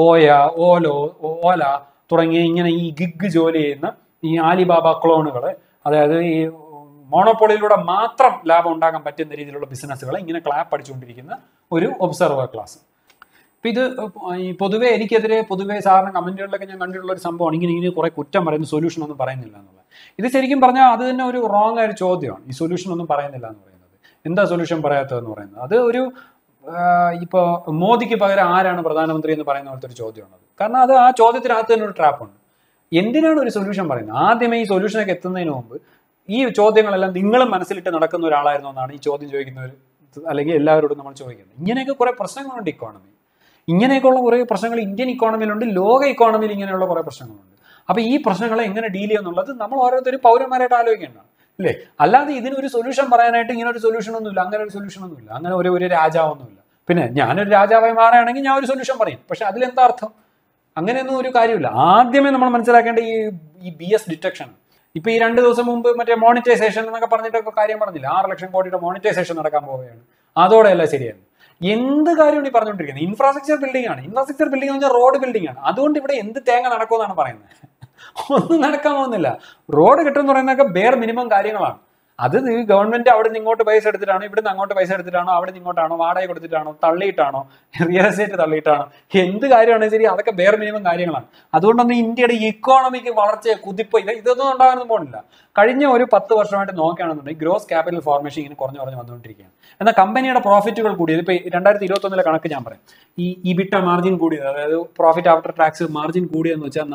[SPEAKER 1] ഓല തുടങ്ങിയ ഇങ്ങനെ ഈ ഗിഗ് ജോലി ചെയ്യുന്ന ഈ ആലിബാബ ക്ലോണുകളെ, അതായത് ഈ മോണോപ്പൊളിയിലൂടെ മാത്രം ലാഭം ഉണ്ടാക്കാൻ പറ്റുന്ന രീതിയിലുള്ള ബിസിനസ്സുകളെ ഇങ്ങനെ ക്ലാപ്പ് അടിച്ചുകൊണ്ടിരിക്കുന്ന ഒരു ഒബ്സർവർ ക്ലാസ്. അപ്പം ഇത് ഈ പൊതുവെ എനിക്കെതിരെ സാധാരണ കമന്റുകളിലൊക്കെ ഞാൻ കണ്ടിട്ടുള്ള ഒരു സംഭവമാണ്. ഇങ്ങനെ കുറെ കുറ്റം പറയുന്നു, സൊല്യൂഷൻ ഒന്നും പറയുന്നില്ല എന്നുള്ളത്. ഇത് ശരിക്കും പറഞ്ഞാൽ അത് തന്നെ ഒരു റോങ് ആയ ഒരു ചോദ്യമാണ്. ഈ സൊല്യൂഷൻ ഒന്നും പറയുന്നില്ല എന്ന് പറയുന്നത്, എന്താ സൊല്യൂഷൻ പറയാത്തതെന്ന് പറയുന്നത്, അത് ഒരു ഇപ്പോൾ മോദിക്ക് പകരം ആരാണ് പ്രധാനമന്ത്രി എന്ന് പറയുന്ന പോലത്തെ ഒരു ചോദ്യമാണത്. കാരണം അത് ആ ചോദ്യത്തിനകത്ത് തന്നെ ഒരു ട്രാപ്പുണ്ട്. എന്തിനാണ് ഒരു സൊല്യൂഷൻ പറയുന്നത്? ആദ്യമേ ഈ സൊല്യൂഷനൊക്കെ എത്തുന്നതിന് മുമ്പ് ഈ ചോദ്യങ്ങളെല്ലാം നിങ്ങളും മനസ്സിലിട്ട് നടക്കുന്ന ഒരാളായിരുന്നു എന്നാണ് ഈ ചോദ്യം ചോദിക്കുന്നവർ, അല്ലെങ്കിൽ എല്ലാവരോടും നമ്മൾ ചോദിക്കുന്നത്. ഇങ്ങനെയൊക്കെ കുറെ പ്രശ്നങ്ങളുണ്ട് ഇക്കോണമി. ഇങ്ങനെയൊക്കെയുള്ള കുറേ പ്രശ്നങ്ങൾ ഇന്ത്യൻ ഇക്കോണമിയിലുണ്ട്, ലോക ഇക്കോണമിയിൽ ഇങ്ങനെയുള്ള കുറേ പ്രശ്നങ്ങളുണ്ട്. അപ്പൊ ഈ പ്രശ്നങ്ങളെ എങ്ങനെ ഡീൽ ചെയ്യുന്നുള്ളത് നമ്മൾ ഓരോരുത്തരും പൗരന്മാരായിട്ട് ആലോചിക്കേണ്ടതാണ്, അല്ലേ? അല്ലാതെ ഇതിനൊരു സൊല്യൂഷൻ പറയാനായിട്ട് ഇങ്ങനെ ഒരു സൊല്യൂഷൻ ഒന്നുമില്ല, അങ്ങനെ ഒരു സൊല്യൂഷൻ ഒന്നുമില്ല, അങ്ങനെ ഒരു രാജാവൊന്നുമില്ല. പിന്നെ ഞാനൊരു രാജാവായി മാറുകയാണെങ്കിൽ ഞാൻ ഒരു സൊല്യൂഷൻ പറയും, പക്ഷെ അതിലെന്താ അർത്ഥം? അങ്ങനെയൊന്നും ഒരു കാര്യമില്ല. ആദ്യമേ നമ്മൾ മനസ്സിലാക്കേണ്ട ഈ BS ഡിറ്റക്ഷൻ. ഇപ്പൊ ഈ 2 ദിവസം മുമ്പ് മറ്റേ മോണിറ്റൈസേഷൻ എന്നൊക്കെ പറഞ്ഞിട്ടൊക്കെ കാര്യം പറഞ്ഞില്ല, 6 ലക്ഷം കോടിയുടെ മോണിറ്റൈസേഷൻ നടക്കാൻ പോവുകയാണ്, അതോടെയല്ല ശരിയാണ്. എന്ത് കാര്യമാണ് ഈ പറഞ്ഞുകൊണ്ടിരിക്കുന്നത്? ഇൻഫ്രാസ്ട്രക്ചർ ബിൽഡിംഗ് ആണ്. ഇൻഫ്രാസ്ട്രക്ചർ ബിൽഡിംഗ് എന്ന് പറഞ്ഞാൽ റോഡ് ബിൽഡിംഗ് ആണ്. അതുകൊണ്ട് ഇവിടെ എന്ത് തേങ്ങ നടക്കുമെന്നാണ് പറയുന്നത്? ഒന്നും നടക്കാൻ പോകുന്നില്ല. റോഡ് കിട്ടുമെന്ന് പറയുന്നതൊക്കെ ബെയർ മിനിമം കാര്യങ്ങളാണ്. അത് ഗവൺമെന്റ് അവിടെ നിന്ന് ഇങ്ങോട്ട് പൈസ എടുത്തിട്ടാണോ, ഇവിടുന്ന് അങ്ങോട്ട് പൈസ എടുത്തിട്ടാണോ, അവിടെ നിന്ന് ഇങ്ങോട്ടാണോ, വാടക കൊടുത്തിട്ടാണോ, തള്ളിയിട്ടാണോ, റിയൽ എസ്റ്റേറ്റ് തള്ളിയിട്ടാണോ, എന്ത് കാര്യമാണെന്ന് ശരി, അതൊക്കെ ബെയർ മിനിമം കാര്യങ്ങളാണ്. അതുകൊണ്ടൊന്നും ഇന്ത്യയുടെ ഇക്കോണമിക്ക് വളർച്ച കുതിപ്പ് ഇതൊന്നും ഉണ്ടാകാനൊന്നും പോകുന്നില്ല. കഴിഞ്ഞ ഒരു 10 വർഷമായിട്ട് നോക്കുകയാണെന്നുണ്ടെങ്കിൽ ഗ്രോസ് ക്യാപിറ്റൽ ഫോർമേഷൻ ഇങ്ങനെ കുറഞ്ഞു വന്നുകൊണ്ടിരിക്കുകയാണ്. എന്നാൽ കമ്പനിയുടെ പ്രോഫിറ്റുകൾ കൂടിയത് ഇപ്പൊ 2021 കണക്ക് ഞാൻ പറയാം. ഈ ഇബിട്ട മാർജിൻ കൂടിയത്, അതായത് പ്രോഫിറ്റ് ആഫ്റ്റർ ടാക്സ് മാർജിൻ കൂടിയെന്ന് വെച്ചാൽ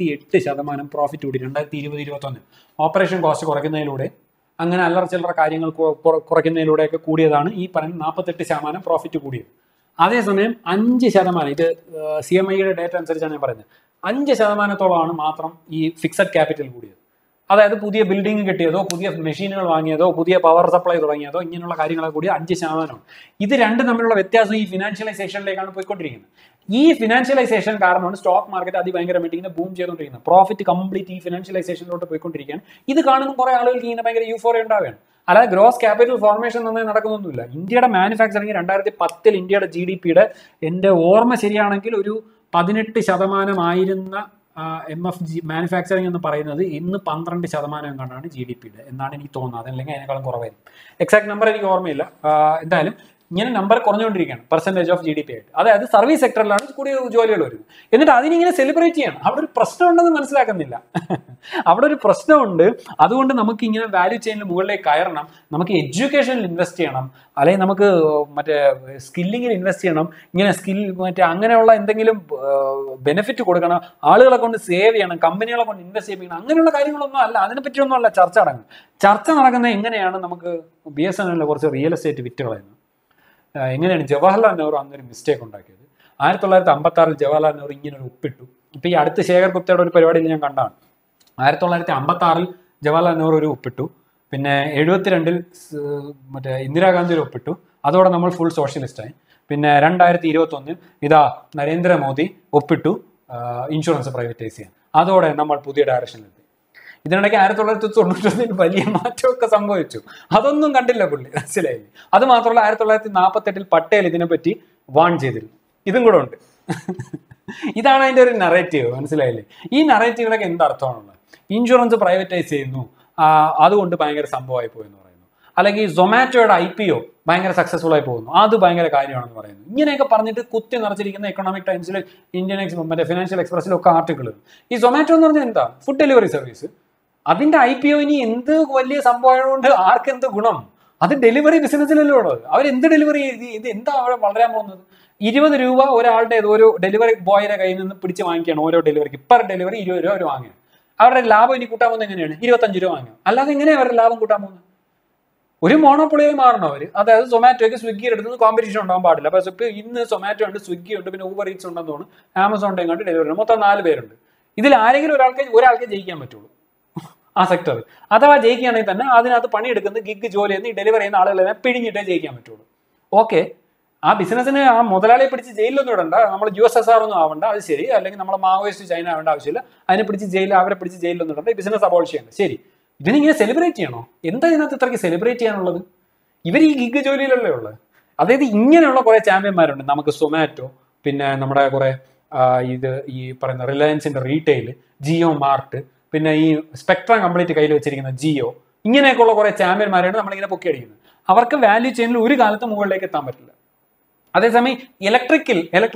[SPEAKER 1] 48% പ്രോഫിറ്റ് കൂടി 2020-21. ഓപ്പറേഷൻ കോസ്റ്റ് കുറയ്ക്കുന്നതിലൂടെ, അങ്ങനെ അല്ലറ ചില്ലറ കാര്യങ്ങൾ കുറയ്ക്കുന്നതിലൂടെയൊക്കെ കൂടിയതാണ് ഈ പറയുന്ന 48% പ്രോഫിറ്റ് കൂടിയത്. അതേസമയം 5%, ഇത് CMIയുടെ ഡേറ്റ അനുസരിച്ചാണ് ഞാൻ പറയുന്നത്, 5%-ഓളമാണ് മാത്രം ഈ ഫിക്സഡ് ക്യാപിറ്റൽ കൂടിയത്. അതായത് പുതിയ ബിൽഡിംഗ് കിട്ടിയതോ, പുതിയ മെഷീനുകൾ വാങ്ങിയതോ, പുതിയ പവർ സപ്ലൈ തുടങ്ങിയതോ, ഇങ്ങനെയുള്ള കാര്യങ്ങളെ കൂടി 5%. ഇത് രണ്ടും തമ്മിലുള്ള വ്യത്യാസം ഈ ഫിനാൻഷ്യലൈസേഷനിലേക്കാണ് പോയിക്കൊണ്ടിരിക്കുന്നത്. ഈ ഫിനാൻഷ്യലൈസേഷൻ കാരണമാണ് സ്റ്റോക്ക് മാർക്കറ്റ് അതിഭയങ്കരമായിട്ട് ഇങ്ങനെ ബൂം ചെയ്തുകൊണ്ടിരിക്കുന്നത്. പ്രോഫിറ്റ് കംപ്ലീറ്റ് ഈ ഫിനാൻഷ്യലൈസേഷനിലോട്ട് പോയിക്കൊണ്ടിരിക്കുകയാണ്. ഇത് കാണുമ്പോൾ കുറെ ആളുകൾക്ക് ഇങ്ങനെ ഭയങ്കര യൂഫോറിയ ഉണ്ടാവുകയാണ്. അല്ലാതെ ഗ്രോസ് ക്യാപിറ്റൽ ഫോർമേഷൻ നന്നായി നടക്കുന്നൊന്നുമില്ല. ഇന്ത്യയുടെ മാനുഫാക്ചറിങ് 2010 ഇന്ത്യയുടെ GDPയുടെ, എൻ്റെ ഓർമ്മ ശരിയാണെങ്കിൽ, ഒരു 18% ആയിരുന്ന MFG മാനുഫാക്ചറിങ് എന്ന് പറയുന്നത് ഇന്ന് 12% കണ്ടാണ് GDPയുടെ എന്നാണ് എനിക്ക് തോന്നുന്നത്. അതല്ലെങ്കിൽ അതിനേക്കാളും കുറവായിരിക്കും. എക്സാക്ട് നമ്പർ എനിക്ക് ഓർമ്മയില്ല. എന്തായാലും ഇങ്ങനെ നമ്പർ കുറഞ്ഞുകൊണ്ടിരിക്കുകയാണ് പെർസെൻറ്റേജ് ഓഫ് GDP ആയിട്ട്. അതായത് സർവീസ് സെക്ടറിലാണ് കൂടുതൽ ജോലികൾ വരുന്നത്. എന്നിട്ട് അതിനിങ്ങനെ സെലിബ്രേറ്റ് ചെയ്യണം. അവിടെ ഒരു പ്രശ്നമുണ്ടെന്ന് മനസ്സിലാക്കുന്നില്ല. അവിടെ ഒരു പ്രശ്നമുണ്ട്. അതുകൊണ്ട് നമുക്ക് ഇങ്ങനെ വാല്യൂ ചെയിനിൽ മുകളിലേക്ക് കയറണം, നമുക്ക് എഡ്യൂക്കേഷനിൽ ഇൻവെസ്റ്റ് ചെയ്യണം, അല്ലെങ്കിൽ നമുക്ക് മറ്റേ സ്കില്ലിങ്ങിൽ ഇൻവെസ്റ്റ് ചെയ്യണം, ഇങ്ങനെ മറ്റേ അങ്ങനെയുള്ള എന്തെങ്കിലും ബെനിഫിറ്റ് കൊടുക്കണം, ആളുകളെ കൊണ്ട് സേവ് ചെയ്യണം, കമ്പനികളെ കൊണ്ട് ഇൻവെസ്റ്റ് ചെയ്യണം, അങ്ങനെയുള്ള കാര്യങ്ങളൊന്നും അല്ല. അതിനെപ്പറ്റിയൊന്നും അല്ല ചർച്ച നടക്കുന്നത്. ചർച്ച നടക്കുന്നത് എങ്ങനെയാണ് നമുക്ക് BSNL കുറച്ച് റിയൽ എസ്റ്റേറ്റ് വിറ്റുകളായിരുന്നു, എങ്ങനെയാണ് ജവഹർലാൽ നെഹ്റു അന്നൊരു മിസ്റ്റേക്ക് ഉണ്ടാക്കിയത്. 1956 ജവഹർലാൽ നെഹ്റു ഇങ്ങനെ ഒരു ഒപ്പിട്ടു. ഇപ്പൊ ഈ അടുത്ത് ശേഖർ ഗുപ്തയുടെ ഒരു പരിപാടിയിൽ ഞാൻ കണ്ടാണ്. 1956 ജവഹർലാൽ നെഹ്റു ഒരു ഒപ്പിട്ടു. പിന്നെ 72 മറ്റേ ഇന്ദിരാഗാന്ധി ഒരു ഒപ്പിട്ടു. അതോടെ നമ്മൾ ഫുൾ സോഷ്യലിസ്റ്റായി. പിന്നെ 2021 ഇതാ നരേന്ദ്രമോദി ഒപ്പിട്ടു ഇൻഷുറൻസ് പ്രൈവറ്റൈസ് ചെയ്യാൻ. അതോടെ നമ്മൾ പുതിയ ഡയറക്ഷനിലെത്തി. ഇതിനിടയ്ക്ക് 1991 വലിയ മാറ്റമൊക്കെ സംഭവിച്ചു. അതൊന്നും കണ്ടില്ല പുള്ളി, മനസ്സിലായില്ലേ? അത് മാത്രമല്ല 1948 പട്ടേൽ ഇതിനെപ്പറ്റി വാൺ ചെയ്തിരുന്നു. ഇതും കൂടെ ഉണ്ട്. ഇതാണ് അതിൻ്റെ ഒരു നറേറ്റീവ്, മനസ്സിലായില്ലേ? ഈ നറേറ്റീവിനൊക്കെ എന്തർത്ഥമാണുള്ളത്? ഇൻഷുറൻസ് പ്രൈവറ്റൈസ് ചെയ്യുന്നു, അതുകൊണ്ട് ഭയങ്കര സംഭവമായി പോയെന്ന് പറയുന്നു. അല്ലെങ്കിൽ സൊമാറ്റോയുടെ IPO ഭയങ്കര സക്സസ്ഫുൾ ആയി പോകുന്നു, അത് ഭയങ്കര കാര്യമാണെന്ന് പറയുന്നു. ഇങ്ങനെയൊക്കെ പറഞ്ഞിട്ട് കുത്തി നിറച്ചിരിക്കുന്ന എക്കണോമിക് ടൈംസിൽ, ഇന്ത്യൻ മറ്റേ ഫിനാൻഷ്യൽ എക്സ്പ്രസിലൊക്കെ ആർട്ടിക്കിൾ. ഈ സൊമാറ്റോ എന്ന് പറഞ്ഞാൽ എന്താ? Food delivery service. അതിന്റെ IPO ഇനി എന്ത് വലിയ സംഭവമായതുകൊണ്ട് ആർക്കെന്ത് ഗുണം? അത് ഡെലിവറി ബിസിനസ്സിലല്ലേ ഉള്ളത്. അവരെന്ത് ഡെലിവറി ഇത് എന്താ അവിടെ വളരാൻ പോകുന്നത്? 20 രൂപ ഒരാളുടെ ഒരു ഡെലിവറി ബോയുടെ കയ്യിൽ നിന്ന് പിടിച്ച് വാങ്ങിക്കുകയാണ് ഓരോ ഡെലിവറിക്ക്. പെർ ഡെലിവറി 20 രൂപ അവർ വാങ്ങുക. അവരുടെ ലാഭം ഇനി കൂട്ടാൻ പോകുന്നത് എങ്ങനെയാണ്? 25 രൂപ വാങ്ങുക. അല്ലാതെ എങ്ങനെയാണ് അവരുടെ ലാഭം കൂട്ടാൻ പോകുന്നത്? ഒരു മോണോപ്പൊളിയായി മാറണം അവർ. അതായത് സൊമാറ്റോയ്ക്ക് സ്വിഗ്ഗിയുടെ അടുത്ത് കോമ്പറ്റീഷൻ ഉണ്ടാകാൻ പാടില്ല. പക്ഷേ ഇപ്പൊ ഇന്ന് സൊമാറ്റോ ഉണ്ട്, സ്വിഗ്ഗി ഉണ്ട്, പിന്നെ ഊബർ ഈറ്റ്സ് ഉണ്ടെന്ന് തോന്നുന്നു, ആമസോണിന്റെ കണ്ട് ഡെലിവറി ഉണ്ട്. മൊത്തം 4 പേരുണ്ട്. ഇതിൽ ആരെങ്കിലും ഒരാൾക്ക് ജയിക്കാൻ പറ്റുള്ളൂ ആ സെക്ടർ. അഥവാ ജയിക്കുകയാണെങ്കിൽ തന്നെ അതിനകത്ത് പണിയെടുക്കുന്ന ഗിഗ് ജോലി ചെയ്യുന്ന ഈ ഡെലിവറി ചെയ്യുന്ന ആളുകളെ പിഴിഞ്ഞിട്ടേ ജയിക്കാൻ പറ്റുള്ളൂ. ഓക്കെ, ആ ബിസിനസ്സിന് ആ മുതലാളിയെ പിടിച്ച് ജയിലൊന്നും ഇടണ്ട, നമ്മൾ USSR ഒന്നും ആവണ്ട, അത് ശരി. അല്ലെങ്കിൽ നമ്മൾ മാവോയിസ്റ്റ് ചൈന ആവേണ്ട ആവശ്യമില്ല. അവരെ പിടിച്ച് ജയിലൊന്നും ഇടണ്ട, ഈ ബിസിനസ് അബോളിഷ് ചെയ്യണ്ട. ശരി, ഇതിനിങ്ങനെ സെലിബ്രേറ്റ് ചെയ്യണോ? എന്താ ഇതിനകത്ത് ഇത്രയ്ക്ക് സെലിബ്രേറ്റ് ചെയ്യാനുള്ളത്? ഇവർ ഈ ഗിഗ് ജോലിയിലല്ലേ ഉള്ളത്. അതായത് ഇങ്ങനെയുള്ള കുറെ ചാമ്പ്യന്മാരുണ്ട് നമുക്ക്. സൊമാറ്റോ, പിന്നെ നമ്മുടെ കുറെ ഈ പറയുന്ന റിലയൻസിന്റെ റീറ്റെയിൽ, ജിയോ മാർട്ട്, പിന്നെ ഈ സ്പെക്ട്രം കംപ്ലീറ്റ് കയ്യിൽ വെച്ചിരിക്കുന്ന ജിയോ, ഇങ്ങനെയൊക്കെയുള്ള കുറെ ചാമ്പ്യന്മാരാണ് നമ്മളിങ്ങനെ പൊക്കിയടിക്കുന്നത്. അവർക്ക് വാല്യൂ ചെയിനിൽ ഒരു കാലത്ത് മുകളിലേക്ക് എത്താൻ പറ്റില്ല. അതേസമയം ഇലക്ട്രിക്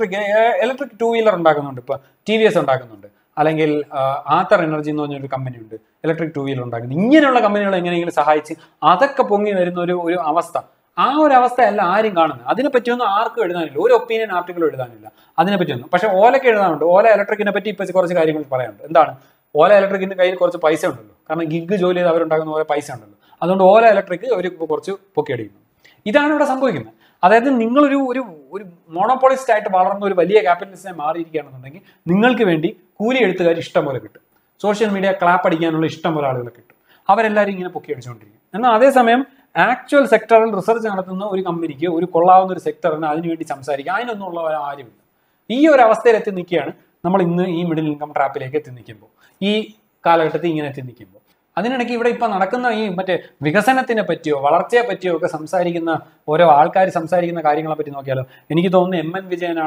[SPEAKER 1] 2 വീലർ ഉണ്ടാക്കുന്നുണ്ട്. ഇപ്പൊ TVS ഉണ്ടാക്കുന്നുണ്ട്, അല്ലെങ്കിൽ ആത്തർ എനർജി എന്ന് പറഞ്ഞൊരു കമ്പനി ഉണ്ട്, ഇലക്ട്രിക് 2 വീലർ ഉണ്ടാക്കുന്നത്. ഇങ്ങനെയുള്ള കമ്പനികൾ എങ്ങനെയെങ്കിലും സഹായിച്ച് അതൊക്കെ പൊങ്ങി വരുന്ന ഒരു അവസ്ഥ, ആ ഒരു അവസ്ഥയല്ല ആരും കാണുന്നത്. അതിനെപ്പറ്റിയൊന്നും ആർക്കും എഴുതാനില്ല, ഒരു ഒപ്പീനിയൻ ആർട്ടിക്കിൾ എഴുതാനില്ല അതിനെപ്പറ്റിയൊന്നും. പക്ഷെ ഓലയ്ക്ക് എഴുതാനുണ്ട്. ഓല ഇലക്ട്രിക്കിനെ പറ്റി ഇപ്പൊ കുറച്ച് കാര്യങ്ങൾ പറയാനുണ്ട്. എന്താണ്? ഓല ഇലക്ട്രിക്കിന്റെ കയ്യിൽ കുറച്ച് പൈസ ഉണ്ടല്ലോ, കാരണം ഗിഗ് ജോലി ചെയ്ത് അവരുണ്ടാക്കുന്ന പോലെ പൈസ ഉണ്ടല്ലോ. അതുകൊണ്ട് ഓല ഇലക്ട്രിക് അവർ കുറച്ച് പൊക്കിയടിക്കുന്നു. ഇതാണ് ഇവിടെ സംഭവിക്കുന്നത്. അതായത് നിങ്ങളൊരു ഒരു ഒരു മോണോപോളിസ്റ്റ് ആയിട്ട് വളർന്ന ഒരു വലിയ ക്യാപിറ്റലിസ്റ്റിനെ മാറിയിരിക്കുകയാണെന്നുണ്ടെങ്കിൽ നിങ്ങൾക്ക് വേണ്ടി കൂലി എഴുത്തുകാർ ഇഷ്ടം പോലെ കിട്ടും, സോഷ്യൽ മീഡിയ ക്ലാപ്പ് അടിക്കാനുള്ള ഇഷ്ടം പോലെ ആളുകളെ കിട്ടും. അവരെല്ലാവരും ഇങ്ങനെ പൊക്കി അടിച്ചുകൊണ്ടിരിക്കും. എന്നാൽ അതേസമയം ആക്ച്വൽ സെക്ടറിൽ റിസർച്ച് നടത്തുന്ന ഒരു കമ്പനിക്ക് ഒരു കൊള്ളാവുന്ന ഒരു സെക്ടറിന് അതിനുവേണ്ടി സംസാരിക്കുക അതിനൊന്നും ഉള്ള ആരുമില്ല. ഈ ഒരു അവസ്ഥയിൽ എത്തി നിൽക്കുകയാണ് നമ്മൾ ഇന്ന് ഈ മിഡിൽ ഇൻകം ട്രാപ്പിലേക്ക് എത്തി നിൽക്കുമ്പോൾ, ഈ കാലഘട്ടത്തിൽ ഇങ്ങനെ എത്തി നിൽക്കുമ്പോൾ. അതിനിടയ്ക്ക് ഇവിടെ ഇപ്പൊ നടക്കുന്ന ഈ മറ്റേ വികസനത്തിനെ പറ്റിയോ വളർച്ചയെ പറ്റിയോ ഒക്കെ സംസാരിക്കുന്ന ഓരോ ആൾക്കാർ സംസാരിക്കുന്ന കാര്യങ്ങളെ പറ്റി നോക്കിയാലോ, എനിക്ക് തോന്നുന്നു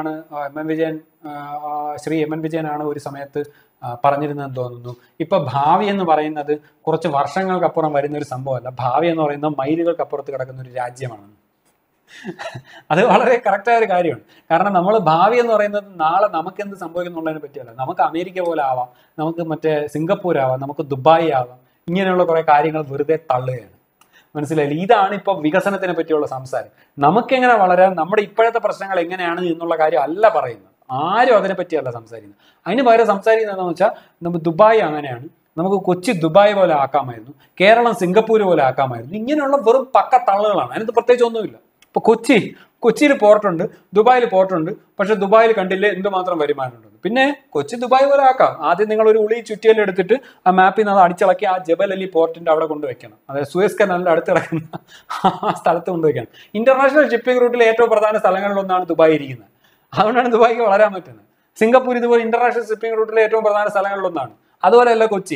[SPEAKER 1] ശ്രീ എം എൻ വിജയനാണ് ഒരു സമയത്ത് പറഞ്ഞിരുന്നതെന്ന് തോന്നുന്നു. ഇപ്പൊ ഭാവി എന്ന് പറയുന്നത് കുറച്ച് വർഷങ്ങൾക്കപ്പുറം വരുന്ന ഒരു സംഭവമല്ല, ഭാവി എന്ന് പറയുന്നത് മൈലുകൾക്കപ്പുറത്ത് കിടക്കുന്ന ഒരു രാജ്യമാണ്. അത് വളരെ കറക്റ്റായ ഒരു കാര്യമാണ്. കാരണം നമ്മൾ ഭാവി എന്ന് പറയുന്നത് നാളെ നമുക്ക് എന്ത് സംഭവിക്കുന്നുള്ളതിനെ പറ്റിയല്ല. നമുക്ക് അമേരിക്ക പോലെ ആവാം, നമുക്ക് മറ്റേ സിംഗപ്പൂർ ആവാം, നമുക്ക് ദുബായ് ആവാം. ഇങ്ങനെയുള്ള കുറെ കാര്യങ്ങൾ വെറുതെ തള്ളുകയാണ്. മനസ്സിലായില്ലേ? ഇതാണ് ഇപ്പൊ വികസനത്തിനെ പറ്റിയുള്ള സംസാരം. നമുക്കെങ്ങനെ വളരാൻ, നമ്മുടെ ഇപ്പോഴത്തെ പ്രശ്നങ്ങൾ എങ്ങനെയാണ് എന്നുള്ള കാര്യം അല്ല പറയുന്നത്. ആരും അതിനെ പറ്റിയല്ല സംസാരിക്കുന്നത്. അതിന് പകരം സംസാരിക്കുന്നത് എന്താണെന്ന് വെച്ചാൽ, നമ്മൾ ദുബായ് അങ്ങനെയാണ്, നമുക്ക് കൊച്ചി ദുബായ് പോലെ ആക്കാമായിരുന്നു, കേരളം സിംഗപ്പൂർ പോലെ ആക്കാമായിരുന്നു. ഇങ്ങനെയുള്ള വെറും പക്ക തള്ളുകളാണ്. അതിനകത്ത് പ്രത്യേകിച്ച് ഒന്നുമില്ല. ഇപ്പൊ കൊച്ചിയിൽ പോർട്ടുണ്ട്, ദുബായിൽ പോർട്ടുണ്ട്. പക്ഷെ ദുബായിൽ കണ്ടില്ലേ എന്തുമാത്രം വരുമാനമുണ്ട്. പിന്നെ കൊച്ചി ദുബായ് പോലെ ആക്കാം. ആദ്യം നിങ്ങൾ ഒരു ഉളി ചുറ്റിയെല്ലാം എടുത്തിട്ട് ആ മാപ്പിൽ നിന്ന് അത് അടിച്ചിളക്കി ആ ജബൽ അലി പോർട്ടിന്റെ അവിടെ കൊണ്ടുവയ്ക്കണം. അതായത് സൂയസ് കനാലിന്റെ അടുത്ത് കിടക്കുന്ന ആ സ്ഥലത്ത് കൊണ്ടുവയ്ക്കണം. ഇന്റർനാഷണൽ ഷിപ്പിംഗ് റൂട്ടിലെ ഏറ്റവും പ്രധാന സ്ഥലങ്ങളിലൊന്നാണ് ദുബായ് ഇരിക്കുന്നത്. അതുകൊണ്ടാണ് ദുബായിക്ക് വളരാൻ പറ്റുന്നത്. സിംഗപ്പൂർ ഇതുപോലെ ഇന്റർനാഷണൽ ഷിപ്പിംഗ് റൂട്ടിലെ ഏറ്റവും പ്രധാന സ്ഥലങ്ങളിലൊന്നാണ്. അതുപോലെയല്ല കൊച്ചി.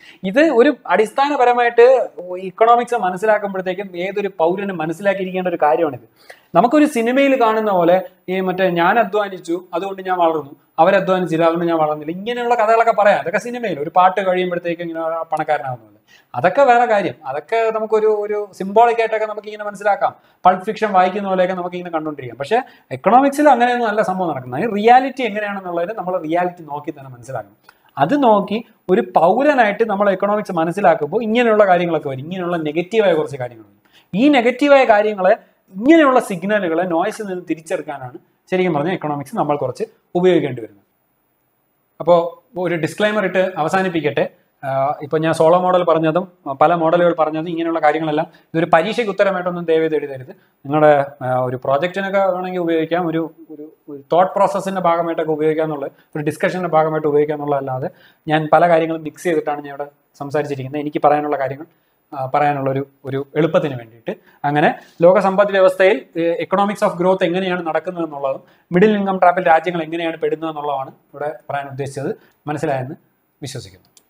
[SPEAKER 1] ഇത് ഒരു അടിസ്ഥാനപരമായിട്ട് ഇക്കണോമിക്സ് മനസ്സിലാക്കുമ്പോഴത്തേക്കും ഏതൊരു പൗരനും മനസ്സിലാക്കിയിരിക്കേണ്ട ഒരു കാര്യമാണിത്. നമുക്കൊരു സിനിമയിൽ കാണുന്ന പോലെ ഈ മറ്റേ ഞാൻ അധ്വാനിച്ചു അതുകൊണ്ട് ഞാൻ വളർന്നു, അവരധ്വാനിച്ചില്ല അതുകൊണ്ട് ഞാൻ വളർന്നില്ല, ഇങ്ങനെയുള്ള കഥകളൊക്കെ പറയാം. അതൊക്കെ സിനിമയിൽ ഒരു പാട്ട് കഴിയുമ്പോഴത്തേക്കും ഇങ്ങനെ പണക്കാരനാകുന്നത്, അതൊക്കെ വേറെ കാര്യം. അതൊക്കെ നമുക്കൊരു ഒരു സിംബോളിക് ആയിട്ടൊക്കെ നമുക്ക് ഇങ്ങനെ മനസ്സിലാക്കാം. പൾപ്പ് ഫിക്ഷൻ വായിക്കുന്ന പോലെയൊക്കെ നമുക്ക് ഇങ്ങനെ കണ്ടുകൊണ്ടിരിക്കാം. പക്ഷെ എക്കണോമിക്സിൽ അങ്ങനെയൊന്നും നല്ല സംഭവം നടക്കുന്നത്. റിയാലിറ്റി എങ്ങനെയാണെന്നുള്ളതിന് നമ്മൾ റിയാലിറ്റി നോക്കി തന്നെ മനസ്സിലാക്കണം. അത് നോക്കി ഒരു പൗരനായിട്ട് നമ്മൾ എക്കണോമിക്സ് മനസ്സിലാക്കുമ്പോൾ ഇങ്ങനെയുള്ള കാര്യങ്ങളൊക്കെ വരും, ഇങ്ങനെയുള്ള നെഗറ്റീവായ കുറച്ച് കാര്യങ്ങൾ വരും. ഈ നെഗറ്റീവായ കാര്യങ്ങളെ, ഇങ്ങനെയുള്ള സിഗ്നലുകളെ നോയ്സിൽ നിന്ന് തിരിച്ചെടുക്കാനാണ് ശരിക്കും പറഞ്ഞാൽ എക്കണോമിക്സ് നമ്മൾ കുറച്ച് ഉപയോഗിക്കേണ്ടി വരുന്നത്. അപ്പോൾ ഒരു ഡിസ്ക്ലൈമർ ഇട്ട് അവസാനിപ്പിക്കട്ടെ. ഇപ്പൊ ഞാൻ സോളോ മോഡൽ പറഞ്ഞതും പല മോഡലുകൾ പറഞ്ഞതും ഇങ്ങനെയുള്ള കാര്യങ്ങളെല്ലാം ഇതൊരു പരീക്ഷയ്ക്ക് ഉത്തരമായിട്ടൊന്നും ദയവേത് എഴുതരുത്. നിങ്ങളുടെ ഒരു പ്രോജക്റ്റിനൊക്കെ വേണമെങ്കിൽ ഉപയോഗിക്കാം, ഒരു ഒരു തോട്ട് പ്രോസസ്സിന്റെ ഭാഗമായിട്ടൊക്കെ ഉപയോഗിക്കാം എന്നുള്ളത്, ഒരു ഡിസ്കഷന്റെ ഭാഗമായിട്ട് ഉപയോഗിക്കാം എന്നുള്ളതല്ലാതെ ഞാൻ പല കാര്യങ്ങളും മിക്സ് ചെയ്തിട്ടാണ് ഞാൻ ഇവിടെ സംസാരിച്ചിരിക്കുന്നത്. എനിക്ക് പറയാനുള്ള കാര്യങ്ങൾ പറയാനുള്ള ഒരു എളുപ്പത്തിന് വേണ്ടിയിട്ട്. അങ്ങനെ ലോക സമ്പദ് വ്യവസ്ഥയിൽ എക്കണോമിക്സ് ഓഫ് ഗ്രോത്ത് എങ്ങനെയാണ് നടക്കുന്നത് എന്നുള്ളതും മിഡിൽ ഇൻകം ട്രാപ്പിൽ രാജ്യങ്ങൾ എങ്ങനെയാണ് പെടുന്നത് എന്നുള്ളതാണ് ഇവിടെ പറയാൻ ഉദ്ദേശിച്ചത്. മനസ്സിലായെന്ന് വിശ്വസിക്കുന്നു.